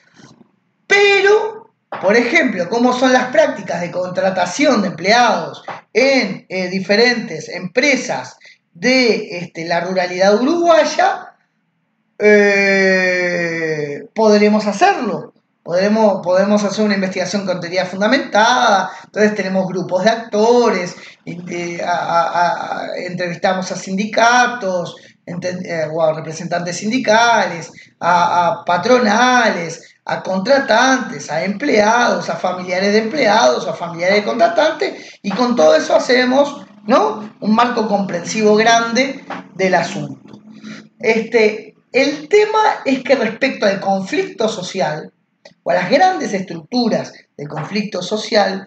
Pero por ejemplo, cómo son las prácticas de contratación de empleados en eh, diferentes empresas de este, la ruralidad uruguaya, eh, podremos hacerlo. Podemos, podemos hacer una investigación con teoría fundamentada, entonces tenemos grupos de actores, eh, a, a, a, entrevistamos a sindicatos, eh, o a representantes sindicales, a, a patronales, a contratantes, a empleados, a familiares de empleados, a familiares de contratantes, y con todo eso hacemos, ¿no?, un marco comprensivo grande del asunto. Este, El tema es que respecto al conflicto social, o a las grandes estructuras del conflicto social,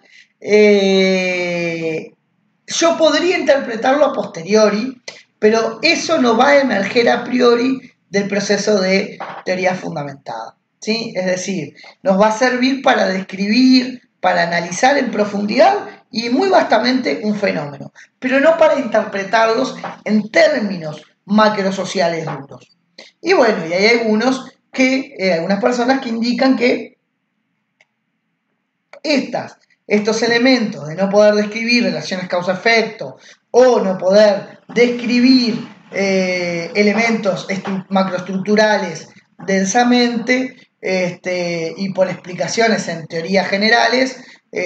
eh, yo podría interpretarlo a posteriori, pero eso no va a emerger a priori del proceso de teoría fundamentada, ¿sí? Es decir, nos va a servir para describir, para analizar en profundidad y muy vastamente un fenómeno, pero no para interpretarlos en términos macrosociales duros. Y bueno, y hay algunos que, eh, algunas personas que indican que estas, estos elementos de no poder describir relaciones causa-efecto o no poder describir eh, elementos macroestructurales densamente este, y por explicaciones en teorías generales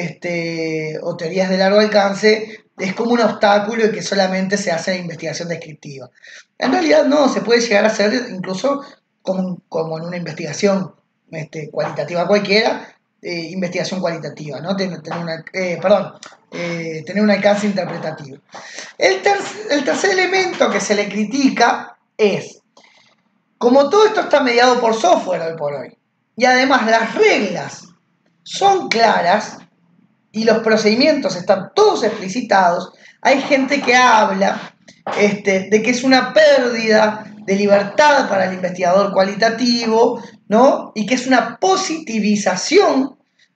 este, o teorías de largo alcance, es como un obstáculo y que solamente se hace en investigación descriptiva. En realidad no, se puede llegar a hacer incluso como, como en una investigación este, cualitativa cualquiera, eh, investigación cualitativa, ¿no? Tener, tener una, eh, perdón, eh, tener un alcance interpretativo. El, ter el tercer elemento que se le critica es, como todo esto está mediado por software hoy por hoy, y además las reglas son claras y los procedimientos están todos explicitados, hay gente que habla este, de que es una pérdida de libertad para el investigador cualitativo, ¿no? Y que es una positivización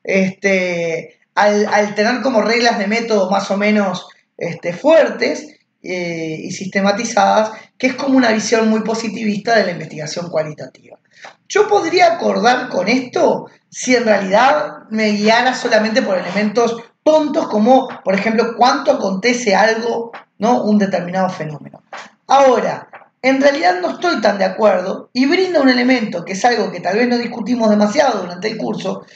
este, al, al tener como reglas de método más o menos este, fuertes eh, y sistematizadas, que es como una visión muy positivista de la investigación cualitativa. Yo podría acordar con esto si en realidad me guiara solamente por elementos tontos como, por ejemplo, cuánto acontece algo, ¿no? Un determinado fenómeno. Ahora, en realidad no estoy tan de acuerdo y brinda un elemento que es algo que tal vez no discutimos demasiado durante el curso,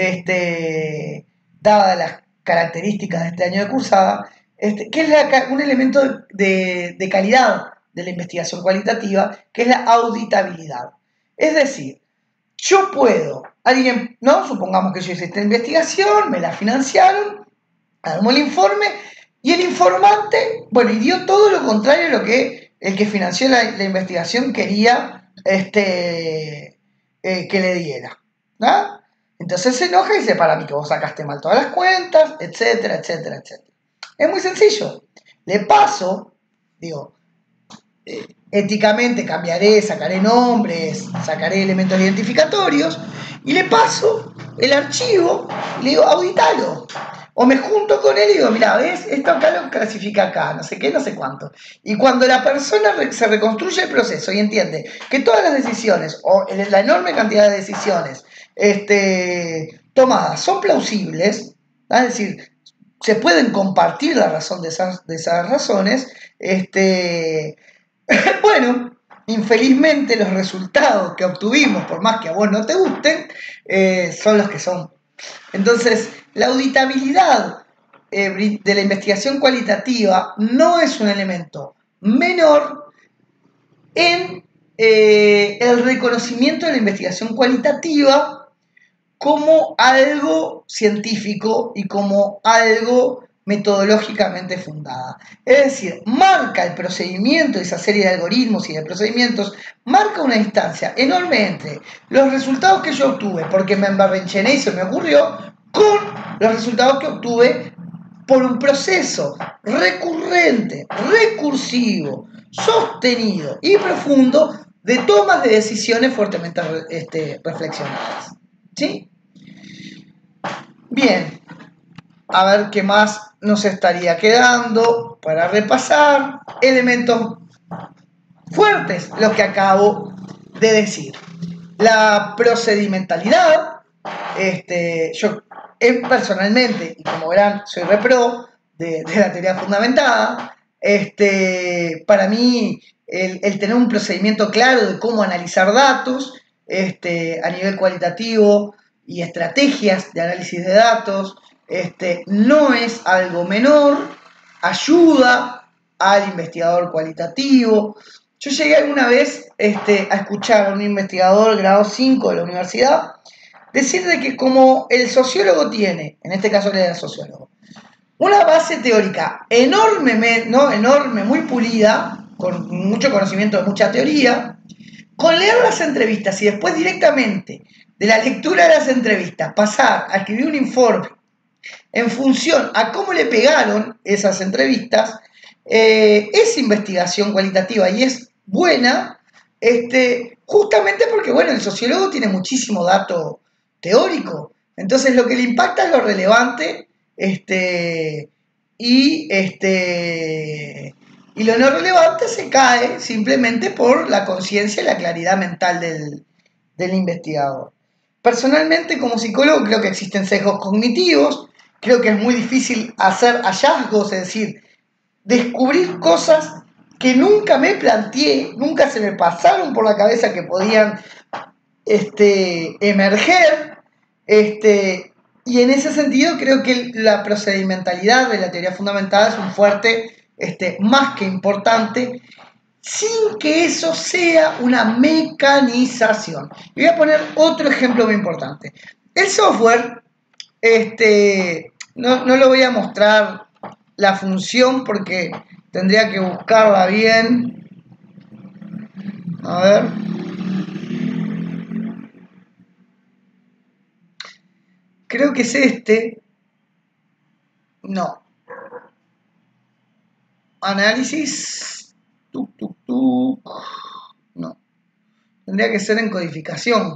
este, dadas las características de este año de cursada, este, que es la, un elemento de, de, de calidad de la investigación cualitativa, que es la auditabilidad. Es decir, yo puedo, alguien, ¿no? Supongamos que yo hice esta investigación, me la financiaron, armó el informe y el informante, bueno, y dio todo lo contrario a lo que el que financió la, la investigación quería este, eh, que le diera, ¿no? Entonces se enoja y dice, para mí que vos sacaste mal todas las cuentas, etcétera, etcétera, etcétera. Es muy sencillo. Le paso, digo, eh, éticamente cambiaré, sacaré nombres, sacaré elementos identificatorios y le paso el archivo y le digo, auditalo. O me junto con él y digo, mira, ¿ves? Esto acá lo clasifica acá, no sé qué, no sé cuánto. Y cuando la persona se reconstruye el proceso y entiende que todas las decisiones, o la enorme cantidad de decisiones este, tomadas son plausibles, ¿no? Es decir, se pueden compartir la razón de esas, de esas razones, este, bueno, infelizmente los resultados que obtuvimos, por más que a vos no te gusten, eh, son los que son. Entonces, la auditabilidad eh, de la investigación cualitativa no es un elemento menor en eh, el reconocimiento de la investigación cualitativa como algo científico y como algo metodológicamente fundada. Es decir, marca el procedimiento, esa serie de algoritmos y de procedimientos, marca una distancia enorme entre los resultados que yo obtuve porque me embarrenchené y se me ocurrió, con los resultados que obtuve por un proceso recurrente, recursivo, sostenido y profundo de tomas de decisiones fuertemente este, reflexionadas. ¿Sí? Bien, a ver qué más nos estaría quedando para repasar. Elementos fuertes, los que acabo de decir. La procedimentalidad, este, yo personalmente, y como verán, soy repro de, de la teoría fundamentada, este, para mí el, el tener un procedimiento claro de cómo analizar datos este, a nivel cualitativo y estrategias de análisis de datos, este, no es algo menor, ayuda al investigador cualitativo. Yo llegué alguna vez este, a escuchar a un investigador grado cinco de la universidad decir de que como el sociólogo tiene, en este caso él era sociólogo, una base teórica enorme, ¿no? enorme, muy pulida, con mucho conocimiento de mucha teoría, con leer las entrevistas y después directamente de la lectura de las entrevistas pasar a escribir un informe en función a cómo le pegaron esas entrevistas, eh, es investigación cualitativa y es buena, este, justamente porque, bueno, el sociólogo tiene muchísimo dato teórico, entonces lo que le impacta es lo relevante, este, y, este, y lo no relevante se cae simplemente por la conciencia y la claridad mental del, del investigador. Personalmente, como psicólogo, creo que existen sesgos cognitivos, creo que es muy difícil hacer hallazgos, es decir, descubrir cosas que nunca me planteé, nunca se me pasaron por la cabeza que podían este, emerger, este, y en ese sentido creo que la procedimentalidad de la teoría fundamentada es un fuerte este, más que importante, sin que eso sea una mecanización. Y voy a poner otro ejemplo muy importante. El software, este, no, no lo voy a mostrar la función porque tendría que buscarla bien. A ver. Creo que es este. No. Análisis. Tuc, tuc, tuc. No. Tendría que ser en codificación.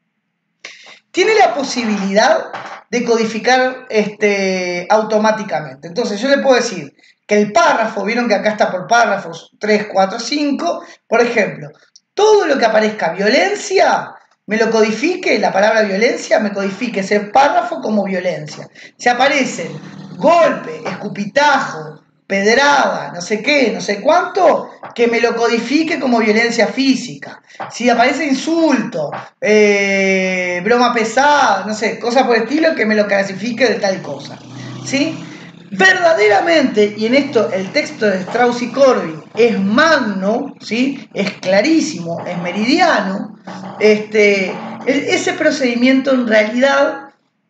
Tiene la posibilidad de codificar este, automáticamente. Entonces yo le puedo decir que el párrafo, vieron que acá está por párrafos tres, cuatro, cinco, por ejemplo, todo lo que aparezca violencia, me lo codifique, la palabra violencia, me codifique ese párrafo como violencia. Si aparecen golpe, escupitajo, pedrada, no sé qué, no sé cuánto, que me lo codifique como violencia física. Si aparece insulto, eh, broma pesada, no sé, cosas por el estilo, que me lo clasifique de tal cosa. ¿Sí? Verdaderamente, y en esto el texto de Strauss y Corbin es magno, ¿sí? Es clarísimo, es meridiano, este, ese procedimiento en realidad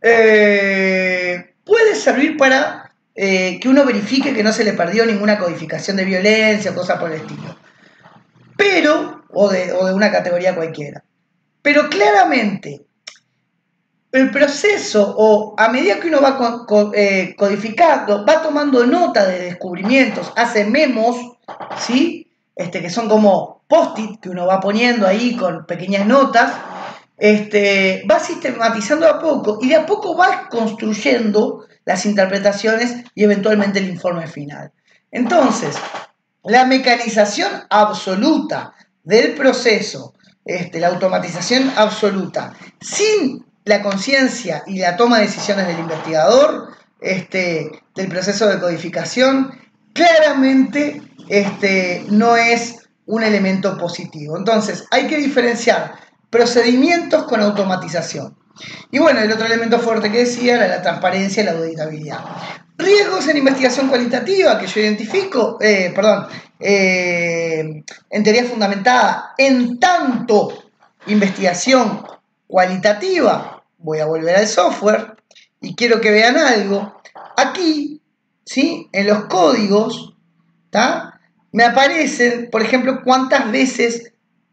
eh, puede servir para Eh, que uno verifique que no se le perdió ninguna codificación de violencia o cosas por el estilo. Pero, o de, o de una categoría cualquiera. Pero claramente, el proceso, o a medida que uno va co co eh, codificando, va tomando nota de descubrimientos, hace memos, ¿sí? Este, que son como post-it que uno va poniendo ahí con pequeñas notas, este, va sistematizando a poco y de a poco va construyendo las interpretaciones y eventualmente el informe final. Entonces, la mecanización absoluta del proceso, este, la automatización absoluta, sin la conciencia y la toma de decisiones del investigador, este, del proceso de codificación, claramente este, no es un elemento positivo. Entonces, hay que diferenciar procedimientos con automatización. Y bueno, el otro elemento fuerte que decía era la transparencia y la auditabilidad. Riesgos en investigación cualitativa que yo identifico, eh, perdón, eh, en teoría fundamentada, en tanto investigación cualitativa, voy a volver al software y quiero que vean algo. Aquí, ¿sí? En los códigos, ¿tá? Me aparecen, por ejemplo, cuántas veces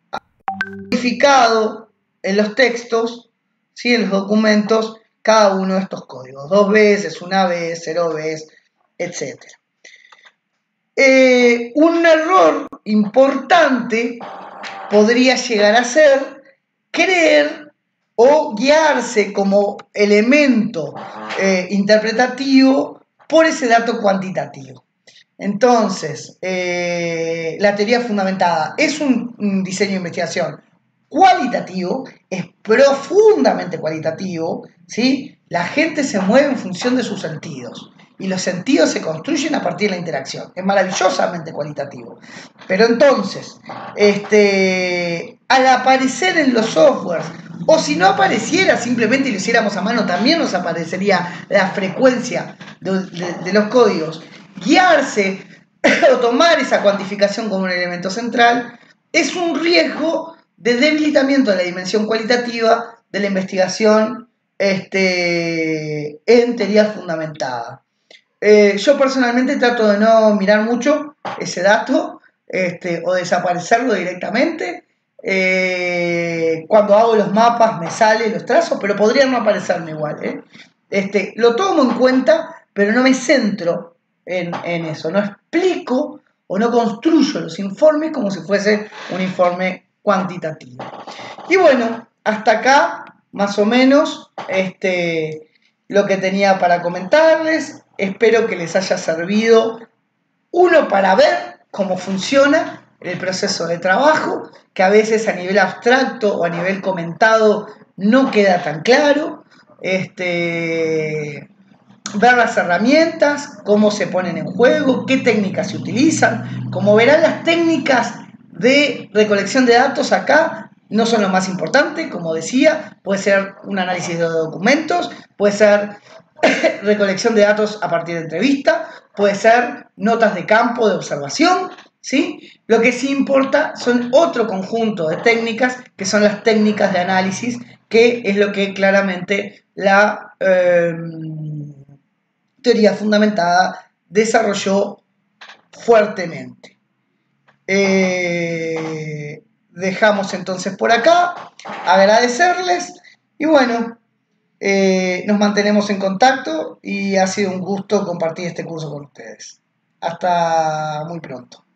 codificado en los textos, ¿sí? En los documentos, cada uno de estos códigos. Dos veces, una vez, cero veces, etcétera. Eh, un error importante podría llegar a ser creer o guiarse como elemento eh, interpretativo por ese dato cuantitativo. Entonces, eh, la teoría fundamentada es un, un diseño de investigación cualitativo, es profundamente cualitativo, ¿sí? La gente se mueve en función de sus sentidos y los sentidos se construyen a partir de la interacción. Es maravillosamente cualitativo. Pero entonces, este, al aparecer en los softwares, o si no apareciera simplemente y lo hiciéramos a mano, también nos aparecería la frecuencia de, de, de los códigos. Guiarse o tomar esa cuantificación como un elemento central es un riesgo de debilitamiento de la dimensión cualitativa de la investigación este, en teoría fundamentada. Eh, yo personalmente trato de no mirar mucho ese dato este, o desaparecerlo directamente Eh, cuando hago los mapas me sale los trazos, pero podrían no aparecerme igual. ¿eh? Este, lo tomo en cuenta, pero no me centro en, en eso. No explico o no construyo los informes como si fuese un informe cuantitativo. Y bueno, hasta acá más o menos este, lo que tenía para comentarles. Espero que les haya servido, uno, para ver cómo funciona el proceso de trabajo, que a veces a nivel abstracto o a nivel comentado no queda tan claro. Este, ver las herramientas, cómo se ponen en juego, qué técnicas se utilizan. Como verán, las técnicas de recolección de datos acá no son lo más importante, como decía, puede ser un análisis de documentos, puede ser recolección de datos a partir de entrevista, puede ser notas de campo de observación, ¿sí? Lo que sí importa son otro conjunto de técnicas, que son las técnicas de análisis, que es lo que claramente la eh, teoría fundamentada desarrolló fuertemente. Eh, dejamos entonces por acá, agradecerles y bueno, eh, nos mantenemos en contacto y ha sido un gusto compartir este curso con ustedes. Hasta muy pronto.